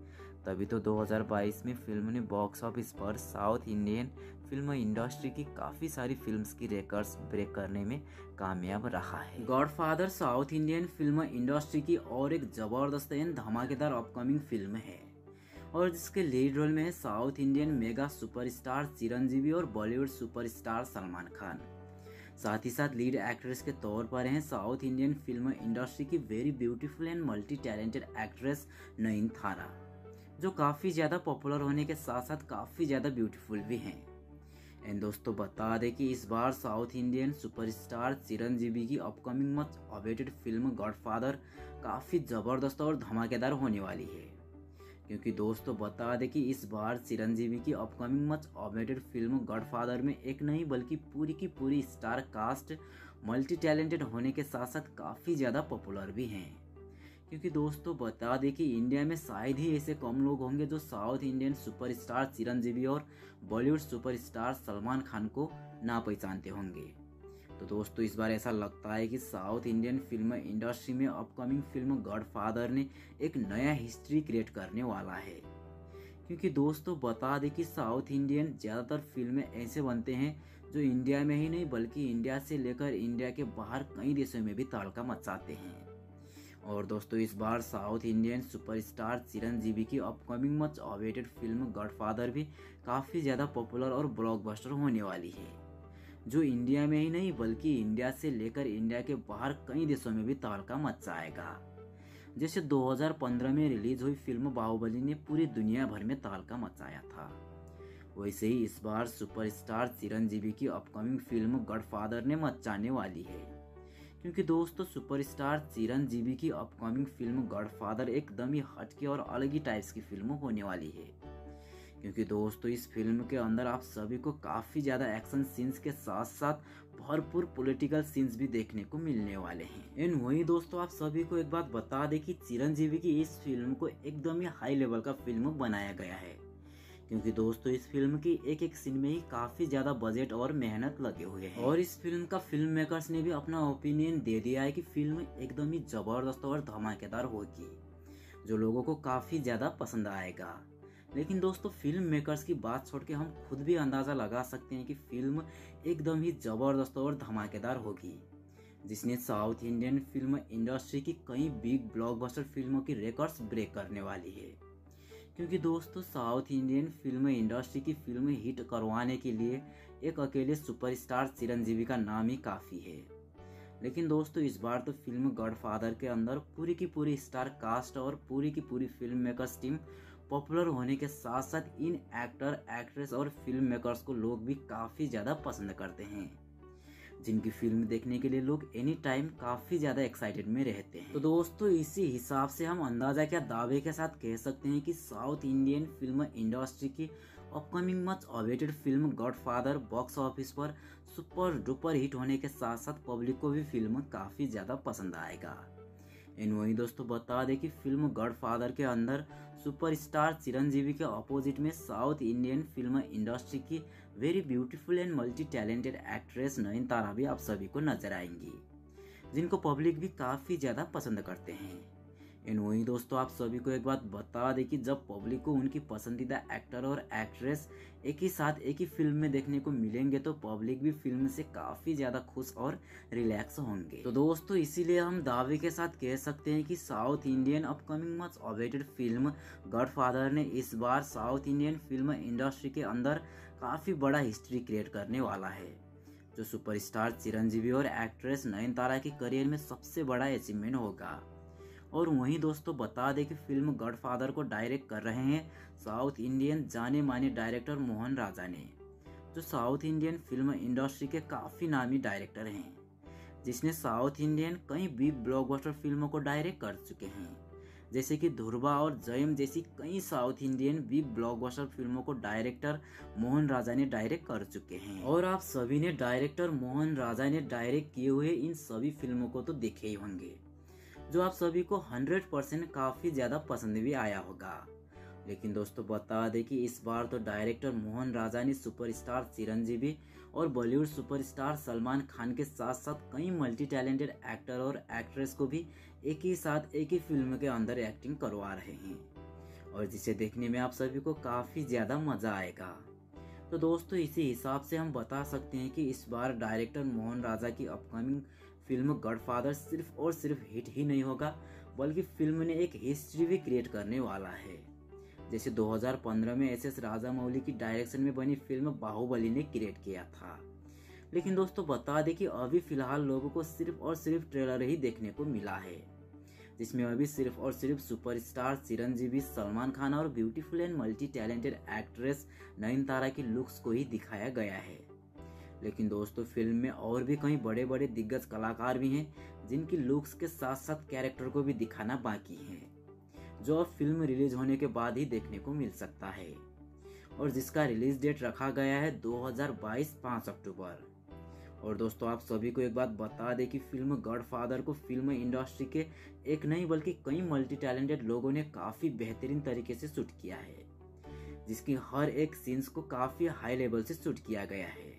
तभी तो दो हज़ार बाईस में फिल्म ने बॉक्स ऑफिस पर साउथ इंडियन फिल्म इंडस्ट्री की काफ़ी सारी फिल्म्स की रिकॉर्ड्स ब्रेक करने में कामयाब रहा है। Godfather south Indian film industry की और एक ज़बरदस्त एंड धमाकेदार अपकमिंग फिल्म है और जिसके लीड रोल में है south Indian mega superstar Chiranjeevi और बॉलीवुड सुपरस्टार सलमान खान। साथ ही साथ लीड एक्ट्रेस के तौर पर हैं साउथ इंडियन फिल्म इंडस्ट्री की very beautiful and multi talented actress Nayanthara, जो काफ़ी ज़्यादा पॉपुलर होने के साथ साथ काफ़ी ज़्यादा ब्यूटीफुल भी हैं। एंड दोस्तों बता दें कि इस बार साउथ इंडियन सुपरस्टार चिरंजीवी की upcoming much awaited film Godfather काफ़ी ज़बरदस्त और धमाकेदार होने वाली है, क्योंकि दोस्तों बता दें कि इस बार चिरंजीवी की upcoming much awaited film Godfather में एक नहीं बल्कि पूरी की पूरी स्टार कास्ट मल्टी टैलेंटेड होने के साथ साथ काफ़ी ज़्यादा पॉपुलर भी हैं। क्योंकि दोस्तों बता दें कि इंडिया में शायद ही ऐसे कम लोग होंगे जो साउथ इंडियन सुपरस्टार चिरंजीवी और बॉलीवुड सुपरस्टार सलमान खान को ना पहचानते होंगे। तो दोस्तों इस बार ऐसा लगता है कि साउथ इंडियन फिल्म इंडस्ट्री में अपकमिंग फिल्म गॉडफादर ने एक नया हिस्ट्री क्रिएट करने वाला है। क्योंकि दोस्तों बता दें कि साउथ इंडियन ज़्यादातर फिल्में ऐसे बनते हैं जो इंडिया में ही नहीं बल्कि इंडिया से लेकर इंडिया के बाहर कई देशों में भी तड़का मचाते हैं। और दोस्तों इस बार साउथ इंडियन सुपरस्टार चिरंजीवी की upcoming much awaited film Godfather भी काफ़ी ज़्यादा पॉपुलर और ब्लॉकबस्टर होने वाली है, जो इंडिया में ही नहीं बल्कि इंडिया से लेकर इंडिया के बाहर कई देशों में भी तहलका मचाएगा। जैसे दो हज़ार पंद्रह में रिलीज हुई फिल्म बाहुबली ने पूरी दुनिया भर में तहलका मचाया था, वैसे ही इस बार सुपरस्टार चिरंजीवी की अपकमिंग फिल्म गॉडफादर ने मचाने वाली है। क्योंकि दोस्तों सुपरस्टार चिरंजीवी की अपकमिंग फिल्म गॉडफादर एकदम ही हटके और अलग ही टाइप्स की फिल्म होने वाली है। क्योंकि दोस्तों इस फिल्म के अंदर आप सभी को काफ़ी ज़्यादा एक्शन सीन्स के साथ साथ भरपूर पॉलिटिकल सीन्स भी देखने को मिलने वाले हैं। एंड वहीं दोस्तों आप सभी को एक बात बता दें कि चिरंजीवी की इस फिल्म को एकदम ही हाई लेवल का फिल्म बनाया गया है, क्योंकि दोस्तों इस फिल्म की एक एक सीन में ही काफी ज्यादा बजट और मेहनत लगे हुए हैं। और इस फिल्म का फिल्म मेकर्स ने भी अपना ओपिनियन दे दिया है कि फिल्म एकदम ही जबरदस्त और धमाकेदार होगी, जो लोगों को काफी ज्यादा पसंद आएगा। लेकिन दोस्तों फिल्म मेकर्स की बात छोड़ के हम खुद भी अंदाजा लगा सकते हैं कि फिल्म एकदम ही जबरदस्त और धमाकेदार होगी, जिसने साउथ इंडियन फिल्म इंडस्ट्री की कई बिग ब्लॉकबस्टर फिल्मों की रिकॉर्ड्स ब्रेक करने वाली है। क्योंकि दोस्तों साउथ इंडियन फिल्म इंडस्ट्री की फिल्म हिट करवाने के लिए एक अकेले सुपरस्टार चिरंजीवी का नाम ही काफ़ी है। लेकिन दोस्तों इस बार तो फिल्म गॉडफादर के अंदर पूरी की पूरी स्टार कास्ट और पूरी की पूरी फिल्म मेकर्स टीम पॉपुलर होने के साथ साथ इन एक्टर एक्ट्रेस और फिल्म मेकर्स को लोग भी काफ़ी ज़्यादा पसंद करते हैं, जिनकी फिल्म देखने के लिए लोग एनी टाइम काफ़ी ज़्यादा एक्साइटेड में रहते हैं। तो दोस्तों इसी हिसाब से हम अंदाज़ा क्या दावे के साथ कह सकते हैं कि साउथ इंडियन फिल्म इंडस्ट्री की upcoming much awaited film Godfather box office पर सुपर डुपर हिट होने के साथ साथ पब्लिक को भी फिल्म काफ़ी ज़्यादा पसंद आएगा। इन वही दोस्तों बता दें कि फिल्म गॉडफादर के अंदर सुपरस्टार चिरंजीवी के अपोजिट में साउथ इंडियन फिल्म इंडस्ट्री की very beautiful and multi talented actress Nayanthara भी आप सभी को नजर आएंगी, जिनको पब्लिक भी काफ़ी ज़्यादा पसंद करते हैं। इन वही दोस्तों आप सभी को एक बात बता दें कि जब पब्लिक को उनकी पसंदीदा एक्टर और एक्ट्रेस एक ही साथ एक ही फिल्म में देखने को मिलेंगे तो पब्लिक भी फिल्म से काफ़ी ज़्यादा खुश और रिलैक्स होंगे। तो दोस्तों इसीलिए हम दावे के साथ कह सकते हैं कि south Indian upcoming much awaited film Godfather ने इस बार साउथ इंडियन फिल्म इंडस्ट्री के अंदर काफ़ी बड़ा हिस्ट्री क्रिएट करने वाला है, जो सुपरस्टार चिरंजीवी और एक्ट्रेस नयनतारा के करियर में सबसे बड़ा अचीवमेंट होगा। और वहीं दोस्तों बता दें कि फिल्म गॉडफादर को डायरेक्ट कर रहे हैं साउथ इंडियन जाने माने डायरेक्टर मोहन राजा ने, जो साउथ इंडियन फिल्म इंडस्ट्री के काफ़ी नामी डायरेक्टर हैं, जिसने साउथ इंडियन कई बिग ब्लॉकबस्टर फिल्मों को डायरेक्ट कर चुके हैं, जैसे कि ध्रुवा और जयम जैसी कई साउथ इंडियन बिग ब्लॉकबस्टर फिल्मों को डायरेक्टर मोहन राजा ने डायरेक्ट कर चुके हैं। और आप सभी ने डायरेक्टर मोहन राजा ने डायरेक्ट किए हुए इन सभी फिल्मों को तो देखे ही होंगे, जो आप सभी को हंड्रेड परसेंट काफ़ी ज़्यादा पसंद भी आया होगा। लेकिन दोस्तों बता दें कि इस बार तो डायरेक्टर मोहन राजा ने सुपरस्टार चिरंजीवी और बॉलीवुड सुपरस्टार सलमान खान के साथ साथ कई मल्टी टैलेंटेड एक्टर और एक्ट्रेस को भी एक ही साथ एक ही फिल्म के अंदर एक्टिंग करवा रहे हैं, और जिसे देखने में आप सभी को काफ़ी ज़्यादा मज़ा आएगा। तो दोस्तों इसी हिसाब से हम बता सकते हैं कि इस बार डायरेक्टर मोहन राजा की अपकमिंग फिल्म गॉडफादर सिर्फ और सिर्फ हिट ही नहीं होगा, बल्कि फिल्म ने एक हिस्ट्री भी क्रिएट करने वाला है, जैसे दो हज़ार पंद्रह में एस एस राजामौली की डायरेक्शन में बनी फिल्म बाहुबली ने क्रिएट किया था। लेकिन दोस्तों बता दें कि अभी फिलहाल लोगों को सिर्फ और सिर्फ ट्रेलर ही देखने को मिला है, जिसमें अभी सिर्फ और सिर्फ सुपरस्टार चिरंजीवी, सलमान खान और beautiful and multi talented actress Nayanthara की लुक्स को ही दिखाया गया है। लेकिन दोस्तों फिल्म में और भी कई बड़े बड़े दिग्गज कलाकार भी हैं जिनकी लुक्स के साथ साथ कैरेक्टर को भी दिखाना बाकी है, जो अब फिल्म रिलीज होने के बाद ही देखने को मिल सकता है और जिसका रिलीज डेट रखा गया है दो हज़ार बाईस पाँच अक्टूबर। और दोस्तों आप सभी को एक बात बता दें कि फिल्म गॉडफादर को फिल्म इंडस्ट्री के एक नहीं बल्कि कई मल्टी टैलेंटेड लोगों ने काफ़ी बेहतरीन तरीके से शूट किया है, जिसकी हर एक सीन्स को काफ़ी हाई लेवल से शूट किया गया है।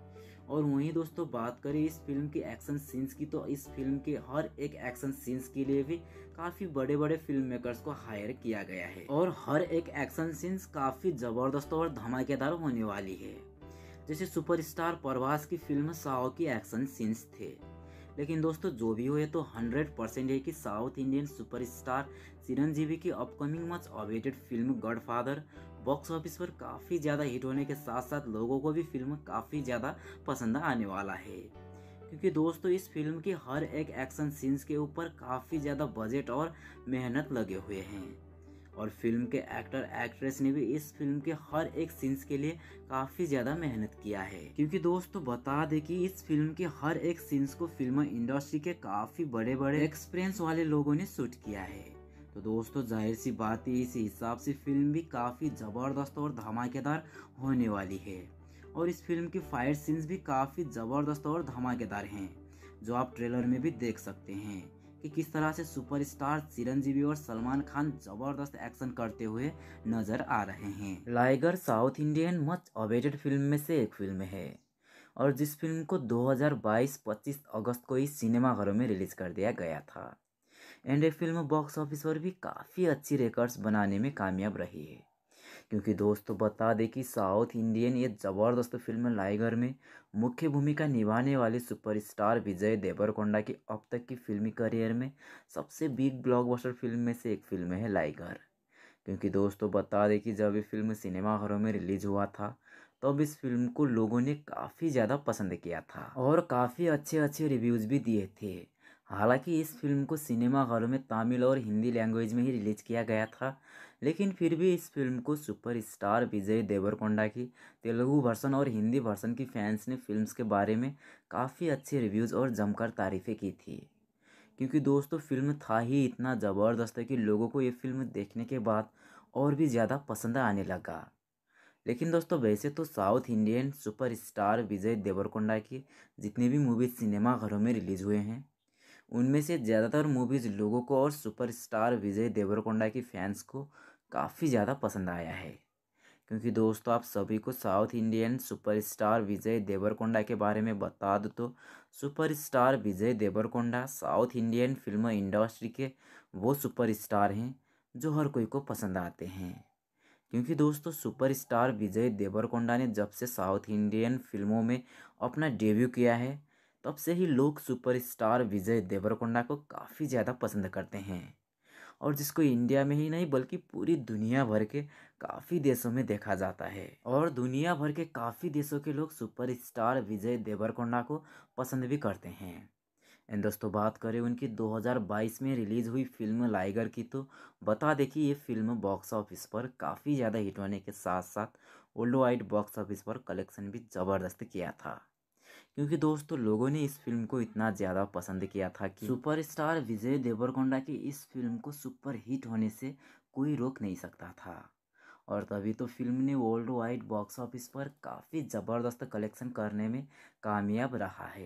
और वहीं दोस्तों बात करें इस फिल्म के एक्शन सीन्स की, तो इस फिल्म के हर एक एक्शन सीन्स के लिए भी काफ़ी बड़े बड़े फिल्म मेकर्स को हायर किया गया है और हर एक एक्शन सीन्स काफ़ी ज़बरदस्त और धमाकेदार होने वाली है। जैसे सुपरस्टार प्रभास की फिल्म साओ की एक्शन सीन्स थे। लेकिन दोस्तों जो भी हो ये तो हंड्रेड परसेंट है कि साउथ इंडियन सुपरस्टार चिरंजीवी की upcoming much awaited film Godfather box office पर काफ़ी ज़्यादा हिट होने के साथ साथ लोगों को भी फिल्म काफ़ी ज़्यादा पसंद आने वाला है, क्योंकि दोस्तों इस फिल्म के हर एक एक्शन सीन्स के ऊपर काफ़ी ज़्यादा बजट और मेहनत लगे हुए हैं और फिल्म के एक्टर एक्ट्रेस ने भी इस फिल्म के हर एक सीन्स के लिए काफ़ी ज़्यादा मेहनत किया है। क्योंकि दोस्तों बता दें कि इस फिल्म के हर एक सीन्स को फिल्म इंडस्ट्री के काफ़ी बड़े बड़े एक्सपीरियंस वाले लोगों ने शूट किया है। तो दोस्तों जाहिर सी बात है इस हिसाब से फिल्म भी काफ़ी ज़बरदस्त और धमाकेदार होने वाली है और इस फिल्म की फाइट सीन्स भी काफ़ी ज़बरदस्त और धमाकेदार हैं, जो आप ट्रेलर में भी देख सकते हैं कि किस तरह से सुपरस्टार चिरंजीवी और सलमान खान जबरदस्त एक्शन करते हुए नजर आ रहे हैं। Liger south Indian much awaited film में से एक फिल्म है और जिस फिल्म को दो हज़ार बाईस पच्चीस अगस्त को ही सिनेमाघरों में रिलीज कर दिया गया था एंड ये फिल्म बॉक्स ऑफिस पर भी काफ़ी अच्छी रिकॉर्ड्स बनाने में कामयाब रही है। क्योंकि दोस्तों बता दें कि साउथ इंडियन ये ज़बरदस्त फिल्म लाइगर में मुख्य भूमिका निभाने वाले सुपरस्टार विजय देवरकोंडा की अब तक की फिल्मी करियर में सबसे बिग ब्लॉकबस्टर फिल्म में से एक फिल्म है लाइगर। क्योंकि दोस्तों बता दें कि जब ये फिल्म सिनेमाघरों में रिलीज हुआ था तब इस फिल्म को लोगों ने काफ़ी ज़्यादा पसंद किया था और काफ़ी अच्छे अच्छे रिव्यूज़ भी दिए थे। हालांकि इस फिल्म को सिनेमाघरों में तमिल और हिंदी लैंग्वेज में ही रिलीज किया गया था, लेकिन फिर भी इस फिल्म को सुपरस्टार विजय देवरकोंडा की तेलुगु वर्सन और हिंदी वर्सन की फैंस ने फिल्म्स के बारे में काफ़ी अच्छे रिव्यूज़ और जमकर तारीफ़ें की थी। क्योंकि दोस्तों फिल्म था ही इतना ज़बरदस्त है कि लोगों को ये फिल्म देखने के बाद और भी ज़्यादा पसंद आने लगा। लेकिन दोस्तों वैसे तो south Indian superstar Vijay Deverakonda की जितनी भी मूवीज़ सिनेमाघरों में रिलीज़ हुए हैं उनमें से ज़्यादातर मूवीज़ लोगों को और सुपरस्टार विजय देवरकोंडा की फैंस को काफ़ी ज़्यादा पसंद आया है। क्योंकि दोस्तों आप सभी को south Indian superstar Vijay Deverakonda के बारे में बता दूँ तो superstar Vijay Deverakonda south Indian film industry के वो सुपरस्टार हैं जो हर कोई को पसंद आते हैं। क्योंकि दोस्तों सुपरस्टार विजय देवरकोंडा ने जब से साउथ इंडियन फिल्मों में अपना डेब्यू किया है तब से ही लोग सुपरस्टार विजय देवरकोंडा को काफ़ी ज़्यादा पसंद करते हैं और जिसको इंडिया में ही नहीं बल्कि पूरी दुनिया भर के काफ़ी देशों में देखा जाता है और दुनिया भर के काफ़ी देशों के लोग सुपरस्टार विजय देवरकोंडा को पसंद भी करते हैं। एंड दोस्तों बात करें उनकी दो हज़ार बाईस में रिलीज़ हुई फिल्म लाइगर की, तो बता दें कि ये फिल्म बॉक्स ऑफिस पर काफ़ी ज़्यादा हिट होने के साथ साथ वर्ल्ड वाइड बॉक्स ऑफिस पर कलेक्शन भी ज़बरदस्त किया था। क्योंकि दोस्तों लोगों ने इस फिल्म को इतना ज़्यादा पसंद किया था कि सुपरस्टार विजय देवरकोंडा की इस फिल्म को सुपर हिट होने से कोई रोक नहीं सकता था और तभी तो फिल्म ने वर्ल्ड वाइड बॉक्स ऑफिस पर काफ़ी ज़बरदस्त कलेक्शन करने में कामयाब रहा है।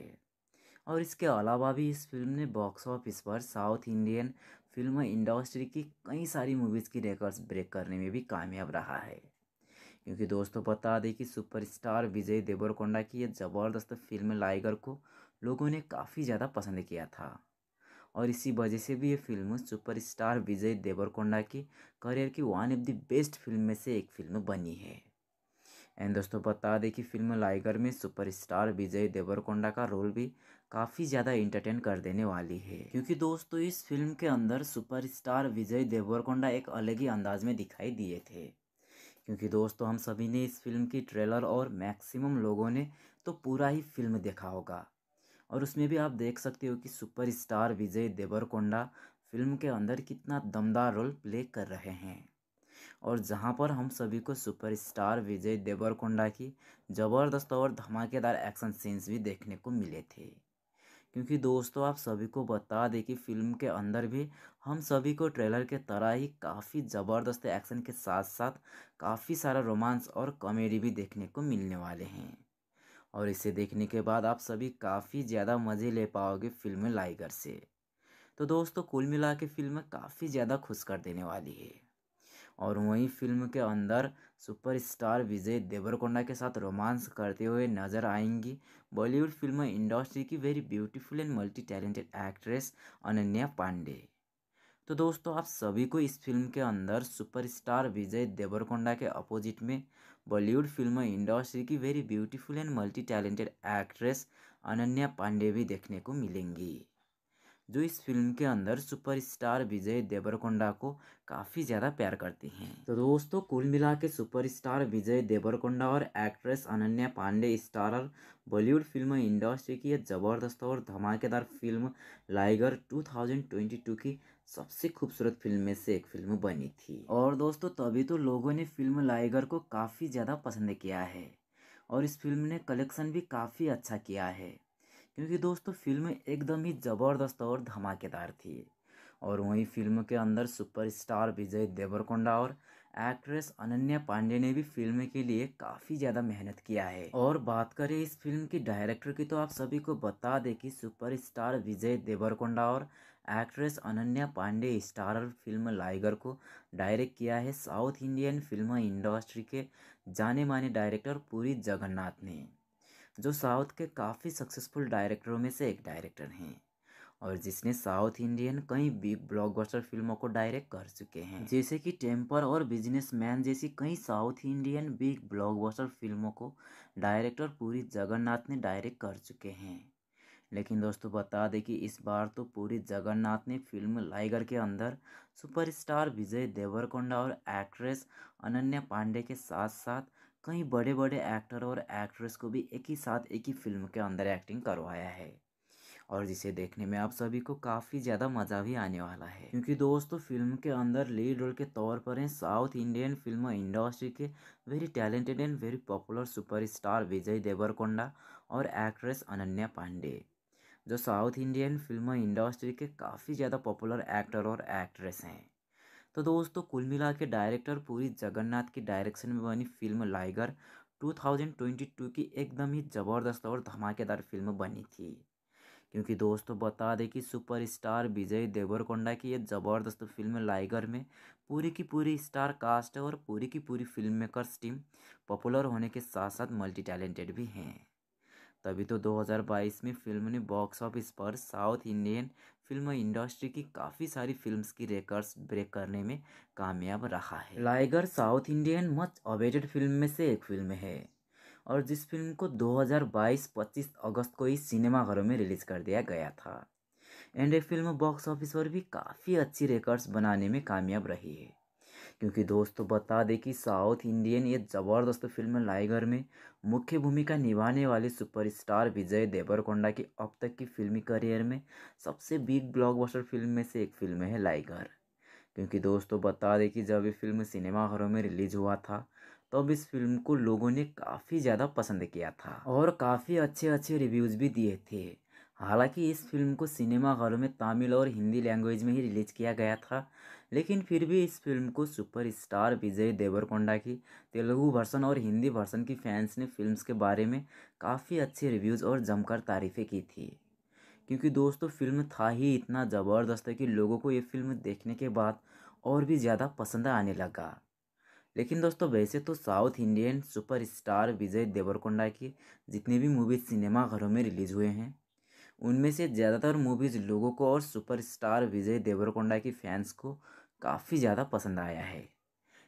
और इसके अलावा भी इस फिल्म ने बॉक्स ऑफिस पर साउथ इंडियन फिल्म इंडस्ट्री की कई सारी मूवीज़ की रिकॉर्ड्स ब्रेक करने में भी कामयाब रहा है। क्योंकि दोस्तों बता दें कि सुपरस्टार विजय देवरकोंडा की ये ज़बरदस्त फिल्म लाइगर को लोगों ने काफ़ी ज़्यादा पसंद किया था और इसी वजह से भी ये फिल्म सुपरस्टार विजय देवरकोंडा की करियर की one of the best film में से एक फिल्म बनी है। एंड दोस्तों बता दें कि फिल्म लाइगर में सुपरस्टार विजय देवरकोंडा का रोल भी काफ़ी ज़्यादा इंटरटेन कर देने वाली है। क्योंकि दोस्तों इस फिल्म के अंदर सुपरस्टार विजय देवरकोंडा एक अलग ही अंदाज में दिखाई दिए थे। क्योंकि दोस्तों हम सभी ने इस फिल्म की ट्रेलर और मैक्सिमम लोगों ने तो पूरा ही फिल्म देखा होगा, और उसमें भी आप देख सकते हो कि सुपरस्टार विजय देवरकोंडा फिल्म के अंदर कितना दमदार रोल प्ले कर रहे हैं, और जहां पर हम सभी को सुपरस्टार विजय देवरकोंडा की ज़बरदस्त और धमाकेदार एक्शन सीन्स भी देखने को मिले थे। क्योंकि दोस्तों आप सभी को बता दें कि फिल्म के अंदर भी हम सभी को ट्रेलर के तरह ही काफ़ी ज़बरदस्त एक्शन के साथ साथ काफ़ी सारा रोमांस और कॉमेडी भी देखने को मिलने वाले हैं, और इसे देखने के बाद आप सभी काफ़ी ज़्यादा मज़े ले पाओगे फिल्म लाइगर से। तो दोस्तों कुल मिला के फिल्म काफ़ी ज़्यादा खुश कर देने वाली है। और वहीं फिल्म के अंदर सुपरस्टार विजय देवरकोंडा के साथ रोमांस करते हुए नजर आएंगी बॉलीवुड फिल्म इंडस्ट्री की very beautiful and multi talented actress Ananya Pandey. तो दोस्तों आप सभी को इस फिल्म के अंदर सुपरस्टार विजय देवरकोंडा के अपोजिट में बॉलीवुड फिल्म इंडस्ट्री की very beautiful and multi talented actress Ananya Pandey भी देखने को मिलेंगी, जो इस फिल्म के अंदर सुपरस्टार विजय देवरकोंडा को काफ़ी ज़्यादा प्यार करती हैं। तो दोस्तों कुल मिला के सुपरस्टार विजय देवरकोंडा और actress Ananya Pandey starrer Bollywood film industry की यह ज़बरदस्त और धमाकेदार फिल्म लाइगर दो हज़ार बाईस की सबसे खूबसूरत फिल्म में से एक फिल्म बनी थी। और दोस्तों तभी तो लोगों ने फिल्म लाइगर को काफ़ी ज़्यादा पसंद किया है, और इस फिल्म ने कलेक्शन भी काफ़ी अच्छा किया है। क्योंकि दोस्तों फिल्म एकदम ही ज़बरदस्त और धमाकेदार थी, और वहीं फिल्म के अंदर सुपरस्टार विजय देवरकोंडा और एक्ट्रेस अनन्या पांडे ने भी फिल्म के लिए काफ़ी ज़्यादा मेहनत किया है। और बात करें इस फिल्म की डायरेक्टर की, तो आप सभी को बता दें कि सुपरस्टार विजय देवरकोंडा और actress Ananya Pandey starrer film liger को डायरेक्ट किया है साउथ इंडियन फिल्म इंडस्ट्री के जाने माने डायरेक्टर पुरी जगन्नाथ ने, जो साउथ के काफ़ी सक्सेसफुल डायरेक्टरों में से एक डायरेक्टर हैं, और जिसने साउथ इंडियन कई बिग ब्लॉकबस्टर फिल्मों को डायरेक्ट कर चुके हैं, जैसे कि टेम्पर और बिजनेसमैन जैसी कई साउथ इंडियन बिग ब्लॉकबस्टर फिल्मों को डायरेक्टर पुरी जगन्नाथ ने डायरेक्ट कर चुके हैं। लेकिन दोस्तों बता दें कि इस बार तो पुरी जगन्नाथ ने फिल्म लाइगर के अंदर सुपरस्टार विजय देवरकोंडा और एक्ट्रेस अनन्या पांडे के साथ साथ कई बड़े बड़े एक्टर और एक्ट्रेस को भी एक ही साथ एक ही फिल्म के अंदर एक्टिंग करवाया है, और जिसे देखने में आप सभी को काफ़ी ज़्यादा मज़ा भी आने वाला है। क्योंकि दोस्तों फिल्म के अंदर लीड रोल के तौर पर हैं साउथ इंडियन फिल्म इंडस्ट्री के very talented and very popular superstar Vijay Deverakonda और एक्ट्रेस अनन्या पांडे, जो साउथ इंडियन फिल्म इंडस्ट्री के काफ़ी ज़्यादा पॉपुलर एक्टर और एक्ट्रेस हैं। तो दोस्तों कुल मिला के डायरेक्टर पुरी जगन्नाथ की डायरेक्शन में बनी फिल्म लाइगर दो हज़ार बाईस की एकदम ही ज़बरदस्त और धमाकेदार फिल्म बनी थी। क्योंकि दोस्तों बता दें कि सुपरस्टार विजय देवरकोंडा की ये ज़बरदस्त फिल्म लाइगर में पूरी की पूरी स्टार कास्ट है, और पूरी की पूरी फिल्म मेकर्स टीम पॉपुलर होने के साथ साथ मल्टी टैलेंटेड भी हैं। तभी तो दो हज़ार बाईस में फिल्म ने बॉक्स ऑफिस पर साउथ इंडियन फिल्म इंडस्ट्री की काफ़ी सारी फिल्म्स की रिकॉर्ड्स ब्रेक करने में कामयाब रहा है। Liger south Indian much awaited film में से एक फिल्म है, और जिस फिल्म को दो हज़ार बाईस पच्चीस अगस्त को ही सिनेमाघरों में रिलीज़ कर दिया गया था, एंड ये फिल्म बॉक्स ऑफिस पर भी काफ़ी अच्छी रिकॉर्ड्स बनाने में कामयाब रही है। क्योंकि दोस्तों बता दें कि साउथ इंडियन ये ज़बरदस्त फिल्म लाइगर में मुख्य भूमिका निभाने वाले सुपरस्टार विजय देवरकोंडा की अब तक की फिल्मी करियर में सबसे बिग ब्लॉकबस्टर फिल्म में से एक फिल्म है लाइगर। क्योंकि दोस्तों बता दें कि जब ये फिल्म सिनेमाघरों में रिलीज़ हुआ था तब इस फिल्म को लोगों ने काफ़ी ज़्यादा पसंद किया था, और काफ़ी अच्छे अच्छे रिव्यूज़ भी दिए थे। हालांकि इस फिल्म को सिनेमाघरों में तमिल और हिंदी लैंग्वेज में ही रिलीज़ किया गया था, लेकिन फिर भी इस फिल्म को सुपरस्टार विजय देवरकोंडा की तेलुगु वर्सन और हिंदी वर्सन की फैंस ने फिल्म्स के बारे में काफ़ी अच्छे रिव्यूज़ और जमकर तारीफ़ें की थी। क्योंकि दोस्तों फिल्म था ही इतना ज़बरदस्त है कि लोगों को ये फिल्म देखने के बाद और भी ज़्यादा पसंद आने लगा। लेकिन दोस्तों वैसे तो south Indian superstar Vijay Deverakonda की जितनी भी मूवीज़ सिनेमाघरों में रिलीज़ हुए हैं उनमें से ज़्यादातर मूवीज़ लोगों को और सुपरस्टार विजय देवरकोंडा की फैंस को काफ़ी ज़्यादा पसंद आया है।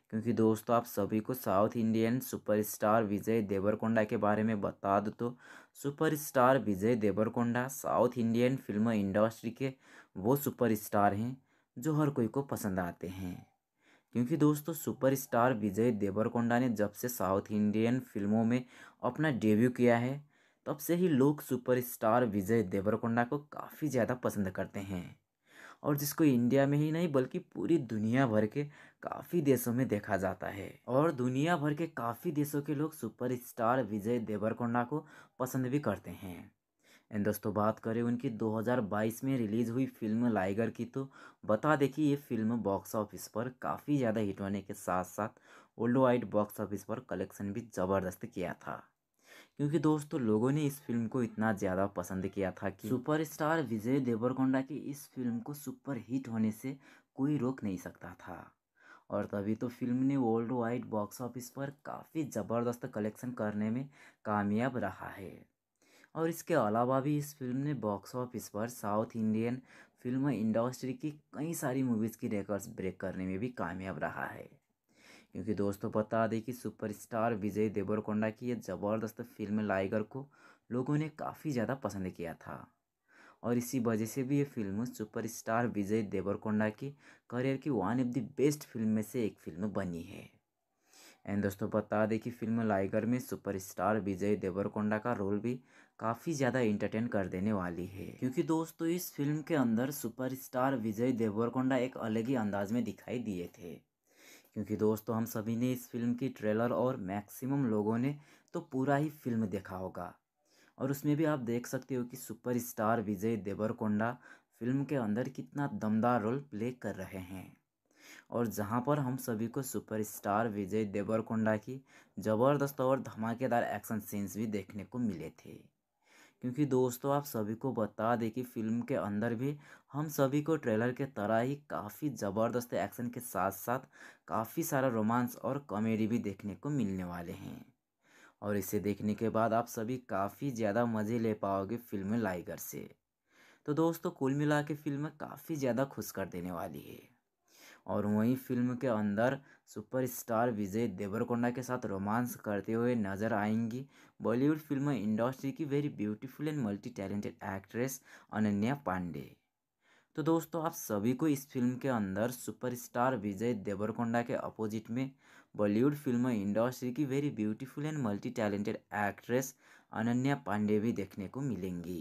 क्योंकि दोस्तों आप सभी को south Indian superstar Vijay Deverakonda के बारे में बता दूँ तो superstar Vijay Deverakonda south Indian film industry के वो सुपरस्टार हैं जो हर कोई को पसंद आते हैं। क्योंकि दोस्तों सुपरस्टार विजय देवरकोंडा ने जब से साउथ इंडियन फिल्मों में अपना डेब्यू किया है तब से ही लोग सुपरस्टार विजय देवरकोंडा को काफ़ी ज़्यादा पसंद करते हैं और जिसको इंडिया में ही नहीं बल्कि पूरी दुनिया भर के काफ़ी देशों में देखा जाता है और दुनिया भर के काफ़ी देशों के लोग सुपरस्टार विजय देवरकोंडा को पसंद भी करते हैं। एंड दोस्तों बात करें उनकी दो हज़ार बाईस में रिलीज़ हुई फिल्म लाइगर की तो बता दें कि ये फिल्म बॉक्स ऑफिस पर काफ़ी ज़्यादा हिट होने के साथ साथ वर्ल्ड वाइड बॉक्स ऑफिस पर कलेक्शन भी ज़बरदस्त किया था। क्योंकि दोस्तों लोगों ने इस फिल्म को इतना ज़्यादा पसंद किया था कि सुपरस्टार विजय देवरकोंडा की इस फिल्म को सुपर हिट होने से कोई रोक नहीं सकता था और तभी तो फिल्म ने वर्ल्ड वाइड बॉक्स ऑफिस पर काफ़ी ज़बरदस्त कलेक्शन करने में कामयाब रहा है। और इसके अलावा भी इस फिल्म ने बॉक्स ऑफिस पर साउथ इंडियन फिल्म इंडस्ट्री की कई सारी मूवीज़ की रिकॉर्ड्स ब्रेक करने में भी कामयाब रहा है। क्योंकि दोस्तों बता दें कि सुपरस्टार विजय देवरकोंडा की ये ज़बरदस्त फिल्म लाइगर को लोगों ने काफ़ी ज़्यादा पसंद किया था और इसी वजह से भी ये फिल्म सुपरस्टार विजय देवरकोंडा की करियर की one of the best film में से एक फिल्म बनी है। एंड दोस्तों बता दें कि फिल्म लाइगर में सुपरस्टार विजय देवरकोंडा का रोल भी काफ़ी ज़्यादा इंटरटेन कर देने वाली है। क्योंकि दोस्तों इस फिल्म के अंदर सुपरस्टार विजय देवरकोंडा एक अलग ही अंदाज में दिखाई दिए थे। क्योंकि दोस्तों हम सभी ने इस फिल्म की ट्रेलर और मैक्सिमम लोगों ने तो पूरा ही फिल्म देखा होगा और उसमें भी आप देख सकते हो कि सुपरस्टार विजय देवरकोंडा फिल्म के अंदर कितना दमदार रोल प्ले कर रहे हैं और जहां पर हम सभी को सुपरस्टार विजय देवरकोंडा की ज़बरदस्त और धमाकेदार एक्शन सीन्स भी देखने को मिले थे। क्योंकि दोस्तों आप सभी को बता दें कि फिल्म के अंदर भी हम सभी को ट्रेलर के तरह ही काफ़ी ज़बरदस्त एक्शन के साथ साथ काफ़ी सारा रोमांस और कॉमेडी भी देखने को मिलने वाले हैं और इसे देखने के बाद आप सभी काफ़ी ज़्यादा मज़े ले पाओगे फिल्म लाइगर से। तो दोस्तों कुल मिला के फिल्म काफ़ी ज़्यादा खुश कर देने वाली है और वहीं फिल्म के अंदर सुपरस्टार विजय देवरकोंडा के साथ रोमांस करते हुए नजर आएंगी बॉलीवुड फिल्म इंडस्ट्री की very beautiful and multi talented actress Ananya Pandey. तो दोस्तों आप सभी को इस फिल्म के अंदर सुपरस्टार विजय देवरकोंडा के अपोजिट में बॉलीवुड फिल्म इंडस्ट्री की very beautiful and multi talented actress Ananya Pandey भी देखने को मिलेंगी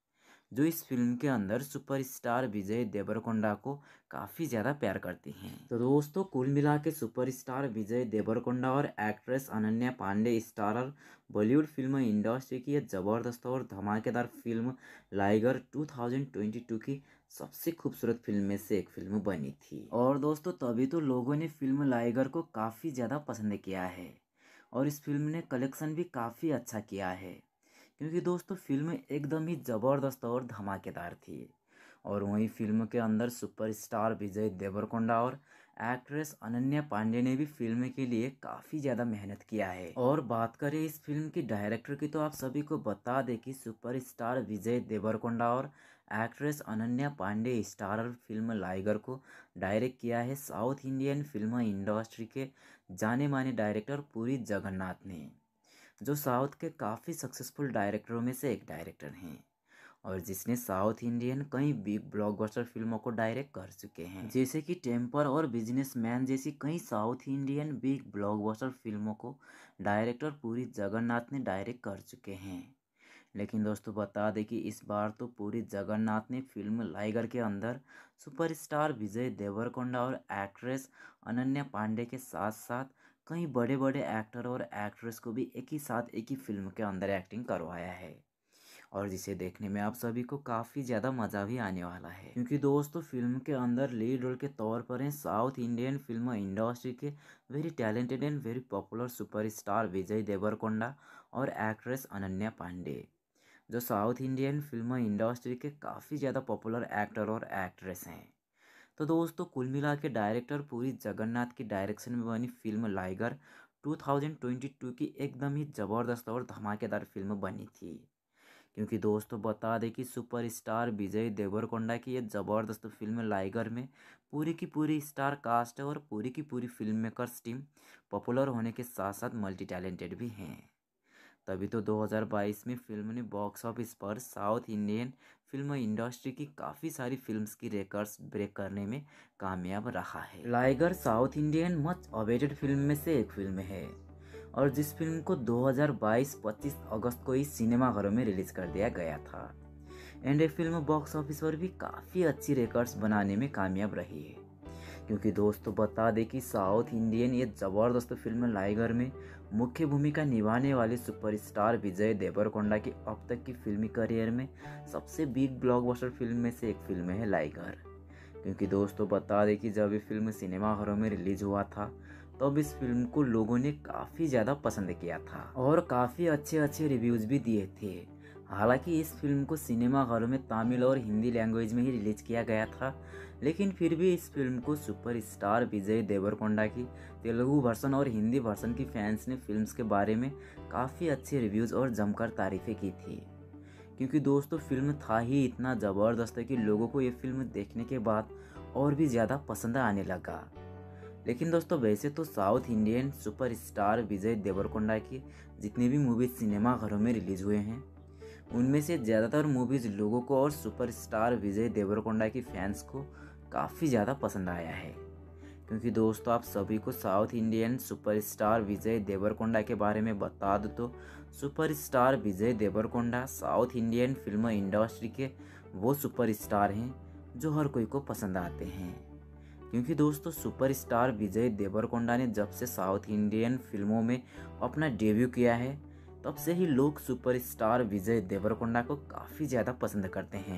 जो इस फिल्म के अंदर सुपरस्टार विजय देवरकोंडा को काफ़ी ज़्यादा प्यार करती हैं। तो दोस्तों कुल मिला के सुपरस्टार विजय देवरकोंडा और actress Ananya Pandey starrer Bollywood film industry की यह ज़बरदस्त और धमाकेदार फिल्म लाइगर दो हज़ार बाईस की सबसे खूबसूरत फिल्म में से एक फिल्म बनी थी और दोस्तों तभी तो लोगों ने फिल्म लाइगर को काफ़ी ज़्यादा पसंद किया है और इस फिल्म ने कलेक्शन भी काफ़ी अच्छा किया है। क्योंकि दोस्तों फिल्म एकदम ही ज़बरदस्त और धमाकेदार थी और वहीं फिल्म के अंदर सुपरस्टार विजय देवरकोंडा और एक्ट्रेस अनन्या पांडे ने भी फिल्म के लिए काफ़ी ज़्यादा मेहनत किया है। और बात करें इस फिल्म की डायरेक्टर की तो आप सभी को बता दें कि सुपरस्टार विजय देवरकोंडा और actress Ananya Pandey starrer film liger को डायरेक्ट किया है साउथ इंडियन फिल्म इंडस्ट्री के जाने माने डायरेक्टर पुरी जगन्नाथ ने जो साउथ के काफ़ी सक्सेसफुल डायरेक्टरों में से एक डायरेक्टर हैं और जिसने साउथ इंडियन कई बिग ब्लॉकबस्टर फिल्मों को डायरेक्ट कर चुके हैं जैसे कि टेम्पर और बिजनेसमैन जैसी कई साउथ इंडियन बिग ब्लॉकबस्टर फिल्मों को डायरेक्टर पुरी जगन्नाथ ने डायरेक्ट कर चुके हैं। लेकिन दोस्तों बता दें कि इस बार तो पुरी जगन्नाथ ने फिल्म लाइगर के अंदर सुपरस्टार विजय देवरकोंडा और एक्ट्रेस अनन्या पांडे के साथ साथ कई बड़े बड़े एक्टर और एक्ट्रेस को भी एक ही साथ एक ही फिल्म के अंदर एक्टिंग करवाया है और जिसे देखने में आप सभी को काफ़ी ज़्यादा मज़ा भी आने वाला है। क्योंकि दोस्तों फिल्म के अंदर लीड रोल के तौर पर हैं साउथ इंडियन फिल्म इंडस्ट्री के very talented and very popular superstar Vijay Deverakonda और एक्ट्रेस अनन्या पांडे जो साउथ इंडियन फिल्म इंडस्ट्री के काफ़ी ज़्यादा पॉपुलर एक्टर और एक्ट्रेस हैं। तो दोस्तों कुल मिला के डायरेक्टर पुरी जगन्नाथ की डायरेक्शन में बनी फिल्म लाइगर दो हज़ार बाईस की एकदम ही ज़बरदस्त और धमाकेदार फिल्म बनी थी। क्योंकि दोस्तों बता दें कि सुपरस्टार विजय देवरकोंडा की ये ज़बरदस्त फिल्म लाइगर में पूरी की पूरी स्टार कास्ट है और पूरी की पूरी फिल्म मेकर्स टीम पॉपुलर होने के साथ साथ मल्टी टैलेंटेड भी हैं। तभी तो दो हज़ार बाईस में फिल्म ने बॉक्स ऑफिस पर साउथ इंडियन फिल्म इंडस्ट्री की काफ़ी सारी फिल्म्स की रिकॉर्ड्स ब्रेक करने में कामयाब रहा है। Liger south Indian much awaited film में से एक फिल्म है और जिस फिल्म को दो हज़ार बाईस पच्चीस अगस्त को ही सिनेमाघरों में रिलीज कर दिया गया था। एंड ये फिल्म बॉक्स ऑफिस पर भी काफ़ी अच्छी रिकॉर्ड्स बनाने में कामयाब रही है। क्योंकि दोस्तों बता दें कि साउथ इंडियन ये ज़बरदस्त फिल्म लाइगर में मुख्य भूमिका निभाने वाले सुपरस्टार विजय देवरकोंडा की अब तक की फिल्मी करियर में सबसे बिग ब्लॉकबस्टर फिल्म में से एक फिल्म है लाइगर। क्योंकि दोस्तों बता दें कि जब ये फिल्म सिनेमाघरों में रिलीज हुआ था तब इस फिल्म को लोगों ने काफ़ी ज़्यादा पसंद किया था और काफ़ी अच्छे अच्छे रिव्यूज़ भी दिए थे। हालांकि इस फिल्म को सिनेमाघरों में तमिल और हिंदी लैंग्वेज में ही रिलीज किया गया था, लेकिन फिर भी इस फिल्म को सुपरस्टार विजय देवरकोंडा की तेलुगु वर्सन और हिंदी वर्सन की फैंस ने फिल्म्स के बारे में काफ़ी अच्छे रिव्यूज़ और जमकर तारीफ़ें की थी। क्योंकि दोस्तों फिल्म था ही इतना ज़बरदस्त है कि लोगों को ये फिल्म देखने के बाद और भी ज़्यादा पसंद आने लगा। लेकिन दोस्तों वैसे तो south Indian superstar Vijay Deverakonda की जितनी भी मूवीज़ सिनेमाघरों में रिलीज़ हुए हैं उनमें से ज़्यादातर मूवीज़ लोगों को और सुपरस्टार विजय देवरकोंडा की फैंस को काफ़ी ज़्यादा पसंद आया है। क्योंकि दोस्तों आप सभी को south Indian superstar Vijay Deverakonda के बारे में बता दूँ तो superstar Vijay Deverakonda south Indian film industry के वो सुपरस्टार हैं जो हर कोई को पसंद आते हैं। क्योंकि दोस्तों सुपरस्टार विजय देवरकोंडा ने जब से साउथ इंडियन फिल्मों में अपना डेब्यू किया है तब से ही लोग सुपरस्टार विजय देवरकोंडा को काफ़ी ज़्यादा पसंद करते हैं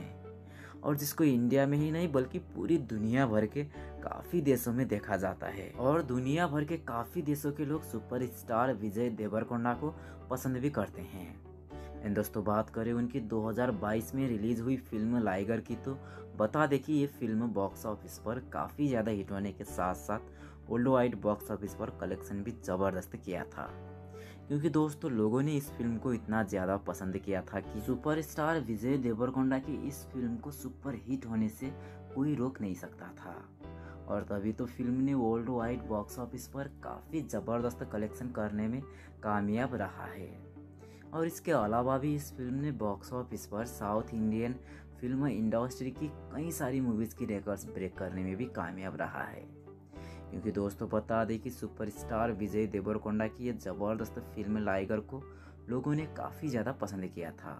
और जिसको इंडिया में ही नहीं बल्कि पूरी दुनिया भर के काफ़ी देशों में देखा जाता है और दुनिया भर के काफ़ी देशों के लोग सुपरस्टार विजय देवरकोंडा को पसंद भी करते हैं। एंड दोस्तों बात करें उनकी दो हज़ार बाईस में रिलीज हुई फिल्म लाइगर की तो बता दें कि ये फिल्म बॉक्स ऑफिस पर काफ़ी ज़्यादा हिट होने के साथ साथ वर्ल्ड वाइड बॉक्स ऑफिस पर कलेक्शन भी ज़बरदस्त किया था। क्योंकि दोस्तों लोगों ने इस फिल्म को इतना ज़्यादा पसंद किया था कि सुपरस्टार विजय देवरकोंडा की इस फिल्म को सुपर हिट होने से कोई रोक नहीं सकता था और तभी तो फिल्म ने वर्ल्ड वाइड बॉक्स ऑफिस पर काफ़ी ज़बरदस्त कलेक्शन करने में कामयाब रहा है। और इसके अलावा भी इस फिल्म ने बॉक्स ऑफिस पर साउथ इंडियन फिल्म इंडस्ट्री की कई सारी मूवीज़ की रिकॉर्ड्स ब्रेक करने में भी कामयाब रहा है। क्योंकि दोस्तों बता दें कि सुपरस्टार विजय देवरकोंडा की ये ज़बरदस्त फिल्म लाइगर को लोगों ने काफ़ी ज़्यादा पसंद किया था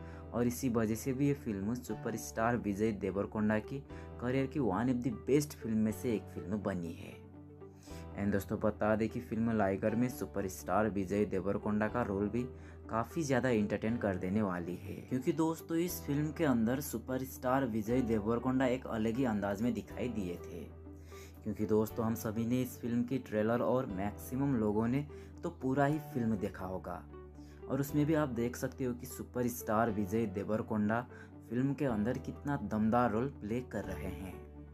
और इसी वजह से भी ये फिल्म सुपरस्टार विजय देवरकोंडा की करियर की one of the best film में से एक फिल्म बनी है। एंड दोस्तों बता दें कि फिल्म लाइगर में सुपरस्टार विजय देवरकोंडा का रोल भी काफ़ी ज़्यादा इंटरटेन कर देने वाली है। क्योंकि दोस्तों इस फिल्म के अंदर सुपरस्टार विजय देवरकोंडा एक अलग ही अंदाज में दिखाई दिए थे। क्योंकि दोस्तों हम सभी ने इस फिल्म की ट्रेलर और मैक्सिमम लोगों ने तो पूरा ही फिल्म देखा होगा और उसमें भी आप देख सकते हो कि सुपरस्टार विजय देवरकोंडा फिल्म के अंदर कितना दमदार रोल प्ले कर रहे हैं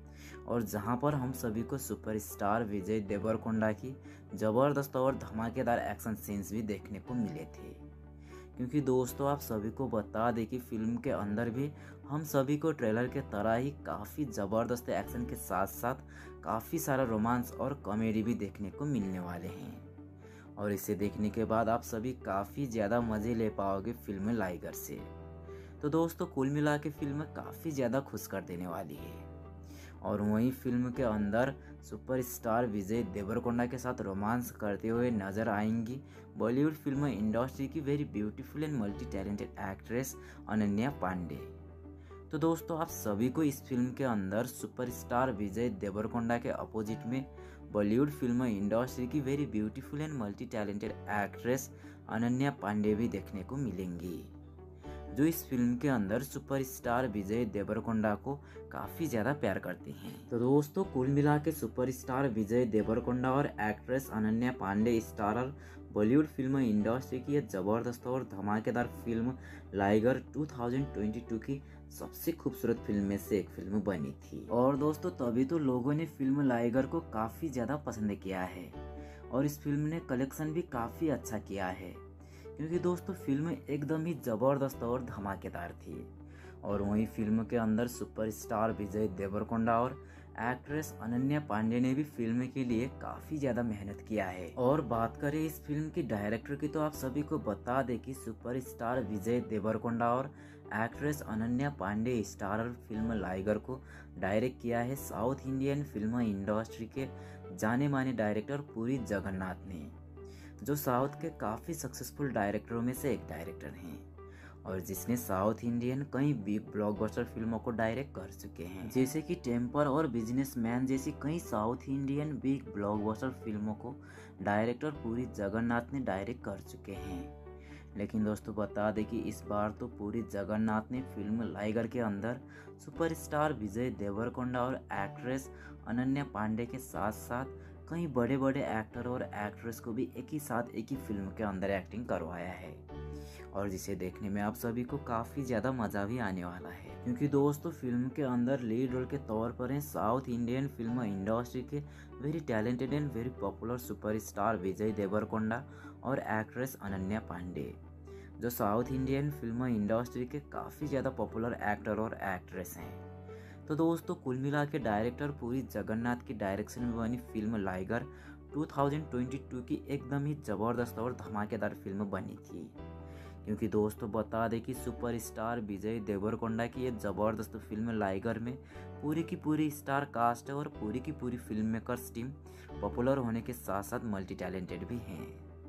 और जहां पर हम सभी को सुपरस्टार विजय देवरकोंडा की ज़बरदस्त और धमाकेदार एक्शन सीन्स भी देखने को मिले थे। क्योंकि दोस्तों आप सभी को बता दें कि फिल्म के अंदर भी हम सभी को ट्रेलर के तरह ही काफ़ी ज़बरदस्त एक्शन के साथ साथ काफ़ी सारा रोमांस और कॉमेडी भी देखने को मिलने वाले हैं और इसे देखने के बाद आप सभी काफ़ी ज़्यादा मज़े ले पाओगे फिल्म लाइगर से। तो दोस्तों कुल मिला के फिल्म काफ़ी ज़्यादा खुश कर देने वाली है और वहीं फिल्म के अंदर सुपरस्टार विजय देवरकोंडा के साथ रोमांस करते हुए नजर आएंगी बॉलीवुड फिल्म इंडस्ट्री की very beautiful and multi talented actress Ananya Pandey. तो दोस्तों आप सभी को इस फिल्म के अंदर सुपरस्टार विजय देवरकोंडा के अपोजिट में बॉलीवुड फिल्म इंडस्ट्री की very beautiful and multi talented actress Ananya Pandey भी देखने को मिलेंगी जो इस फिल्म के अंदर सुपरस्टार विजय देवरकोंडा को काफ़ी ज़्यादा प्यार करती हैं। तो दोस्तों कुल मिला के सुपरस्टार विजय देवरकोंडा और actress Ananya Pandey starrer Bollywood film industry की यह ज़बरदस्त और धमाकेदार फिल्म लाइगर दो हज़ार बाईस की सबसे खूबसूरत फिल्म में से एक फिल्म बनी थी और दोस्तों तभी तो लोगों ने फिल्म लाइगर को काफ़ी ज़्यादा पसंद किया है और इस फिल्म ने कलेक्शन भी काफ़ी अच्छा किया है। क्योंकि दोस्तों फिल्म एकदम ही ज़बरदस्त और धमाकेदार थी। और वहीं फिल्म के अंदर सुपरस्टार विजय देवरकोंडा और एक्ट्रेस अनन्या पांडे ने भी फिल्म के लिए काफ़ी ज़्यादा मेहनत किया है। और बात करें इस फिल्म की डायरेक्टर की, तो आप सभी को बता दें कि सुपरस्टार विजय देवरकोंडा और actress Ananya Pandey starrer film liger को डायरेक्ट किया है साउथ इंडियन फिल्म इंडस्ट्री के जाने माने डायरेक्टर पुरी जगन्नाथ ने, जो साउथ के काफ़ी सक्सेसफुल डायरेक्टरों में से एक डायरेक्टर हैं और जिसने साउथ इंडियन कई बिग ब्लॉकबस्टर फिल्मों को डायरेक्ट कर चुके हैं, जैसे कि टेम्पर और बिजनेसमैन जैसी कई साउथ इंडियन बिग ब्लॉकबस्टर फिल्मों को डायरेक्टर पुरी जगन्नाथ ने डायरेक्ट कर चुके हैं। लेकिन दोस्तों बता दें कि इस बार तो पुरी जगन्नाथ ने फिल्म लाइगर के अंदर सुपरस्टार विजय देवरकोंडा और एक्ट्रेस अनन्या पांडे के साथ साथ कई बड़े बड़े एक्टर और एक्ट्रेस को भी एक ही साथ एक ही फिल्म के अंदर एक्टिंग करवाया है, और जिसे देखने में आप सभी को काफ़ी ज़्यादा मज़ा भी आने वाला है। क्योंकि दोस्तों फिल्म के अंदर लीड रोल के तौर पर हैं साउथ इंडियन फिल्म इंडस्ट्री के very talented and very popular superstar Vijay Deverakonda और एक्ट्रेस अनन्या पांडे, जो साउथ इंडियन फिल्म इंडस्ट्री के काफ़ी ज़्यादा पॉपुलर एक्टर और एक्ट्रेस हैं। तो दोस्तों कुल मिला के डायरेक्टर पुरी जगन्नाथ की डायरेक्शन में बनी फिल्म लाइगर दो हज़ार बाईस की एकदम ही ज़बरदस्त और धमाकेदार फिल्म बनी थी। क्योंकि दोस्तों बता दें कि सुपरस्टार विजय देवरकोंडा की ये ज़बरदस्त फिल्म लाइगर में पूरी की पूरी स्टार कास्ट है और पूरी की पूरी फिल्म मेकर्स टीम पॉपुलर होने के साथ साथ मल्टी टैलेंटेड भी हैं।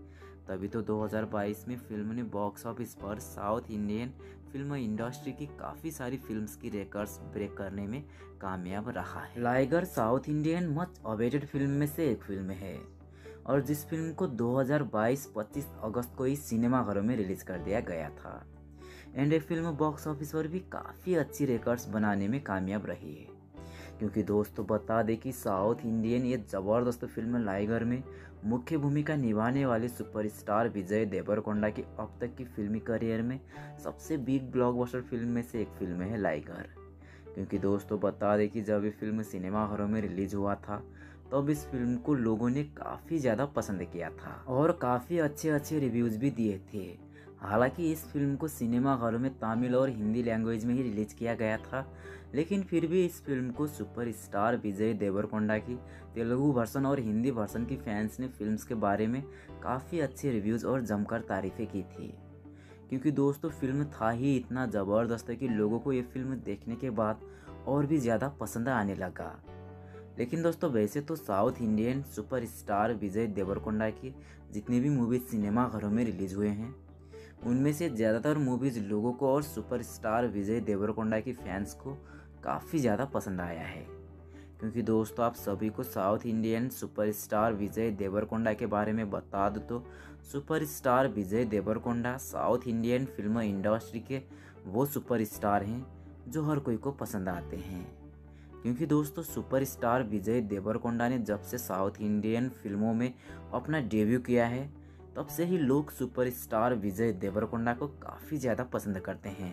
तभी तो दो हज़ार बाईस में फिल्म ने बॉक्स ऑफिस पर साउथ इंडियन फिल्म इंडस्ट्री की काफ़ी सारी फिल्म्स की रिकॉर्ड्स ब्रेक करने में कामयाब रहा है। Liger south Indian much awaited film में से एक फिल्म है और जिस फिल्म को दो हज़ार बाईस पच्चीस अगस्त को ही सिनेमाघरों में रिलीज कर दिया गया था एंड ये फिल्म बॉक्स ऑफिस पर भी काफ़ी अच्छी रिकॉर्ड्स बनाने में कामयाब रही है। क्योंकि दोस्तों बता दें कि साउथ इंडियन ये ज़बरदस्त फिल्म लाइगर में मुख्य भूमिका निभाने वाले सुपरस्टार विजय देवरकोंडा की अब तक की फिल्मी करियर में सबसे बिग ब्लॉकबस्टर फिल्म में से एक फिल्म है लाइगर। क्योंकि दोस्तों बता दें कि जब ये फिल्म सिनेमाघरों में रिलीज हुआ था तब इस फिल्म को लोगों ने काफ़ी ज़्यादा पसंद किया था और काफ़ी अच्छे अच्छे रिव्यूज़ भी दिए थे। हालांकि इस फिल्म को सिनेमाघरों में तमिल और हिंदी लैंग्वेज में ही रिलीज किया गया था, लेकिन फिर भी इस फिल्म को सुपरस्टार विजय देवरकोंडा की तेलुगु वर्सन और हिंदी वर्सन की फैंस ने फिल्म्स के बारे में काफ़ी अच्छे रिव्यूज़ और जमकर तारीफ़ें की थी। क्योंकि दोस्तों फिल्म था ही इतना ज़बरदस्त है कि लोगों को ये फिल्म देखने के बाद और भी ज़्यादा पसंद आने लगा। लेकिन दोस्तों वैसे तो south Indian superstar Vijay Deverakonda की जितनी भी मूवीज़ सिनेमाघरों में रिलीज़ हुए हैं उनमें से ज़्यादातर मूवीज़ लोगों को और सुपरस्टार विजय देवरकोंडा की फैंस को काफ़ी ज़्यादा पसंद आया है। क्योंकि दोस्तों आप सभी को south Indian superstar Vijay Deverakonda के बारे में बता दूँ तो superstar Vijay Deverakonda south Indian film industry के वो सुपरस्टार हैं जो हर कोई को पसंद आते हैं। क्योंकि दोस्तों सुपरस्टार विजय देवरकोंडा ने जब से साउथ इंडियन फिल्मों में अपना डेब्यू किया है तब से ही लोग सुपरस्टार विजय देवरकोंडा को काफ़ी ज़्यादा पसंद करते हैं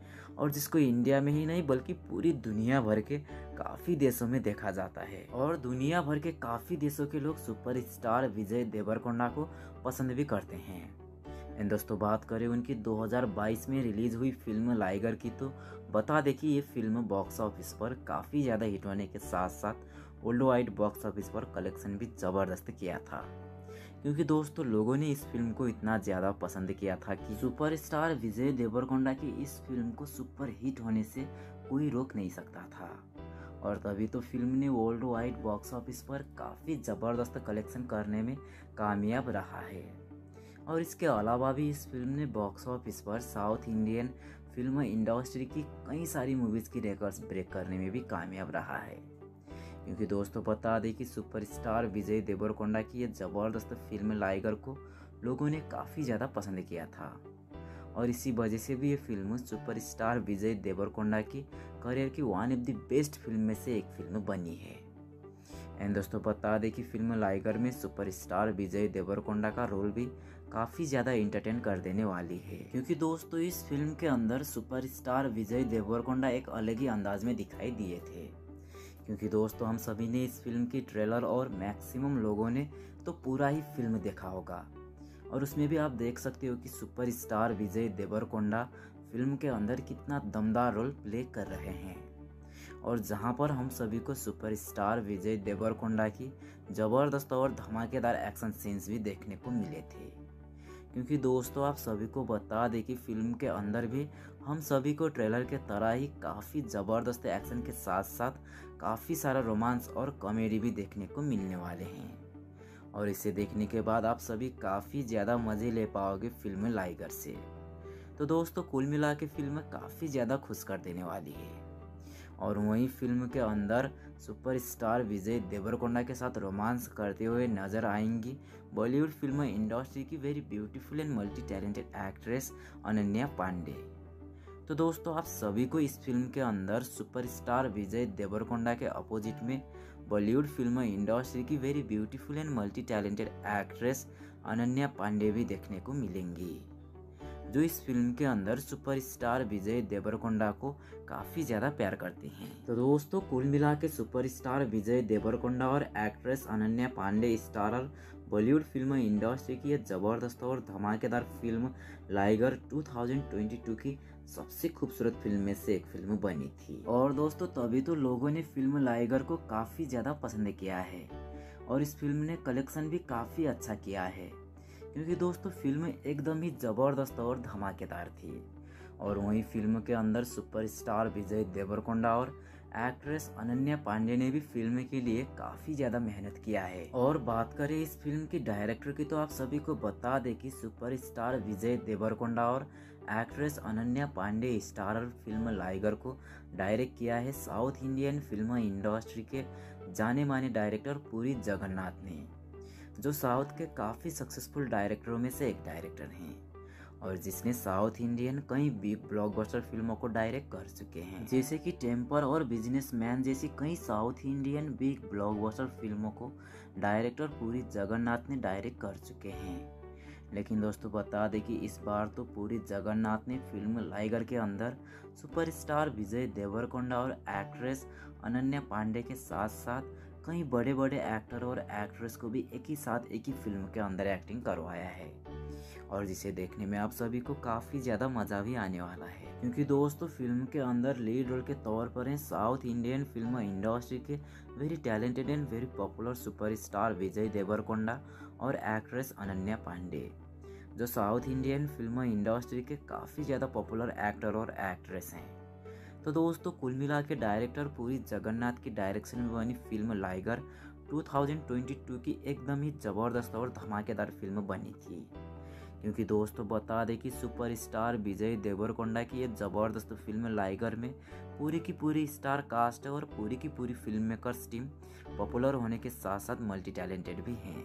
और जिसको इंडिया में ही नहीं बल्कि पूरी दुनिया भर के काफ़ी देशों में देखा जाता है और दुनिया भर के काफ़ी देशों के लोग सुपरस्टार विजय देवरकोंडा को पसंद भी करते हैं। एंड दोस्तों बात करें उनकी दो हज़ार बाईस में रिलीज हुई फिल्म लाइगर की, तो बता दें कि ये फिल्म बॉक्स ऑफिस पर काफ़ी ज़्यादा हिट होने के साथ साथ वर्ल्ड वाइड बॉक्स ऑफिस पर कलेक्शन भी ज़बरदस्त किया था। क्योंकि दोस्तों लोगों ने इस फिल्म को इतना ज़्यादा पसंद किया था कि सुपरस्टार विजय देवरकोंडा की इस फिल्म को सुपर हिट होने से कोई रोक नहीं सकता था और तभी तो फिल्म ने वर्ल्ड वाइड बॉक्स ऑफिस पर काफ़ी ज़बरदस्त कलेक्शन करने में कामयाब रहा है। और इसके अलावा भी इस फिल्म ने बॉक्स ऑफिस पर साउथ इंडियन फिल्म इंडस्ट्री की कई सारी मूवीज़ की रिकॉर्ड्स ब्रेक करने में भी कामयाब रहा है। क्योंकि दोस्तों बता दें कि सुपरस्टार विजय देवरकोंडा की ये ज़बरदस्त फिल्म लाइगर को लोगों ने काफ़ी ज़्यादा पसंद किया था और इसी वजह से भी ये फिल्म सुपरस्टार विजय देवरकोंडा की करियर की one of the best film में से एक फिल्म बनी है। एंड दोस्तों बता दें कि फिल्म लाइगर में सुपरस्टार विजय देवरकोंडा का रोल भी काफ़ी ज़्यादा इंटरटेन कर देने वाली है। क्योंकि दोस्तों इस फिल्म के अंदर सुपरस्टार विजय देवरकोंडा एक अलग ही अंदाज में दिखाई दिए थे। क्योंकि दोस्तों हम सभी ने इस फिल्म की ट्रेलर और मैक्सिमम लोगों ने तो पूरा ही फिल्म देखा होगा और उसमें भी आप देख सकते हो कि सुपरस्टार विजय देवरकोंडा फिल्म के अंदर कितना दमदार रोल प्ले कर रहे हैं, और जहां पर हम सभी को सुपरस्टार विजय देवरकोंडा की ज़बरदस्त और धमाकेदार एक्शन सीन्स भी देखने को मिले थे। क्योंकि दोस्तों आप सभी को बता दें कि फिल्म के अंदर भी हम सभी को ट्रेलर के तरह ही काफ़ी ज़बरदस्त एक्शन के साथ साथ काफ़ी सारा रोमांस और कॉमेडी भी देखने को मिलने वाले हैं, और इसे देखने के बाद आप सभी काफ़ी ज़्यादा मज़े ले पाओगे फिल्म लाइगर से। तो दोस्तों कुल मिला के फिल्म काफ़ी ज़्यादा खुश कर देने वाली है। और वहीं फिल्म के अंदर सुपरस्टार विजय देवरकोंडा के साथ रोमांस करते हुए नजर आएंगी बॉलीवुड फिल्म इंडस्ट्री की very beautiful and multi talented actress Ananya Pandey. तो दोस्तों आप सभी को इस फिल्म के अंदर सुपरस्टार विजय देवरकोंडा के अपोजिट में बॉलीवुड फिल्म इंडस्ट्री की very beautiful and multi talented actress Ananya Pandey भी देखने को मिलेंगी, जो इस फिल्म के अंदर सुपरस्टार विजय देवरकोंडा को काफ़ी ज़्यादा प्यार करती हैं। तो दोस्तों कुल मिला के सुपरस्टार विजय देवरकोंडा और actress Ananya Pandey starrer Bollywood film industry की यह ज़बरदस्त और धमाकेदार फिल्म लाइगर दो हज़ार बाईस की सबसे खूबसूरत फिल्म में से एक फिल्म बनी थी। और दोस्तों तभी तो लोगों ने फिल्म लाइगर को काफ़ी ज़्यादा पसंद किया है, और इस फिल्म ने कलेक्शन भी काफ़ी अच्छा किया है, क्योंकि दोस्तों फिल्म एकदम ही ज़बरदस्त और धमाकेदार थी। और वहीं फिल्म के अंदर सुपरस्टार विजय देवरकोंडा और एक्ट्रेस अनन्या पांडे ने भी फिल्म के लिए काफ़ी ज़्यादा मेहनत किया है। और बात करें इस फिल्म की डायरेक्टर की, तो आप सभी को बता दें कि सुपरस्टार विजय देवरकोंडा और actress Ananya Pandey starrer film liger को डायरेक्ट किया है साउथ इंडियन फिल्म इंडस्ट्री के जाने माने डायरेक्टर पुरी जगन्नाथ ने, जो साउथ के काफ़ी सक्सेसफुल डायरेक्टरों में से एक डायरेक्टर हैं, और जिसने साउथ इंडियन कई बिग ब्लॉकबस्टर फिल्मों को डायरेक्ट कर चुके हैं, जैसे कि टेम्पर और बिजनेसमैन जैसी कई साउथ इंडियन बिग ब्लॉकबस्टर फिल्मों को डायरेक्टर पुरी जगन्नाथ ने डायरेक्ट कर चुके हैं। लेकिन दोस्तों बता दें कि इस बार तो पुरी जगन्नाथ ने फिल्म लाइगर के अंदर सुपरस्टार विजय देवरकोंडा और एक्ट्रेस अनन्या पांडे के साथ साथ कई बड़े बड़े एक्टर और एक्ट्रेस को भी एक ही साथ एक ही फिल्म के अंदर एक्टिंग करवाया है, और जिसे देखने में आप सभी को काफ़ी ज़्यादा मज़ा भी आने वाला है। क्योंकि दोस्तों फिल्म के अंदर लीड रोल के तौर पर हैं साउथ इंडियन फिल्म इंडस्ट्री के very talented and very popular superstar Vijay Deverakonda और एक्ट्रेस अनन्या पांडे, जो साउथ इंडियन फिल्म इंडस्ट्री के काफ़ी ज़्यादा पॉपुलर एक्टर और एक्ट्रेस हैं। तो दोस्तों कुल मिला के डायरेक्टर पुरी जगन्नाथ की डायरेक्शन में बनी फिल्म लाइगर दो हज़ार बाईस की एकदम ही ज़बरदस्त और धमाकेदार फिल्म बनी थी। क्योंकि दोस्तों बता दें कि सुपरस्टार विजय देवरकोंडा की ये ज़बरदस्त फिल्म लाइगर में पूरी की पूरी स्टार कास्ट है, और पूरी की पूरी फिल्म मेकर्स टीम पॉपुलर होने के साथ साथ मल्टी टैलेंटेड भी हैं।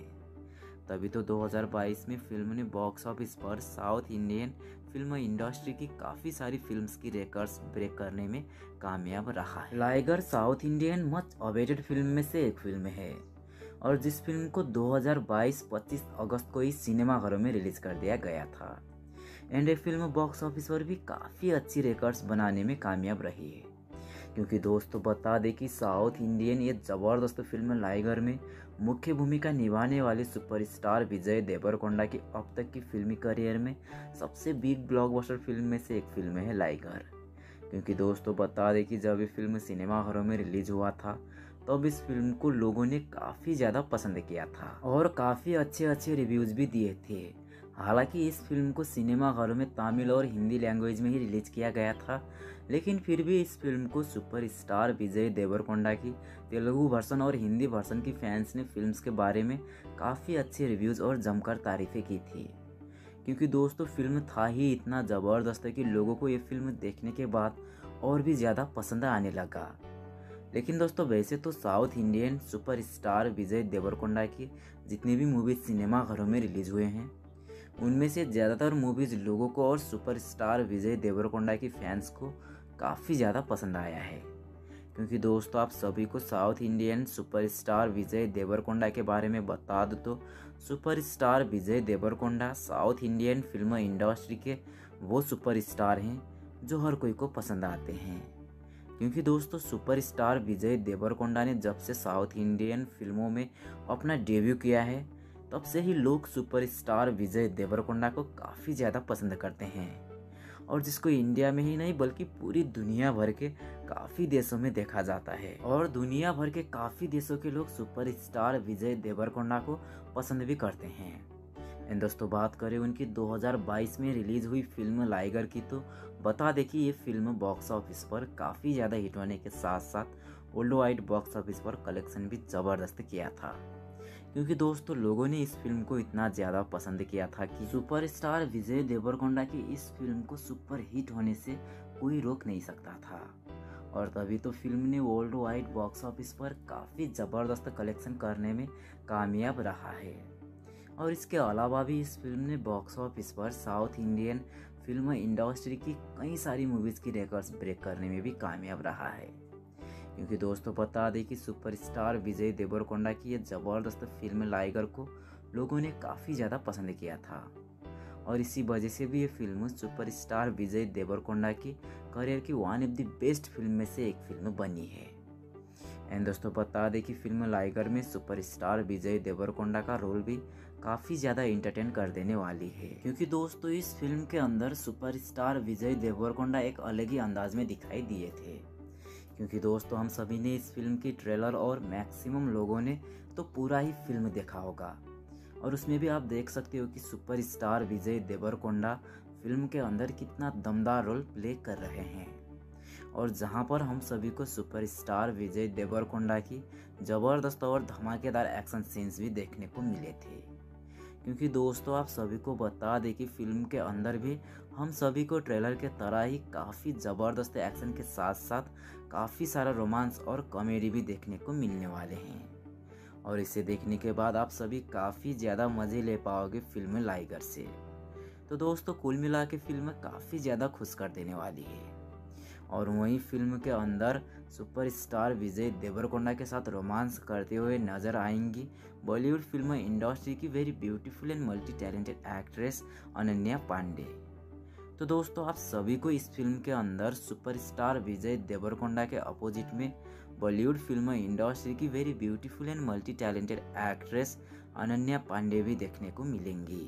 तभी तो दो हज़ार बाईस में फिल्म ने बॉक्स ऑफिस पर साउथ इंडियन फिल्म इंडस्ट्री की काफ़ी सारी फिल्म्स की रिकॉर्ड्स ब्रेक करने में कामयाब रहा है। Liger south Indian much awaited film में से एक फिल्म है, और जिस फिल्म को दो हज़ार बाईस पच्चीस अगस्त को ही सिनेमाघरों में रिलीज कर दिया गया था, एंड ये फिल्म बॉक्स ऑफिस पर भी काफ़ी अच्छी रिकॉर्ड्स बनाने में कामयाब रही है। क्योंकि दोस्तों बता दें कि साउथ इंडियन ये ज़बरदस्त फिल्म लाइगर में मुख्य भूमिका निभाने वाले सुपरस्टार विजय देवरकोंडा की अब तक की फिल्मी करियर में सबसे बिग ब्लॉकबस्टर फिल्म में से एक फिल्म है लाइगर। क्योंकि दोस्तों बता दें कि जब ये फिल्म सिनेमाघरों में रिलीज हुआ था तब इस फिल्म को लोगों ने काफ़ी ज़्यादा पसंद किया था, और काफ़ी अच्छे अच्छे रिव्यूज़ भी दिए थे। हालांकि इस फिल्म को सिनेमाघरों में तमिल और हिंदी लैंग्वेज में ही रिलीज किया गया था, लेकिन फिर भी इस फिल्म को सुपरस्टार विजय देवरकोंडा की तेलुगु वर्सन और हिंदी वर्सन की फैंस ने फिल्म्स के बारे में काफ़ी अच्छे रिव्यूज़ और जमकर तारीफ़ें की थी। क्योंकि दोस्तों फिल्म था ही इतना ज़बरदस्त है कि लोगों को ये फिल्म देखने के बाद और भी ज़्यादा पसंद आने लगा। लेकिन दोस्तों वैसे तो south Indian superstar Vijay Deverakonda की जितनी भी मूवीज़ सिनेमाघरों में रिलीज़ हुए हैं उनमें से ज़्यादातर मूवीज़ लोगों को और सुपरस्टार विजय देवरकोंडा की फैंस को काफ़ी ज़्यादा पसंद आया है। क्योंकि दोस्तों आप सभी को south Indian superstar Vijay Deverakonda के बारे में बता दो तो superstar Vijay Deverakonda south Indian film industry के वो सुपरस्टार हैं जो हर कोई को पसंद आते हैं। क्योंकि दोस्तों सुपरस्टार विजय देवरकोंडा ने जब से साउथ इंडियन फिल्मों में अपना डेब्यू किया है तब से ही लोग सुपरस्टार विजय देवरकोंडा को काफ़ी ज़्यादा पसंद करते हैं और जिसको इंडिया में ही नहीं बल्कि पूरी दुनिया भर के काफ़ी देशों में देखा जाता है और दुनिया भर के काफ़ी देशों के लोग सुपरस्टार विजय देवरकोंडा को पसंद भी करते हैं। एंड दोस्तों बात करें उनकी दो हज़ार बाईस में रिलीज हुई फिल्म लाइगर की, तो बता दें कि ये फिल्म बॉक्स ऑफिस पर काफ़ी ज़्यादा हिट होने के साथ साथ वर्ल्ड वाइड बॉक्स ऑफिस पर कलेक्शन भी ज़बरदस्त किया था, क्योंकि दोस्तों लोगों ने इस फिल्म को इतना ज़्यादा पसंद किया था कि सुपरस्टार विजय देवरकोंडा की इस फिल्म को सुपर हिट होने से कोई रोक नहीं सकता था। और तभी तो फिल्म ने वर्ल्ड वाइड बॉक्स ऑफिस पर काफ़ी ज़बरदस्त कलेक्शन करने में कामयाब रहा है। और इसके अलावा भी इस फिल्म ने बॉक्स ऑफिस पर साउथ इंडियन फिल्म इंडस्ट्री की कई सारी मूवीज़ की रिकॉर्ड्स ब्रेक करने में भी कामयाब रहा है, क्योंकि दोस्तों बता दें कि सुपरस्टार विजय देवरकोंडा की ये ज़बरदस्त फिल्म लाइगर को लोगों ने काफ़ी ज़्यादा पसंद किया था और इसी वजह से भी ये फिल्म सुपरस्टार विजय देवरकोंडा की करियर की one of the best film में से एक फिल्म बनी है। एंड दोस्तों बता दें कि फिल्म लाइगर में सुपरस्टार विजय देवरकोंडा का रोल भी काफ़ी ज़्यादा इंटरटेन कर देने वाली है, क्योंकि दोस्तों इस फिल्म के अंदर सुपरस्टार विजय देवरकोंडा एक अलग ही अंदाज में दिखाई दिए थे। क्योंकि दोस्तों हम सभी ने इस फिल्म की ट्रेलर और मैक्सिमम लोगों ने तो पूरा ही फिल्म देखा होगा और उसमें भी आप देख सकते हो कि सुपरस्टार विजय देवरकोंडा फिल्म के अंदर कितना दमदार रोल प्ले कर रहे हैं और जहां पर हम सभी को सुपरस्टार विजय देवरकोंडा की ज़बरदस्त और धमाकेदार एक्शन सीन्स भी देखने को मिले थे। क्योंकि दोस्तों आप सभी को बता दें कि फिल्म के अंदर भी हम सभी को ट्रेलर के तरह ही काफ़ी ज़बरदस्त एक्शन के साथ साथ काफ़ी सारा रोमांस और कॉमेडी भी देखने को मिलने वाले हैं और इसे देखने के बाद आप सभी काफ़ी ज़्यादा मज़े ले पाओगे फिल्म लाइगर से। तो दोस्तों कुल मिला के फिल्म काफ़ी ज़्यादा खुश कर देने वाली है और वहीं फिल्म के अंदर सुपरस्टार विजय देवरकोंडा के साथ रोमांस करते हुए नजर आएंगी बॉलीवुड फिल्म इंडस्ट्री की very beautiful and multi talented actress Ananya Pandey. तो दोस्तों आप सभी को इस फिल्म के अंदर सुपरस्टार विजय देवरकोंडा के अपोजिट में बॉलीवुड फिल्म इंडस्ट्री की very beautiful and multi talented actress Ananya Pandey भी देखने को मिलेंगी,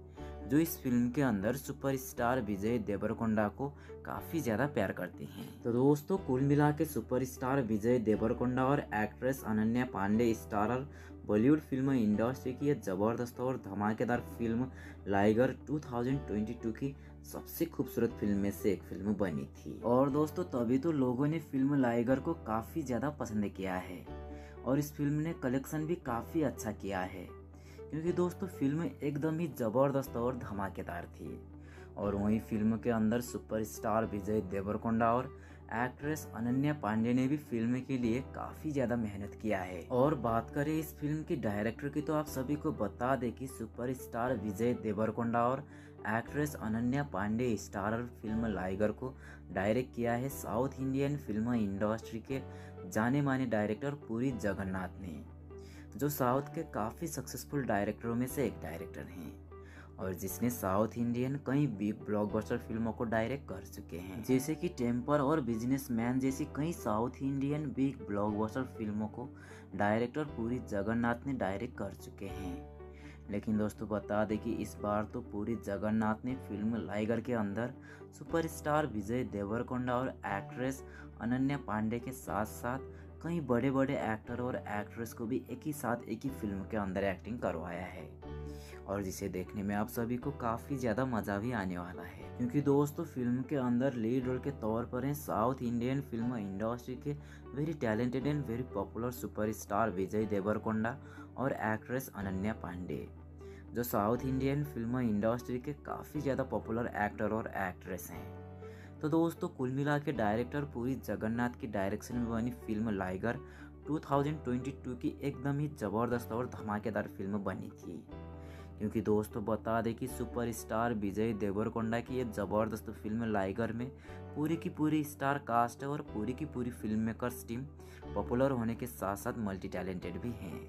जो इस फिल्म के अंदर सुपरस्टार विजय देवरकोंडा को काफ़ी ज़्यादा प्यार करती हैं। तो दोस्तों कुल मिला के सुपरस्टार विजय देवरकोंडा और actress Ananya Pandey starrer Bollywood film industry की यह ज़बरदस्त और धमाकेदार फिल्म लाइगर दो हज़ार बाईस की सबसे खूबसूरत फिल्म में से एक फिल्म बनी थी और दोस्तों तभी तो लोगों ने फिल्म लाइगर को काफ़ी ज़्यादा पसंद किया है और इस फिल्म ने कलेक्शन भी काफ़ी अच्छा किया है, क्योंकि दोस्तों फिल्म एकदम ही ज़बरदस्त और धमाकेदार थी और वहीं फिल्म के अंदर सुपरस्टार विजय देवरकोंडा और एक्ट्रेस अनन्या पांडे ने भी फिल्म के लिए काफ़ी ज़्यादा मेहनत किया है। और बात करें इस फिल्म की डायरेक्टर की, तो आप सभी को बता दें कि सुपरस्टार विजय देवरकोंडा और actress Ananya Pandey starrer film liger को डायरेक्ट किया है साउथ इंडियन फिल्म इंडस्ट्री के जाने माने डायरेक्टर पुरी जगन्नाथ ने, जो साउथ के काफ़ी सक्सेसफुल डायरेक्टरों में से एक डायरेक्टर हैं और जिसने साउथ इंडियन कई बिग ब्लॉकबस्टर फिल्मों को डायरेक्ट कर चुके हैं, जैसे कि टेम्पर और बिजनेसमैन जैसी कई साउथ इंडियन बिग ब्लॉकबस्टर फिल्मों को डायरेक्टर पुरी जगन्नाथ ने डायरेक्ट कर चुके हैं। लेकिन दोस्तों बता दें कि इस बार तो पुरी जगन्नाथ ने फिल्म लाइगर के अंदर सुपरस्टार विजय देवरकोंडा और एक्ट्रेस अनन्या पांडे के साथ साथ कई बड़े बड़े एक्टर और एक्ट्रेस को भी एक ही साथ एक ही फिल्म के अंदर एक्टिंग करवाया है और जिसे देखने में आप सभी को काफ़ी ज़्यादा मज़ा भी आने वाला है, क्योंकि दोस्तों फिल्म के अंदर लीड रोल के तौर पर हैं साउथ इंडियन फिल्म इंडस्ट्री के very talented and very popular superstar Vijay Deverakonda और एक्ट्रेस अनन्या पांडे, जो साउथ इंडियन फिल्म इंडस्ट्री के काफ़ी ज़्यादा पॉपुलर एक्टर और एक्ट्रेस हैं। तो दोस्तों कुल मिला के डायरेक्टर पुरी जगन्नाथ की डायरेक्शन में बनी फिल्म लाइगर दो हज़ार बाईस की एकदम ही ज़बरदस्त और धमाकेदार फिल्म बनी थी, क्योंकि दोस्तों बता दें कि सुपरस्टार विजय देवरकोंडा की ये ज़बरदस्त फिल्म लाइगर में पूरी की पूरी स्टार कास्ट है और पूरी की पूरी फिल्म मेकर्स टीम पॉपुलर होने के साथ साथ मल्टी टैलेंटेड भी हैं।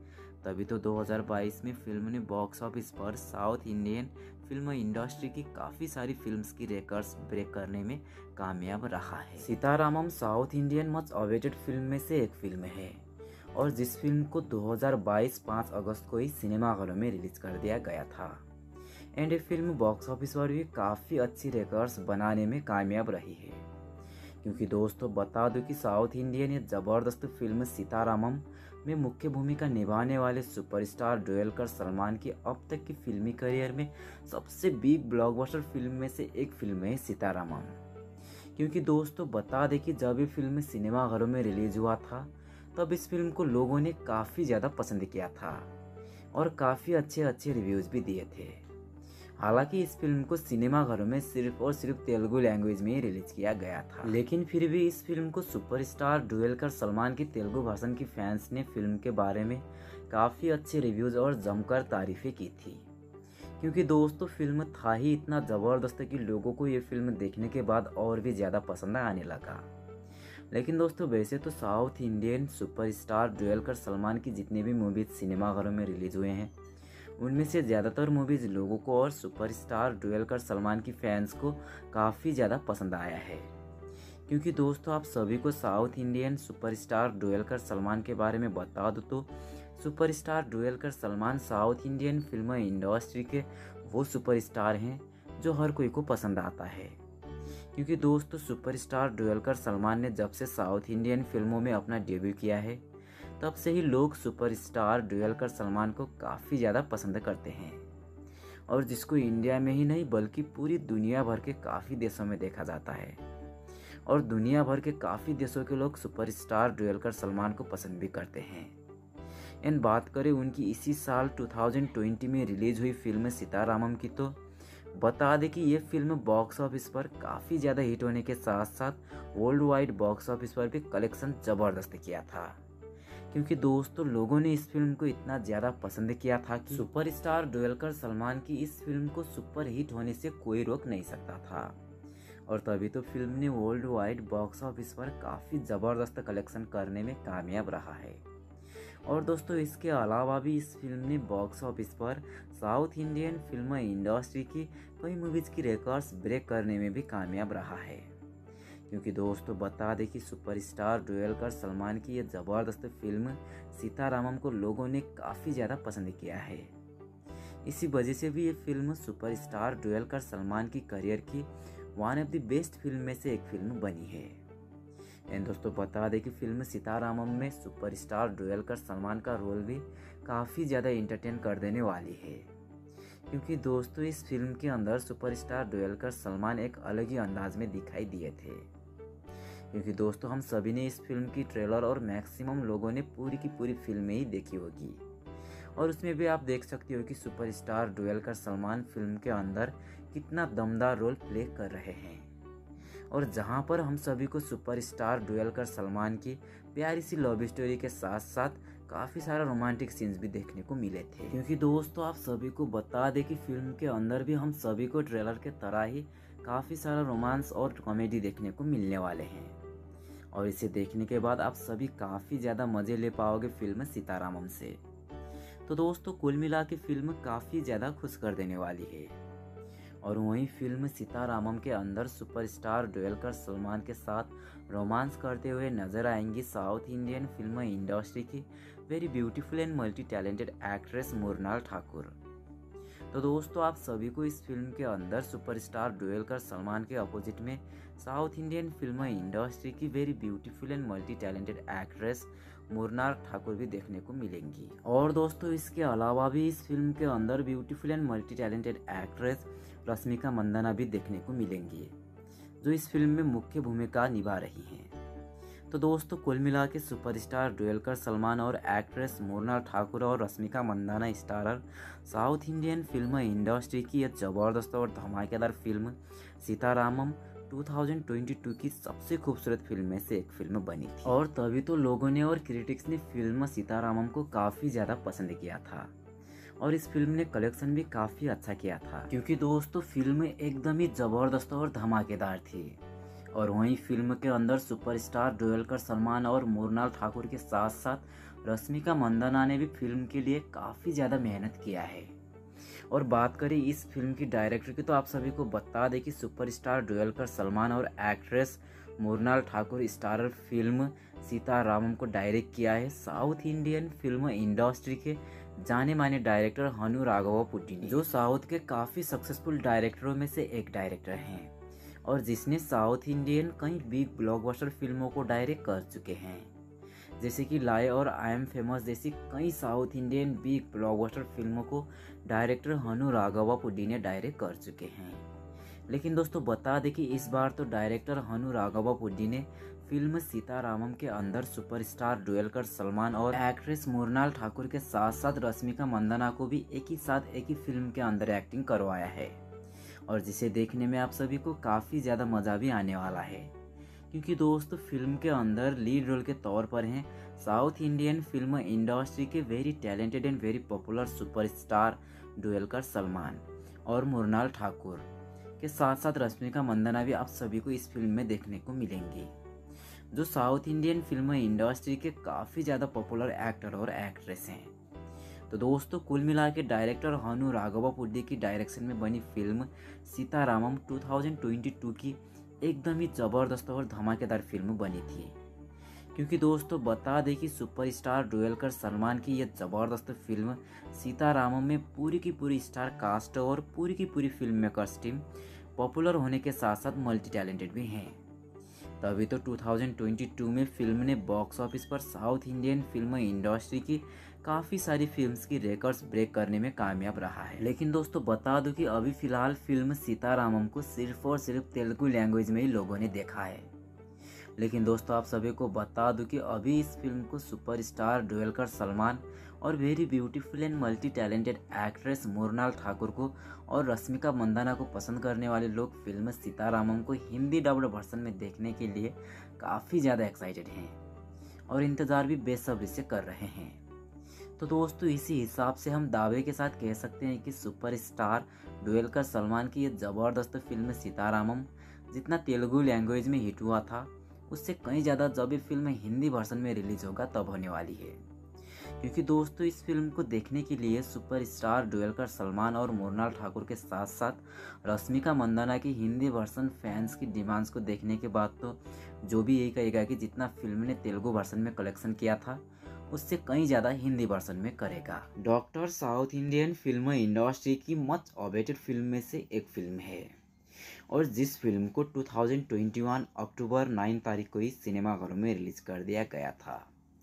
तभी तो दो हज़ार बाईस में फिल्म ने बॉक्स ऑफिस पर साउथ इंडियन फिल्म इंडस्ट्री की काफ़ी सारी फिल्म्स की रिकॉर्ड्स ब्रेक करने में कामयाब रहा है। Sitaramam south Indian much awaited film में से एक फिल्म है और जिस फिल्म को दो हज़ार बाईस पाँच अगस्त को ही सिनेमाघरों में रिलीज कर दिया गया था। एंड ये फिल्म बॉक्स ऑफिस पर भी काफ़ी अच्छी रिकॉर्ड्स बनाने में कामयाब रही है, क्योंकि दोस्तों बता दूं कि साउथ इंडियन ये ज़बरदस्त फिल्म सीतारामम में मुख्य भूमिका निभाने वाले सुपरस्टार डुएलकर सलमान की अब तक की फिल्मी करियर में सबसे बिग ब्लॉकबस्टर फिल्म में से एक फिल्म है सीतारामम। क्योंकि दोस्तों बता दें कि जब ये फिल्म सिनेमाघरों में रिलीज हुआ था तब इस फिल्म को लोगों ने काफ़ी ज़्यादा पसंद किया था और काफ़ी अच्छे अच्छे रिव्यूज़ भी दिए थे। हालांकि इस फिल्म को सिनेमाघरों में सिर्फ और सिर्फ तेलुगु लैंग्वेज में ही रिलीज किया गया था, लेकिन फिर भी इस फिल्म को सुपरस्टार डुएलकर सलमान की तेलुगु भाषण की फैंस ने फिल्म के बारे में काफ़ी अच्छे रिव्यूज़ और जमकर तारीफें की थी। क्योंकि दोस्तों फिल्म था ही इतना ज़बरदस्त कि लोगों को ये फिल्म देखने के बाद और भी ज़्यादा पसंद आने लगा। लेकिन दोस्तों वैसे तो south Indian superstar Dulquer Salman की जितने भी मूवीज सिनेमाघरों में रिलीज हुए हैं उनमें से ज़्यादातर मूवीज़ लोगों को और सुपरस्टार डुएलकर सलमान की फैंस को काफ़ी ज़्यादा पसंद आया है। क्योंकि दोस्तों आप सभी को south Indian superstar Dulquer Salman के बारे में बता दूँ तो superstar Dulquer Salman south Indian film industry के वो सुपरस्टार हैं जो हर कोई को पसंद आता है। क्योंकि दोस्तों सुपरस्टार डुएलकर सलमान ने जब से साउथ इंडियन फिल्मों में अपना डेब्यू किया है तब से ही लोग सुपरस्टार डुएलकर सलमान को काफ़ी ज़्यादा पसंद करते हैं, और जिसको इंडिया में ही नहीं बल्कि पूरी दुनिया भर के काफ़ी देशों में देखा जाता है, और दुनिया भर के काफ़ी देशों के लोग सुपरस्टार डुएलकर सलमान को पसंद भी करते हैं। एंड बात करें उनकी इसी साल दो हज़ार बीस में रिलीज हुई फिल्म सीतारामम की, तो बता दें कि ये फिल्म बॉक्स ऑफिस पर काफ़ी ज़्यादा हिट होने के साथ साथ वर्ल्ड वाइड बॉक्स ऑफिस पर भी कलेक्शन ज़बरदस्त किया था। क्योंकि दोस्तों लोगों ने इस फिल्म को इतना ज़्यादा पसंद किया था कि सुपरस्टार डुएलकर सलमान की इस फिल्म को सुपर हिट होने से कोई रोक नहीं सकता था, और तभी तो फिल्म ने वर्ल्ड वाइड बॉक्स ऑफिस पर काफ़ी ज़बरदस्त कलेक्शन करने में कामयाब रहा है। और दोस्तों इसके अलावा भी इस फिल्म ने बॉक्स ऑफिस पर साउथ इंडियन फिल्म इंडस्ट्री की कई मूवीज़ की रिकॉर्ड्स ब्रेक करने में भी कामयाब रहा है। क्योंकि दोस्तों बता दें कि सुपरस्टार डुएलकर सलमान की यह ज़बरदस्त फिल्म सीतारामम को लोगों ने काफ़ी ज़्यादा पसंद किया है। इसी वजह से भी ये फिल्म सुपरस्टार डुएलकर सलमान की करियर की one of the best film में से एक फिल्म बनी है। एंड दोस्तों बता दें कि फिल्म सीतारामम में सुपरस्टार डुएलकर सलमान का रोल भी काफ़ी ज़्यादा इंटरटेन कर देने वाली है। क्योंकि दोस्तों इस फिल्म के अंदर सुपरस्टार डुएलकर सलमान एक अलग ही अंदाज में दिखाई दिए थे। क्योंकि दोस्तों हम सभी ने इस फिल्म की ट्रेलर और मैक्सिमम लोगों ने पूरी की पूरी फिल्म ही देखी होगी, और उसमें भी आप देख सकते हो कि सुपरस्टार डुएलकर सलमान फिल्म के अंदर कितना दमदार रोल प्ले कर रहे हैं, और जहां पर हम सभी को सुपरस्टार डुएलकर सलमान की प्यारी सी लव स्टोरी के साथ साथ काफ़ी सारा रोमांटिक सीन्स भी देखने को मिले थे। क्योंकि दोस्तों आप सभी को बता दें कि फिल्म के अंदर भी हम सभी को ट्रेलर के तरह ही काफ़ी सारा रोमांस और कॉमेडी देखने को मिलने वाले हैं, और इसे देखने के बाद आप सभी काफ़ी ज़्यादा मज़े ले पाओगे फिल्म सीतारामम से। तो दोस्तों कुल मिला के फिल्म काफ़ी ज़्यादा खुश कर देने वाली है। और वहीं फिल्म सीतारामम के अंदर सुपरस्टार डुएलकर सलमान के साथ रोमांस करते हुए नजर आएंगी साउथ इंडियन फिल्म इंडस्ट्री की very beautiful and multi talented actress Mrunal Thakur. तो दोस्तों आप सभी को इस फिल्म के अंदर सुपरस्टार डुएलकर सलमान के अपोजिट में साउथ इंडियन फिल्म इंडस्ट्री की very beautiful and multi talented actress Mrunal Thakur भी देखने को मिलेंगी। और दोस्तों इसके अलावा भी इस फिल्म के अंदर beautiful and multi talented actress Rashmika Mandanna भी देखने को मिलेंगी, जो इस फिल्म में मुख्य भूमिका निभा रही हैं। तो दोस्तों कुल मिला के सुपरस्टार डुएलकर सलमान और एक्ट्रेस मुरनाल ठाकुर और Rashmika Mandanna starrer south Indian film industry की यह ज़बरदस्त और धमाकेदार फिल्म सीतारामम दो हज़ार बाईस की सबसे खूबसूरत फिल्म में से एक फिल्म बनी थी, और तभी तो लोगों ने और क्रिटिक्स ने फिल्म सीतारामम को काफ़ी ज़्यादा पसंद किया था, और इस फिल्म ने कलेक्शन भी काफ़ी अच्छा किया था। क्योंकि दोस्तों फिल्म एकदम ही ज़बरदस्त और धमाकेदार थी, और वहीं फिल्म के अंदर सुपरस्टार डुएलकर सलमान और मुरनाल ठाकुर के साथ साथ रश्मिका मंदाना ने भी फिल्म के लिए काफ़ी ज़्यादा मेहनत किया है। और बात करें इस फिल्म की डायरेक्टर की, तो आप सभी को बता दें कि सुपरस्टार डुएलकर सलमान और actress Mrunal Thakur starrer film Sitaramam को डायरेक्ट किया है साउथ इंडियन फिल्म इंडस्ट्री के जाने माने डायरेक्टर हनु राघव पुडी ने, जो साउथ के काफ़ी सक्सेसफुल डायरेक्टरों में से एक डायरेक्टर हैं और जिसने साउथ इंडियन कई बिग ब्लॉकबस्टर फिल्मों को डायरेक्ट कर चुके हैं, जैसे कि लाई और आई एम फेमस जैसी कई साउथ इंडियन बिग ब्लॉकबस्टर फिल्मों को डायरेक्टर हनु राघव पुडी ने डायरेक्ट कर चुके हैं। लेकिन दोस्तों बता दें कि इस बार तो डायरेक्टर हनु राघव पुडी ने फिल्म सीतारामम के अंदर सुपरस्टार डुएलकर सलमान और एक्ट्रेस मुरनाल ठाकुर के साथ साथ रश्मिका मंदाना को भी एक ही साथ एक ही फिल्म के अंदर एक्टिंग करवाया है और जिसे देखने में आप सभी को काफ़ी ज़्यादा मज़ा भी आने वाला है, क्योंकि दोस्तों फिल्म के अंदर लीड रोल के तौर पर हैं साउथ इंडियन फिल्म इंडस्ट्री के very talented and very popular superstar Dulquer Salman और मुरनाल ठाकुर के साथ साथ रश्मिका मंदाना भी आप सभी को इस फिल्म में देखने को मिलेंगी, जो साउथ इंडियन फिल्म इंडस्ट्री के काफ़ी ज़्यादा पॉपुलर एक्टर और एक्ट्रेस हैं। तो दोस्तों कुल मिला के डायरेक्टर हनु राघव पुडी की डायरेक्शन में बनी फिल्म सीतारामम दो हज़ार बाईस की एकदम ही ज़बरदस्त और धमाकेदार फिल्म बनी थी, क्योंकि दोस्तों बता दें कि सुपरस्टार डुएलकर सलमान की यह ज़बरदस्त फिल्म सीतारामम में पूरी की पूरी स्टार कास्ट और पूरी की पूरी फिल्म मेकर्स टीम पॉपुलर होने के साथ साथ मल्टी टैलेंटेड भी हैं। तभी तो दो हज़ार बाईस में फिल्म ने बॉक्स ऑफिस पर साउथ इंडियन फिल्म इंडस्ट्री की काफ़ी सारी फिल्म्स की रिकॉर्ड्स ब्रेक करने में कामयाब रहा है। लेकिन दोस्तों बता दूं कि अभी फिलहाल फिल्म सीतारामम को सिर्फ और सिर्फ तेलुगु लैंग्वेज में ही लोगों ने देखा है। लेकिन दोस्तों आप सभी को बता दूं कि अभी इस फिल्म को सुपरस्टार डुएलकर सलमान और very beautiful and multi talented actress Mrunal Thakur को और रश्मिका मंदाना को पसंद करने वाले लोग फिल्म सीतारामम को हिंदी डब्ड वर्जन में देखने के लिए काफ़ी ज़्यादा एक्साइटेड हैं और इंतज़ार भी बेसब्री से कर रहे हैं। तो दोस्तों इसी हिसाब से हम दावे के साथ कह सकते हैं कि सुपरस्टार डुएलकर सलमान की ये ज़बरदस्त फिल्म सीतारामम जितना तेलुगु लैंग्वेज में हिट हुआ था उससे कहीं ज़्यादा जब ये फिल्म हिंदी वर्जन में रिलीज होगा तब होने वाली है, क्योंकि दोस्तों इस फिल्म को देखने के लिए सुपरस्टार डुएलकर सलमान और मुरनाल ठाकुर के साथ साथ रश्मिका मंदाना की हिंदी वर्जन फैंस की डिमांड्स को देखने के बाद तो जो भी यही कहेगा कि जितना फिल्म ने तेलुगु वर्जन में कलेक्शन किया था उससे कहीं ज़्यादा हिंदी वर्जन में करेगा। Doctor south Indian film industry की मच अवेटेड फिल्म में से एक फिल्म है और जिस फिल्म को दो हज़ार इक्कीस अक्टूबर नौ तारीख को ही सिनेमाघरों में रिलीज कर दिया गया था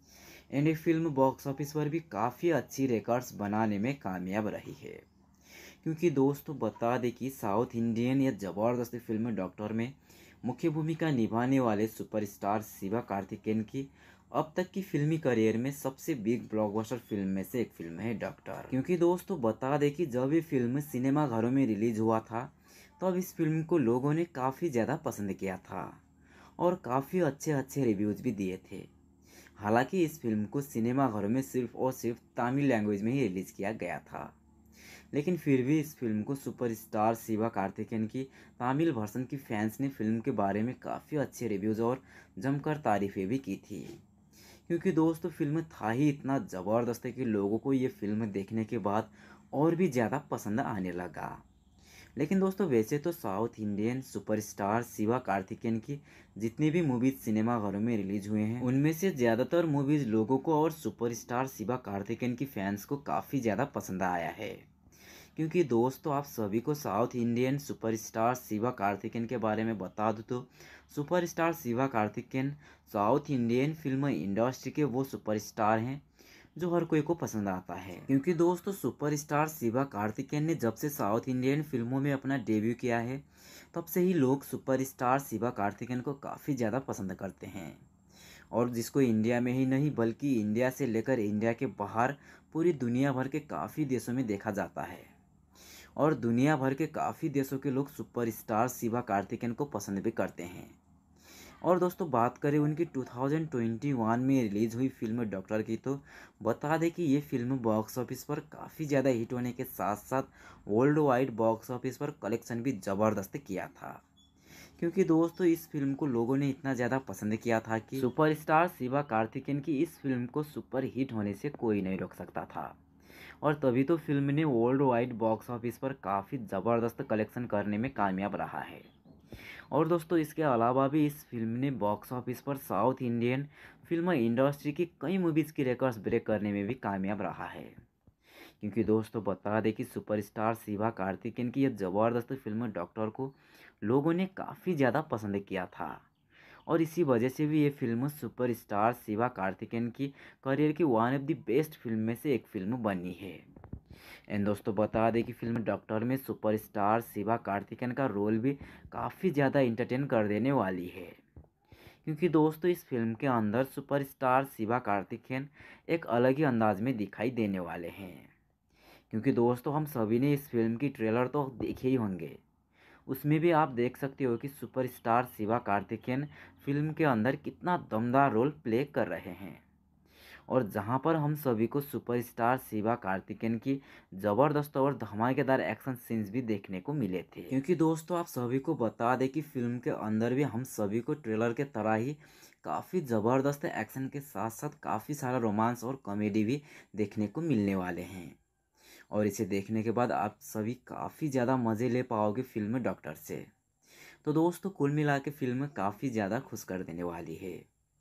एंड ये फिल्म बॉक्स ऑफिस पर भी काफ़ी अच्छी रिकॉर्ड्स बनाने में कामयाब रही है, क्योंकि दोस्तों बता दें कि साउथ इंडियन या ज़बरदस्त फिल्म डॉक्टर में मुख्य भूमिका निभाने वाले सुपरस्टार शिवा कार्तिकेयन की अब तक की फिल्मी करियर में सबसे बिग ब्लॉकबस्टर फिल्म में से एक फिल्म है डॉक्टर। क्योंकि दोस्तों बता दें कि जब ये फिल्म सिनेमाघरों में रिलीज हुआ था तब तो इस फिल्म को लोगों ने काफ़ी ज़्यादा पसंद किया था और काफ़ी अच्छे अच्छे रिव्यूज़ भी दिए थे। हालांकि इस फिल्म को सिनेमाघरों में सिर्फ और सिर्फ तमिल लैंग्वेज में ही रिलीज़ किया गया था, लेकिन फिर भी इस फिल्म को सुपरस्टार शिवा कार्तिकेयन की तमिल वर्जन की फैंस ने फिल्म के बारे में काफ़ी अच्छे रिव्यूज़ और जमकर तारीफ़ें भी की थी, क्योंकि दोस्तों फिल्म था ही इतना ज़बरदस्त है कि लोगों को ये फिल्म देखने के बाद और भी ज़्यादा पसंद आने लगा। लेकिन दोस्तों वैसे तो south Indian superstar Siva Karthikeyan की जितनी भी मूवीज़ सिनेमाघरों में रिलीज हुए हैं उनमें से ज़्यादातर मूवीज़ लोगों को और सुपरस्टार शिवा कार्तिकेयन की फैंस को काफ़ी ज़्यादा पसंद आया है, क्योंकि दोस्तों आप सभी को south Indian superstar Siva Karthikeyan के बारे में बता दूं तो superstar Siva Karthikeyan south Indian film industry के वो सुपरस्टार हैं जो हर कोई को पसंद आता है। क्योंकि दोस्तों सुपरस्टार शिवा कार्तिकेयन ने जब से साउथ इंडियन फिल्मों में अपना डेब्यू किया है तब से ही लोग सुपरस्टार शिवा कार्तिकेयन को काफ़ी ज़्यादा पसंद करते हैं और जिसको इंडिया में ही नहीं बल्कि इंडिया से लेकर इंडिया के बाहर पूरी दुनिया भर के काफ़ी देशों में देखा जाता है और दुनिया भर के काफ़ी देशों के लोग सुपरस्टार शिवा कार्तिकेयन को पसंद भी करते हैं। और दोस्तों बात करें उनकी दो हज़ार इक्कीस में रिलीज़ हुई फिल्म डॉक्टर की तो बता दें कि ये फिल्म बॉक्स ऑफिस पर काफ़ी ज़्यादा हिट होने के साथ साथ वर्ल्ड वाइड बॉक्स ऑफिस पर कलेक्शन भी ज़बरदस्त किया था, क्योंकि दोस्तों इस फिल्म को लोगों ने इतना ज़्यादा पसंद किया था कि सुपरस्टार शिवा कार्तिकेयन की इस फिल्म को सुपर हिट होने से कोई नहीं रोक सकता था और तभी तो फिल्म ने वर्ल्ड वाइड बॉक्स ऑफिस पर काफ़ी ज़बरदस्त कलेक्शन करने में कामयाब रहा है। और दोस्तों इसके अलावा भी इस फिल्म ने बॉक्स ऑफिस पर साउथ इंडियन फिल्म इंडस्ट्री की कई मूवीज़ की रिकॉर्ड्स ब्रेक करने में भी कामयाब रहा है। क्योंकि दोस्तों बता दें कि सुपरस्टार शिवा कार्तिकेयन की यह ज़बरदस्त फिल्म डॉक्टर को लोगों ने काफ़ी ज़्यादा पसंद किया था, और इसी वजह से भी ये फिल्म सुपरस्टार शिवा कार्तिकेयन की करियर की one of the best film में से एक फिल्म बनी है। एंड दोस्तों बता दें कि फिल्म डॉक्टर में सुपरस्टार शिवा कार्तिकेयन का रोल भी काफ़ी ज़्यादा इंटरटेन कर देने वाली है। क्योंकि दोस्तों इस फिल्म के अंदर सुपरस्टार शिवा कार्तिकेयन एक अलग ही अंदाज में दिखाई देने वाले हैं। क्योंकि दोस्तों हम सभी ने इस फिल्म की ट्रेलर तो देखे ही होंगे, उसमें भी आप देख सकते हो कि सुपरस्टार शिवा कार्तिकेयन फिल्म के अंदर कितना दमदार रोल प्ले कर रहे हैं, और जहां पर हम सभी को सुपरस्टार शिवा कार्तिकेयन की ज़बरदस्त और धमाकेदार एक्शन सीन्स भी देखने को मिले थे। क्योंकि दोस्तों आप सभी को बता दें कि फिल्म के अंदर भी हम सभी को ट्रेलर के तरह ही काफ़ी ज़बरदस्त एक्शन के साथ साथ काफ़ी सारा रोमांस और कॉमेडी भी देखने को मिलने वाले हैं, और इसे देखने के बाद आप सभी काफ़ी ज़्यादा मज़े ले पाओगे फिल्म डॉक्टर से। तो दोस्तों कुल मिला के फिल्म काफ़ी ज़्यादा खुश कर देने वाली है।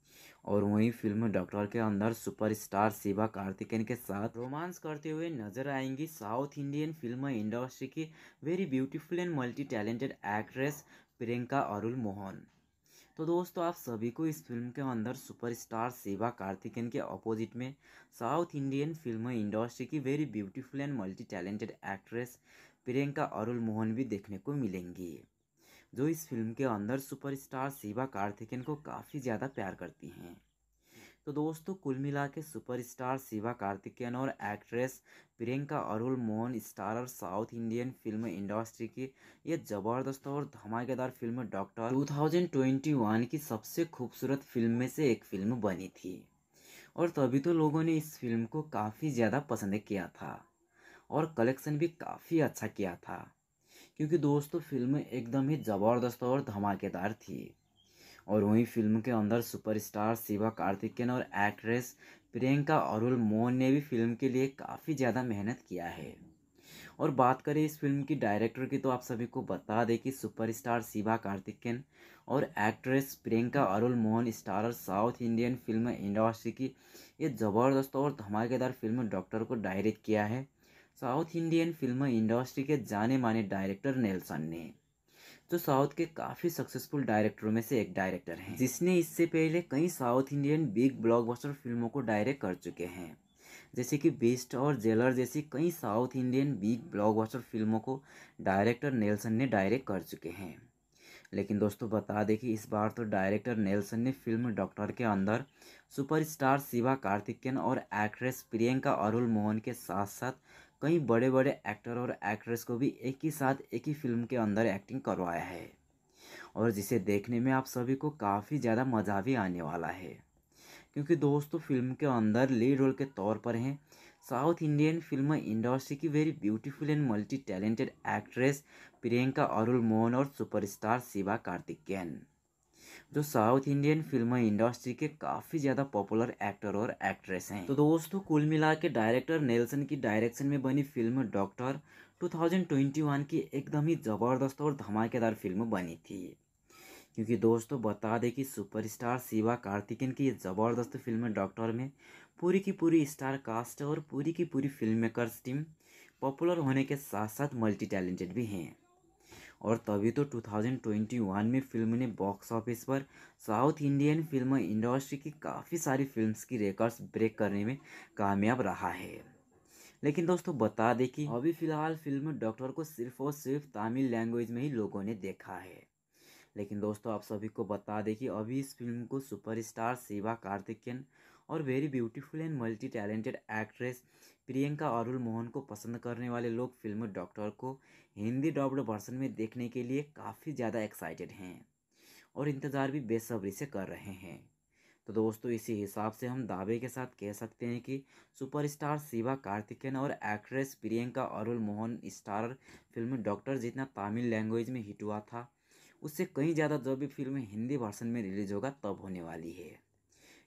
और वहीं फिल्म डॉक्टर के अंदर सुपरस्टार शिवा कार्तिकेयन के साथ रोमांस करते हुए नजर आएंगी साउथ इंडियन फिल्म इंडस्ट्री की very beautiful and multi talented actress Priyanka Arul Mohan. तो दोस्तों आप सभी को इस फिल्म के अंदर सुपरस्टार शिवा कार्तिकेयन के अपोजिट में साउथ इंडियन फिल्म इंडस्ट्री की very beautiful and multi talented actress Priyanka Arul Mohan भी देखने को मिलेंगी, जो इस फिल्म के अंदर सुपरस्टार शिवा कार्तिकेयन को काफ़ी ज़्यादा प्यार करती हैं। तो दोस्तों कुल मिला के सुपरस्टार शिवा कार्तिकेयन और actress Priyanka Arul Mohan starrer south Indian film industry की ये ज़बरदस्त और धमाकेदार फिल्म डॉक्टर दो हज़ार इक्कीस की सबसे खूबसूरत फिल्म में से एक फिल्म बनी थी, और तभी तो लोगों ने इस फिल्म को काफ़ी ज़्यादा पसंद किया था और कलेक्शन भी काफ़ी अच्छा किया था। क्योंकि दोस्तों फिल्म एकदम ही ज़बरदस्त और धमाकेदार थी, और वहीं फिल्म के अंदर सुपरस्टार शिवा कार्तिकेयन और एक्ट्रेस प्रियंका अरुल मोहन ने भी फिल्म के लिए काफ़ी ज़्यादा मेहनत किया है। और बात करें इस फिल्म की डायरेक्टर की, तो आप सभी को बता दें कि सुपरस्टार शिवा कार्तिकेयन और actress Priyanka Arul Mohan starrer south Indian film industry की ये ज़बरदस्त और धमाकेदार फिल्म डॉक्टर को डायरेक्ट किया है साउथ इंडियन फिल्म इंडस्ट्री के जाने माने डायरेक्टर नेल्सन ने, जो साउथ के काफ़ी सक्सेसफुल डायरेक्टरों में से एक डायरेक्टर हैं, जिसने इससे पहले कई साउथ इंडियन बिग ब्लॉकबस्टर फिल्मों को डायरेक्ट कर चुके हैं, जैसे कि बीस्ट और जेलर जैसी कई साउथ इंडियन बिग ब्लॉकबस्टर फिल्मों को डायरेक्टर नेल्सन ने डायरेक्ट कर चुके हैं। लेकिन दोस्तों बता दें कि इस बार तो डायरेक्टर नेल्सन ने फिल्म डॉक्टर के अंदर सुपरस्टार शिवा कार्तिकेयन और एक्ट्रेस प्रियंका अरुल मोहन के साथ साथ कई बड़े बड़े एक्टर और एक्ट्रेस को भी एक ही साथ एक ही फिल्म के अंदर एक्टिंग करवाया है, और जिसे देखने में आप सभी को काफ़ी ज़्यादा मज़ा भी आने वाला है। क्योंकि दोस्तों फिल्म के अंदर लीड रोल के तौर पर हैं साउथ इंडियन फिल्म इंडस्ट्री की very beautiful and multi talented actress Priyanka Arul Mohan और सुपरस्टार शिवा कार्तिकेयन, जो साउथ इंडियन फिल्म इंडस्ट्री के काफ़ी ज़्यादा पॉपुलर एक्टर और एक्ट्रेस हैं। तो दोस्तों कुल मिला के डायरेक्टर नेल्सन की डायरेक्शन में बनी फिल्म डॉक्टर दो हज़ार इक्कीस की एकदम ही ज़बरदस्त और धमाकेदार फिल्म बनी थी। क्योंकि दोस्तों बता दें कि सुपरस्टार शिवा कार्तिकेयन की ये ज़बरदस्त फिल्म डॉक्टर में पूरी की पूरी स्टार कास्ट और पूरी की पूरी फिल्म मेकर्स टीम पॉपुलर होने के साथ साथ मल्टी टैलेंटेड भी हैं, और तभी तो दो हज़ार इक्कीस में फिल्म ने बॉक्स ऑफिस पर साउथ इंडियन फिल्म इंडस्ट्री की काफ़ी सारी फिल्म्स की रिकॉर्ड्स ब्रेक करने में कामयाब रहा है। लेकिन दोस्तों बता दें कि अभी फ़िलहाल फिल्म डॉक्टर को सिर्फ और सिर्फ तमिल लैंग्वेज में ही लोगों ने देखा है। लेकिन दोस्तों आप सभी को बता दें कि अभी इस फिल्म को सुपरस्टार शिवा कार्तिकेयन और very beautiful and multi talented actress Priyanka Arul Mohan को पसंद करने वाले लोग फिल्म डॉक्टर को हिंदी डब्ड वर्जन में देखने के लिए काफ़ी ज़्यादा एक्साइटेड हैं और इंतज़ार भी बेसब्री से कर रहे हैं। तो दोस्तों इसी हिसाब से हम दावे के साथ कह सकते हैं कि सुपरस्टार शिवा कार्तिकेयन और actress Priyanka Arul Mohan starrer film Doctor जितना तमिल लैंग्वेज में हिट हुआ था, उससे कहीं ज़्यादा जो भी फिल्म हिंदी वर्जन में रिलीज होगा तब होने वाली है।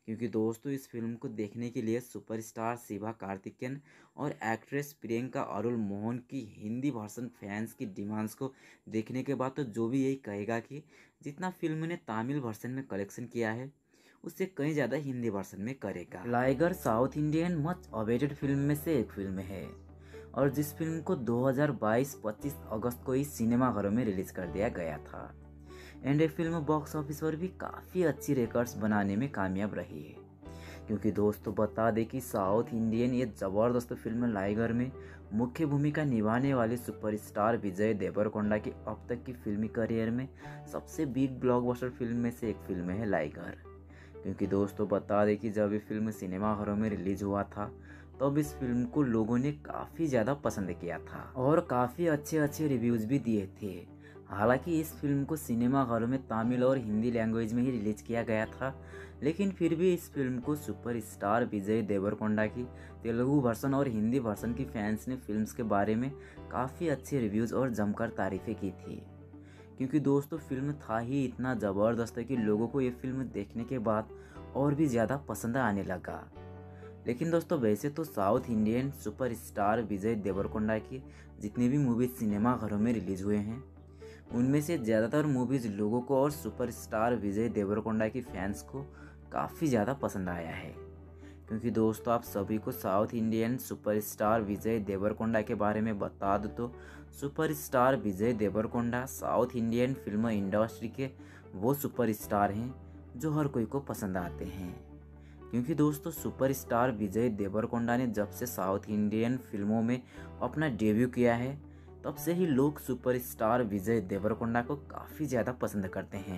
क्योंकि दोस्तों इस फिल्म को देखने के लिए सुपरस्टार शिवा कार्तिकेयन और एक्ट्रेस प्रियंका अरुल मोहन की हिंदी वर्सन फैंस की डिमांड्स को देखने के बाद तो जो भी यही कहेगा कि जितना फिल्म ने तमिल वर्सन में कलेक्शन किया है उससे कहीं ज़्यादा हिंदी वर्सन में करेगा। Liger south Indian much awaited film में से एक फिल्म है और जिस फिल्म को दो हज़ार बाईस पच्चीस अगस्त को ही सिनेमाघरों में रिलीज कर दिया गया था एंड ये फिल्म बॉक्स ऑफिस पर भी काफ़ी अच्छी रिकॉर्ड्स बनाने में कामयाब रही है। क्योंकि दोस्तों बता दें कि साउथ इंडियन ये ज़बरदस्त फिल्म लाइगर में मुख्य भूमिका निभाने वाले सुपरस्टार विजय देवरकोंडा की अब तक की फिल्मी करियर में सबसे बिग ब्लॉकबस्टर फिल्म में से एक फिल्म है लाइगर। क्योंकि दोस्तों बता दें कि जब ये फिल्म सिनेमाघरों में रिलीज हुआ था तब इस फिल्म को लोगों ने काफ़ी ज़्यादा पसंद किया था और काफ़ी अच्छे अच्छे रिव्यूज़ भी दिए थे। हालांकि इस फिल्म को सिनेमाघरों में तमिल और हिंदी लैंग्वेज में ही रिलीज किया गया था, लेकिन फिर भी इस फिल्म को सुपरस्टार विजय देवरकोंडा की तेलुगु वर्सन और हिंदी वर्सन की फैंस ने फिल्म्स के बारे में काफ़ी अच्छे रिव्यूज़ और जमकर तारीफ़ें की थी। क्योंकि दोस्तों फिल्म था ही इतना ज़बरदस्त है कि लोगों को ये फिल्म देखने के बाद और भी ज़्यादा पसंद आने लगा। लेकिन दोस्तों वैसे तो south Indian superstar Vijay Deverakonda की जितनी भी मूवीज़ सिनेमाघरों में रिलीज़ हुए हैं उनमें से ज़्यादातर मूवीज़ लोगों को और सुपरस्टार विजय देवरकोंडा की फैंस को काफ़ी ज़्यादा पसंद आया है। क्योंकि दोस्तों आप सभी को south Indian superstar Vijay Deverakonda के बारे में बता दूँ तो superstar Vijay Deverakonda south Indian film industry के वो सुपरस्टार हैं जो हर कोई को पसंद आते हैं। क्योंकि दोस्तों सुपरस्टार विजय देवरकोंडा ने जब से साउथ इंडियन फिल्मों में अपना डेब्यू किया है तब से ही लोग सुपरस्टार विजय देवरकोंडा को काफ़ी ज़्यादा पसंद करते हैं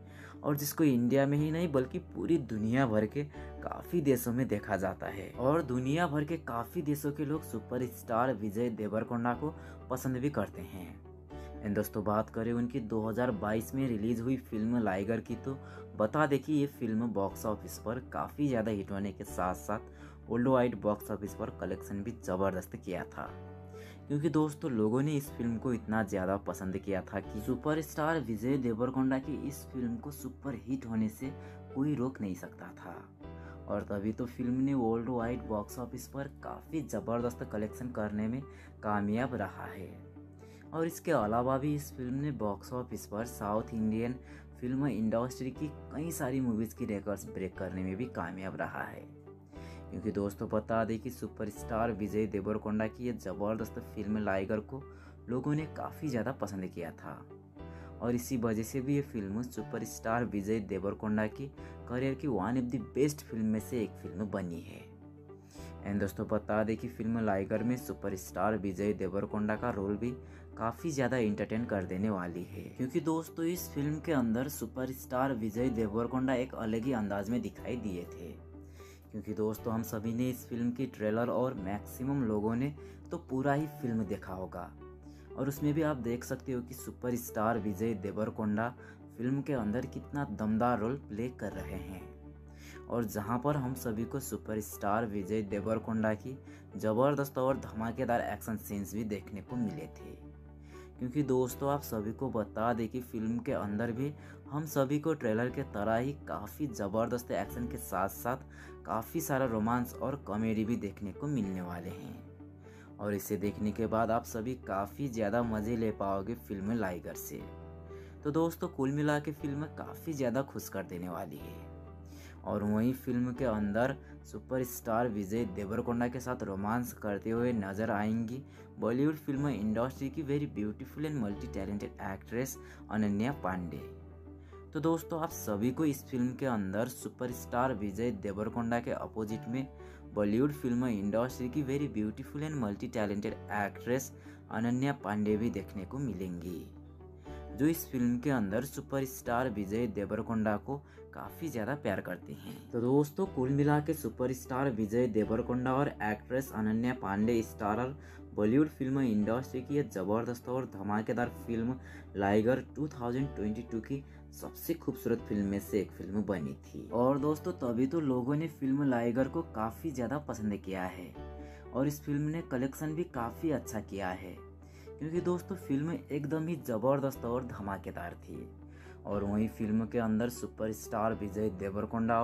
और जिसको इंडिया में ही नहीं बल्कि पूरी दुनिया भर के काफ़ी देशों में देखा जाता है और दुनिया भर के काफ़ी देशों के लोग सुपरस्टार विजय देवरकोंडा को पसंद भी करते हैं। एंड दोस्तों बात करें उनकी दो हज़ार बाईस में रिलीज हुई फिल्म लाइगर की तो बता दें कि ये फिल्म बॉक्स ऑफिस पर काफ़ी ज़्यादा हिट होने के साथ साथ वर्ल्ड वाइड बॉक्स ऑफिस पर कलेक्शन भी ज़बरदस्त किया था। क्योंकि दोस्तों लोगों ने इस फिल्म को इतना ज़्यादा पसंद किया था कि सुपरस्टार विजय देवरकोंडा की इस फिल्म को सुपर हिट होने से कोई रोक नहीं सकता था और तभी तो फिल्म ने वर्ल्ड वाइड बॉक्स ऑफिस पर काफ़ी ज़बरदस्त कलेक्शन करने में कामयाब रहा है। और इसके अलावा भी इस फिल्म ने बॉक्स ऑफिस पर साउथ इंडियन फिल्म इंडस्ट्री की कई सारी मूवीज़ की रिकॉर्ड्स ब्रेक करने में भी कामयाब रहा है। क्योंकि दोस्तों बता दें कि सुपरस्टार विजय देवरकोंडा की ये ज़बरदस्त फिल्म लाइगर को लोगों ने काफ़ी ज़्यादा पसंद किया था और इसी वजह से भी ये फिल्म सुपरस्टार विजय देवरकोंडा की करियर की one of the best film में से एक फिल्म बनी है। एंड दोस्तों बता दें कि फिल्म लाइगर में सुपरस्टार विजय देवरकोंडा का रोल भी काफ़ी ज़्यादा इंटरटेन कर देने वाली है। क्योंकि दोस्तों इस फिल्म के अंदर सुपरस्टार विजय देवरकोंडा एक अलग ही अंदाज में दिखाई दिए थे। क्योंकि दोस्तों हम सभी ने इस फिल्म की ट्रेलर और मैक्सिमम लोगों ने तो पूरा ही फिल्म देखा होगा और उसमें भी आप देख सकते हो कि सुपरस्टार विजय देवरकोंडा फिल्म के अंदर कितना दमदार रोल प्ले कर रहे हैं और जहां पर हम सभी को सुपरस्टार विजय देवरकोंडा की ज़बरदस्त और धमाकेदार एक्शन सीन्स भी देखने को मिले थे। क्योंकि दोस्तों आप सभी को बता दें कि फिल्म के अंदर भी हम सभी को ट्रेलर के तरह ही काफ़ी ज़बरदस्त एक्शन के साथ साथ काफ़ी सारा रोमांस और कॉमेडी भी देखने को मिलने वाले हैं और इसे देखने के बाद आप सभी काफ़ी ज़्यादा मज़े ले पाओगे फिल्म लाइगर से। तो दोस्तों कुल मिला के फिल्म काफ़ी ज़्यादा खुश कर देने वाली है और वहीं फिल्म के अंदर सुपरस्टार विजय देवरकोंडा के साथ रोमांस करते हुए नजर आएंगी बॉलीवुड फिल्म इंडस्ट्री की very beautiful and multi talented actress Ananya Pandey. तो दोस्तों आप सभी को इस फिल्म के अंदर सुपरस्टार विजय देवरकोंडा के अपोजिट में बॉलीवुड फिल्म इंडस्ट्री की very beautiful and multi talented actress Ananya Pandey भी देखने को मिलेंगी जो इस फिल्म के अंदर सुपरस्टार विजय देवरकोंडा को काफ़ी ज़्यादा प्यार करती हैं। तो दोस्तों कुल मिला के सुपरस्टार विजय देवरकोंडा और actress Ananya Pandey starrer Bollywood film industry की यह ज़बरदस्त और धमाकेदार फिल्म लाइगर दो हज़ार बाईस की सबसे खूबसूरत फिल्म में से एक फिल्म बनी थी और दोस्तों तभी तो लोगों ने फिल्म लाइगर को काफ़ी ज़्यादा पसंद किया है और इस फिल्म ने कलेक्शन भी काफ़ी अच्छा किया है। क्योंकि दोस्तों फिल्म एकदम ही ज़बरदस्त और धमाकेदार थी और वहीं फिल्म के अंदर सुपरस्टार विजय देवरकोंडा और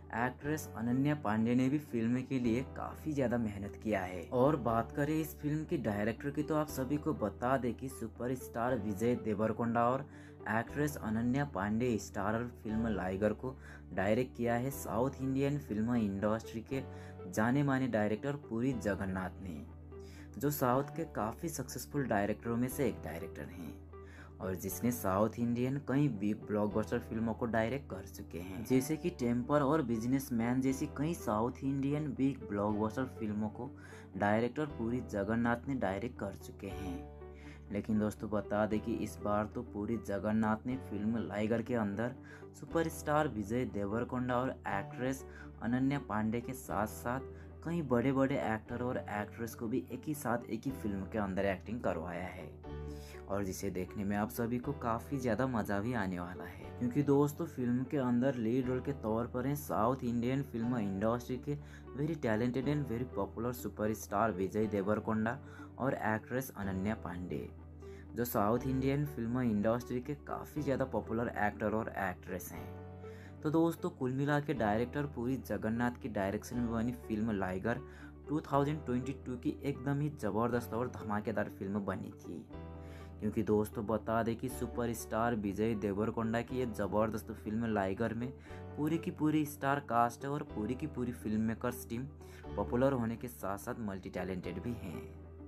एक्ट्रेस अनन्या पांडे ने भी फिल्म के लिए काफ़ी ज़्यादा मेहनत किया है। और बात करें इस फिल्म की डायरेक्टर की तो आप सभी को बता दें कि सुपरस्टार विजय देवरकोंडा और actress Ananya Pandey starrer film liger को डायरेक्ट किया है साउथ इंडियन फिल्म इंडस्ट्री के जाने माने डायरेक्टर पुरी जगन्नाथ ने, जो साउथ के काफ़ी सक्सेसफुल डायरेक्टरों में से एक डायरेक्टर हैं और जिसने साउथ इंडियन कई बिग ब्लॉकबस्टर फिल्मों को डायरेक्ट कर चुके हैं, जैसे कि टेम्पर और बिजनेसमैन जैसी कई साउथ इंडियन बिग ब्लॉकबस्टर फिल्मों को डायरेक्टर पुरी जगन्नाथ ने डायरेक्ट कर चुके हैं। लेकिन दोस्तों बता दें कि इस बार तो पुरी जगन्नाथ ने फिल्म लाइगर के अंदर सुपरस्टार विजय देवरकोंडा और एक्ट्रेस अनन्या पांडे के साथ साथ कई बड़े बड़े एक्टर और एक्ट्रेस को भी एक ही साथ एक ही फिल्म के अंदर एक्टिंग करवाया है और जिसे देखने में आप सभी को काफ़ी ज़्यादा मज़ा भी आने वाला है, क्योंकि दोस्तों फिल्म के अंदर लीड रोल के तौर पर हैं साउथ इंडियन फिल्म इंडस्ट्री के very talented and very popular superstar Vijay Deverakonda और एक्ट्रेस अनन्या पांडे, जो साउथ इंडियन फिल्म इंडस्ट्री के काफ़ी ज़्यादा पॉपुलर एक्टर और एक्ट्रेस हैं। तो दोस्तों कुल मिला के डायरेक्टर पुरी जगन्नाथ की डायरेक्शन में बनी फिल्म लाइगर दो हज़ार बाईस की एकदम ही ज़बरदस्त और धमाकेदार फिल्म बनी थी, क्योंकि दोस्तों बता दें कि सुपरस्टार विजय देवरकोंडा की ये ज़बरदस्त फिल्म लाइगर में पूरी की पूरी स्टार कास्ट है और पूरी की पूरी फिल्म मेकर्स टीम पॉपुलर होने के साथ साथ मल्टी टैलेंटेड भी हैं।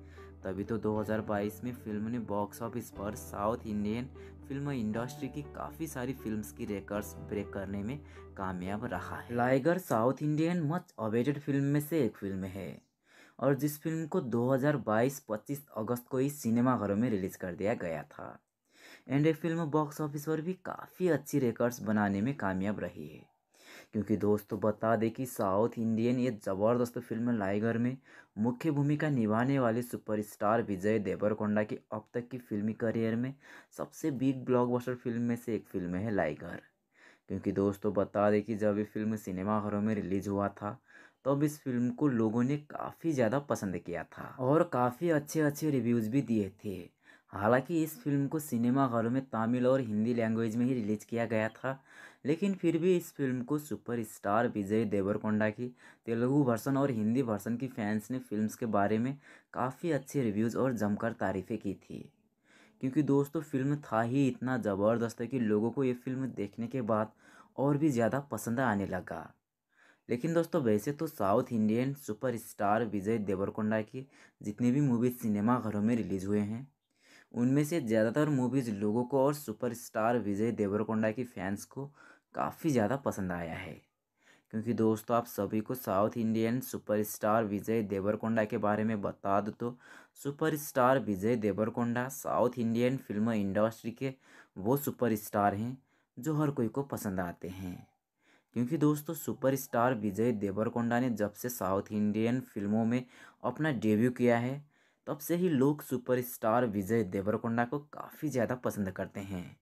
तभी तो दो हज़ार बाईस में फिल्म ने बॉक्स ऑफिस पर साउथ इंडियन फिल्म इंडस्ट्री की काफ़ी सारी फिल्म्स की रिकॉर्ड्स ब्रेक करने में कामयाब रहा है। Liger south Indian much awaited film में से एक फिल्म है और जिस फिल्म को दो हज़ार बाईस पच्चीस अगस्त को ही सिनेमाघरों में रिलीज कर दिया गया था एंड ये फिल्म बॉक्स ऑफिस पर भी काफ़ी अच्छी रिकॉर्ड्स बनाने में कामयाब रही है, क्योंकि दोस्तों बता दें कि साउथ इंडियन ये ज़बरदस्त फिल्म लाइगर में मुख्य भूमिका निभाने वाले सुपरस्टार विजय देवरकोंडा की अब तक की फिल्मी करियर में सबसे बिग ब्लॉकबस्टर फिल्म में से एक फिल्म है लाइगर। क्योंकि दोस्तों बता दें कि जब ये फिल्म सिनेमाघरों में रिलीज हुआ था तब तो इस फिल्म को लोगों ने काफ़ी ज़्यादा पसंद किया था और काफ़ी अच्छे अच्छे रिव्यूज़ भी दिए थे। हालांकि इस फिल्म को सिनेमाघरों में तमिल और हिंदी लैंग्वेज में ही रिलीज किया गया था, लेकिन फिर भी इस फिल्म को सुपरस्टार विजय देवरकोंडा की तेलुगु वर्सन और हिंदी वर्सन की फैंस ने फिल्म्स के बारे में काफ़ी अच्छे रिव्यूज़ और जमकर तारीफ़ें की थी, क्योंकि दोस्तों फिल्म था ही इतना ज़बरदस्त है कि लोगों को ये फिल्म देखने के बाद और भी ज़्यादा पसंद आने लगा। लेकिन दोस्तों वैसे तो south Indian superstar Vijay Deverakonda की जितनी भी मूवीज़ सिनेमाघरों में रिलीज़ हुए हैं उनमें से ज़्यादातर मूवीज़ लोगों को और सुपरस्टार विजय देवरकोंडा की फैंस को काफ़ी ज़्यादा पसंद आया है, क्योंकि दोस्तों आप सभी को south Indian superstar Vijay Deverakonda के बारे में बता दो तो superstar Vijay Deverakonda south Indian film industry के वो सुपरस्टार हैं जो हर कोई को पसंद आते हैं। क्योंकि दोस्तों सुपरस्टार विजय देवरकोंडा ने जब से साउथ इंडियन फिल्मों में अपना डेब्यू किया है तब से ही लोग सुपरस्टार विजय देवरकोंडा को काफ़ी ज़्यादा पसंद करते हैं।